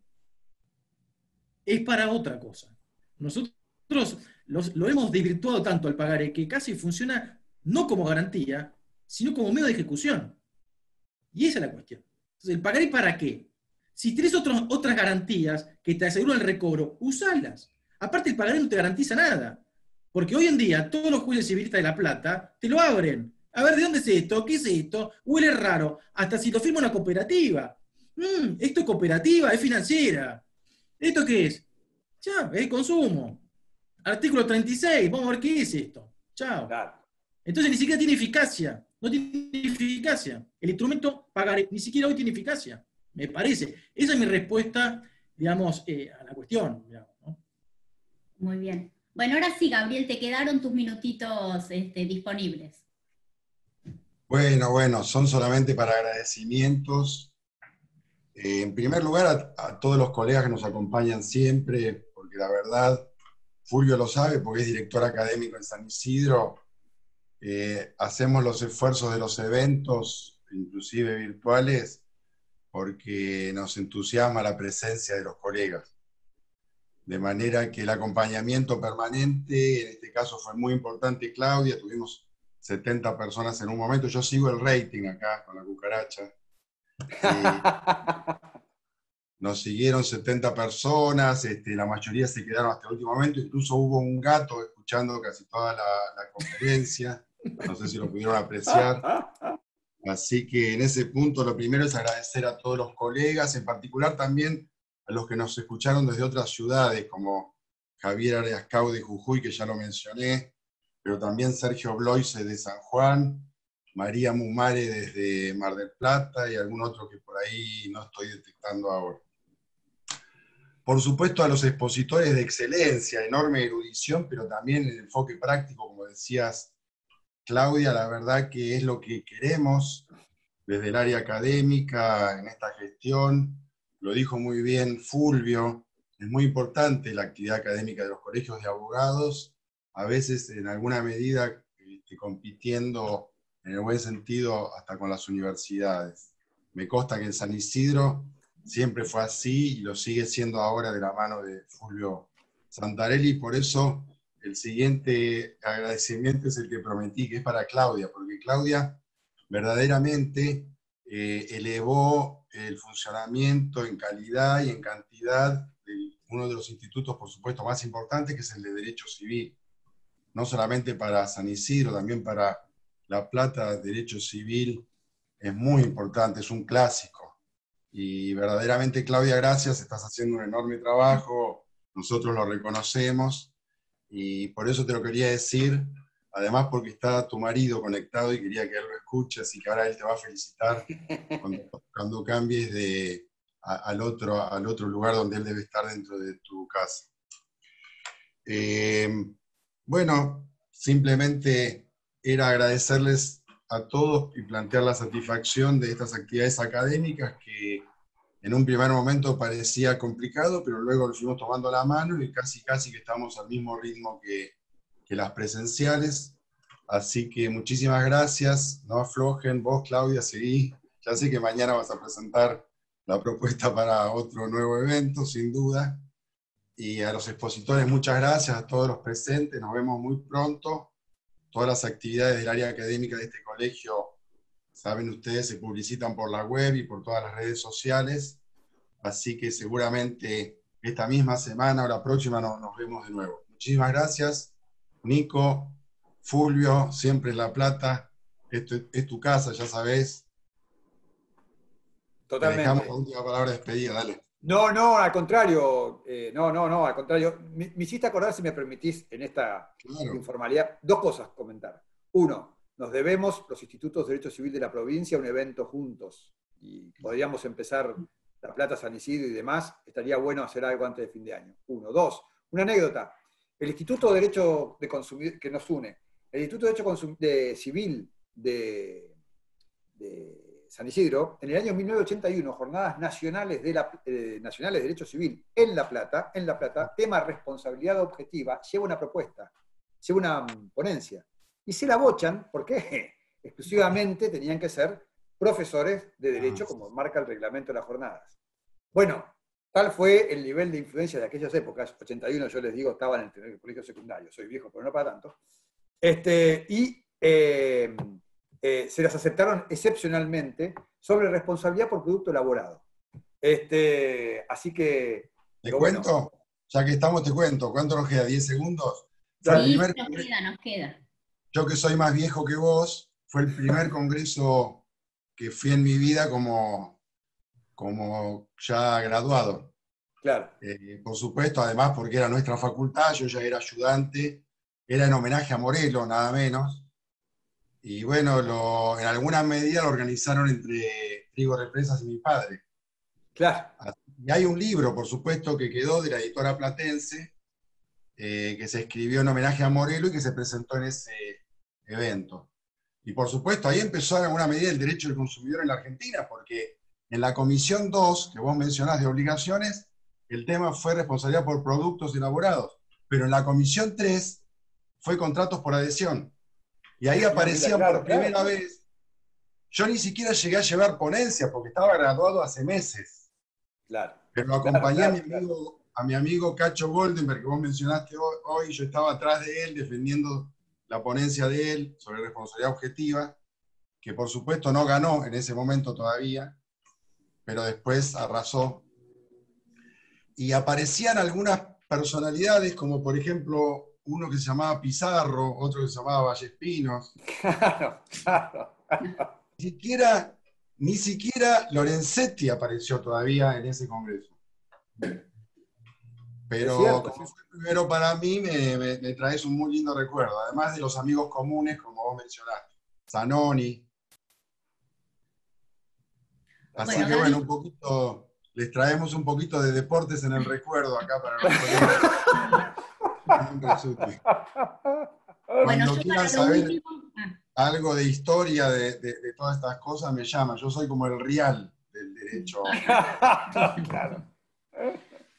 Es para otra cosa. Nosotros los, lo hemos desvirtuado tanto al pagaré que casi funciona no como garantía, sino como medio de ejecución. Y esa es la cuestión. Entonces, ¿el pagaré para qué? Si tenés otros, otras garantías que te aseguran el recobro, usalas. Aparte, el pagaré no te garantiza nada. Porque hoy en día, todos los jueces civilistas de La Plata te lo abren. A ver, ¿de dónde es esto? ¿Qué es esto? Huele raro. Hasta si lo firma una cooperativa. Mm, esto es cooperativa, es financiera. ¿Esto qué es? Ya, es consumo. Artículo treinta y seis, vamos a ver qué es esto. Chao. Claro. Entonces ni siquiera tiene eficacia. No tiene eficacia. El instrumento pagaré ni siquiera hoy tiene eficacia. Me parece. Esa es mi respuesta, digamos, eh, a la cuestión. Digamos, ¿no? Muy bien. Bueno, ahora sí, Gabriel, te quedaron tus minutitos este, disponibles. Bueno, bueno, son solamente para agradecimientos. Eh, en primer lugar, a, a todos los colegas que nos acompañan siempre, porque la verdad, Fulvio lo sabe, porque es director académico en San Isidro, eh, hacemos los esfuerzos de los eventos, inclusive virtuales, porque nos entusiasma la presencia de los colegas. De manera que el acompañamiento permanente, en este caso fue muy importante, Claudia, tuvimos setenta personas en un momento, yo sigo el rating acá con la cucaracha. Eh, nos siguieron setenta personas, este, la mayoría se quedaron hasta el último momento, incluso hubo un gato escuchando casi toda la, la conferencia, no sé si lo pudieron apreciar. Así que en ese punto lo primero es agradecer a todos los colegas, en particular también a los que nos escucharon desde otras ciudades, como Javier Ariascau de Jujuy, que ya lo mencioné, pero también Sergio Bloise de San Juan, María Mumare desde Mar del Plata y algún otro que por ahí no estoy detectando ahora. Por supuesto a los expositores de excelencia, enorme erudición, pero también el enfoque práctico, como decías, Claudia, la verdad que es lo que queremos desde el área académica en esta gestión. Lo dijo muy bien Fulvio, es muy importante la actividad académica de los colegios de abogados, a veces en alguna medida este, compitiendo en el buen sentido hasta con las universidades. Me consta que en San Isidro siempre fue así y lo sigue siendo ahora de la mano de Fulvio Santarelli, por eso el siguiente agradecimiento es el que prometí, que es para Claudia, porque Claudia verdaderamente eh, elevó el funcionamiento en calidad y en cantidad de uno de los institutos, por supuesto, más importantes, que es el de Derecho Civil. No solamente para San Isidro, también para La Plata, Derecho Civil es muy importante, es un clásico. Y verdaderamente, Claudia, gracias, estás haciendo un enorme trabajo, nosotros lo reconocemos, y por eso te lo quería decir, además porque está tu marido conectado y quería que él lo escuche, así que ahora él te va a felicitar cuando, cuando cambies de, a, al, otro, al otro lugar donde él debe estar dentro de tu casa. Eh, bueno, simplemente era agradecerles a todos y plantear la satisfacción de estas actividades académicas que en un primer momento parecía complicado, pero luego lo fuimos tomando la mano y casi casi que estamos al mismo ritmo que, que las presenciales. Así que muchísimas gracias, no aflojen, vos Claudia, seguí. Ya sé que mañana vas a presentar la propuesta para otro nuevo evento, sin duda. Y a los expositores, muchas gracias, a todos los presentes, nos vemos muy pronto. Todas las actividades del área académica de este colegio, saben ustedes, se publicitan por la web y por todas las redes sociales, así que seguramente esta misma semana o la próxima nos, nos vemos de nuevo. Muchísimas gracias, Nico, Fulvio, siempre en La Plata, esto es tu casa, ya sabés. Totalmente. Te dejamos la última palabra de despedida, dale. No, no, al contrario, eh, no, no, no, al contrario. Me, me hiciste acordar, si me permitís, en esta Claro. informalidad, dos cosas comentar. Uno, nos debemos, los institutos de Derecho Civil de la provincia, un evento juntos. Y podríamos empezar La Plata, San Isidro y demás. Estaría bueno hacer algo antes de fin de año. Uno. Dos, una anécdota. El Instituto de Derecho de Consumidor, que nos une, el Instituto de Derecho Consum de Civil de, de San Isidro, en el año mil novecientos ochenta y uno, jornadas nacionales de, la, eh, nacionales de Derecho Civil en La Plata, en La Plata, tema responsabilidad objetiva, lleva una propuesta, lleva una ponencia. Y se la bochan porque exclusivamente tenían que ser profesores de Derecho, como marca el reglamento de las jornadas. Bueno, tal fue el nivel de influencia de aquellas épocas. ochenta y uno, yo les digo, estaba en el, el colegio secundario, soy viejo, pero no para tanto. Este, y eh, eh, se las aceptaron excepcionalmente sobre responsabilidad por producto elaborado. Este, así que... ¿Te bueno, cuento? Ya que estamos, te cuento. ¿Cuánto nos queda? ¿diez segundos? Sí, El primer- nos queda, nos queda. Yo que soy más viejo que vos, fue el primer congreso que fui en mi vida como, como ya graduado. claro. Eh, por supuesto, además porque era nuestra facultad, yo ya era ayudante, era en homenaje a Morelos, nada menos. Y bueno, lo, en alguna medida lo organizaron entre Trigo Represas y mi padre. Claro. Y hay un libro, por supuesto, que quedó de la editora platense, eh, que se escribió en homenaje a Morelos y que se presentó en ese evento. Y por supuesto, ahí empezó en alguna medida el derecho del consumidor en la Argentina, porque en la comisión dos, que vos mencionás de obligaciones, el tema fue responsabilidad por productos elaborados, pero en la comisión tres fue contratos por adhesión. Y ahí aparecían claro, por primera claro. vez. Yo ni siquiera llegué a llevar ponencia, porque estaba graduado hace meses. Claro. Pero lo acompañé Claro, a, mi claro, amigo, a mi amigo Cacho Goldenberg, que vos mencionaste hoy, hoy, yo estaba atrás de él defendiendo la ponencia de él sobre responsabilidad objetiva, que por supuesto no ganó en ese momento todavía, pero después arrasó. Y aparecían algunas personalidades, como por ejemplo uno que se llamaba Pizarro, otro que se llamaba Vallespinos. claro, claro. Ni siquiera, ni siquiera Lorenzetti apareció todavía en ese congreso. Pero Es cierto, como sí. fue primero para mí, me, me, me traes un muy lindo recuerdo, además de los amigos comunes, como vos mencionaste, Zanoni. Así Bueno, que Gaby- bueno, un poquito, les traemos un poquito de deportes en el recuerdo acá para los colegas. Bueno, Cuando yo quieran para lo saber último... ah, algo de historia de, de, de todas estas cosas, me llaman. Yo soy como el Rial del derecho. claro.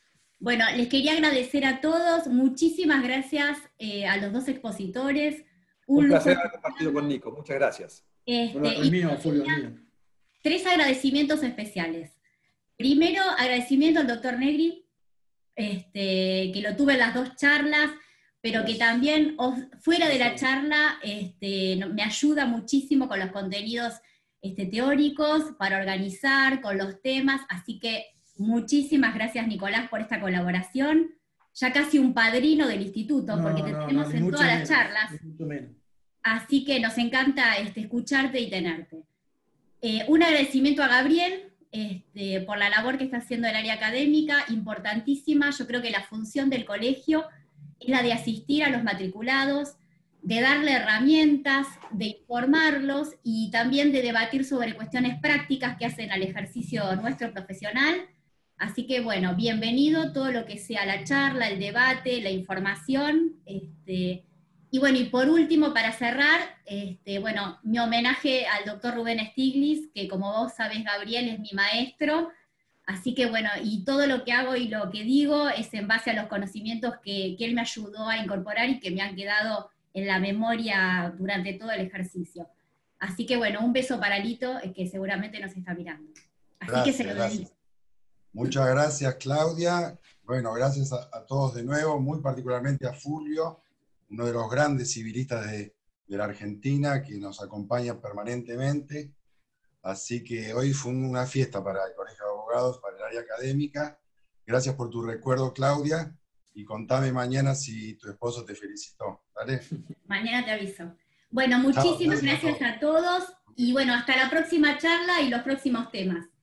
Bueno, les quería agradecer a todos, muchísimas gracias eh, a los dos expositores. Un, Un placer lujo. haber compartido con Nico, muchas gracias. Este, bueno, el mío, Fulvio, el mío. Tres agradecimientos especiales. Primero, agradecimiento al doctor Negri, este, que lo tuve en las dos charlas, pero que también fuera de la charla este, me ayuda muchísimo con los contenidos este, teóricos, para organizar, con los temas, así que muchísimas gracias, Nicolás, por esta colaboración. Ya casi un padrino del instituto, No, porque te no, tenemos no, en mucho todas menos, las charlas. mucho menos. Así que nos encanta este, escucharte y tenerte. Eh, un agradecimiento a Gabriel este, por la labor que está haciendo en el área académica, importantísima. Yo creo que la función del colegio es la de asistir a los matriculados, de darle herramientas, de informarlos y también de debatir sobre cuestiones prácticas que hacen al ejercicio nuestro profesional. Así que bueno, bienvenido todo lo que sea la charla, el debate, la información. Este, y bueno, y por último, para cerrar, este, bueno, mi homenaje al doctor Rubén Stiglitz, que como vos sabés, Gabriel, es mi maestro. Así que bueno, y todo lo que hago y lo que digo es en base a los conocimientos que, que él me ayudó a incorporar y que me han quedado en la memoria durante todo el ejercicio. Así que bueno, un beso para Lito, que seguramente nos está mirando. Así gracias, que se lo gracias. dedico. Muchas gracias, Claudia. Bueno, gracias a, a todos de nuevo, muy particularmente a Fulvio, uno de los grandes civilistas de, de la Argentina, que nos acompaña permanentemente. Así que hoy fue una fiesta para el Colegio de Abogados, para el área académica. Gracias por tu recuerdo, Claudia. Y contame mañana si tu esposo te felicitó. ¿Vale? Mañana te aviso. Bueno, muchísimas Chao, gracias gracias a todos. Y bueno, hasta la próxima charla y los próximos temas.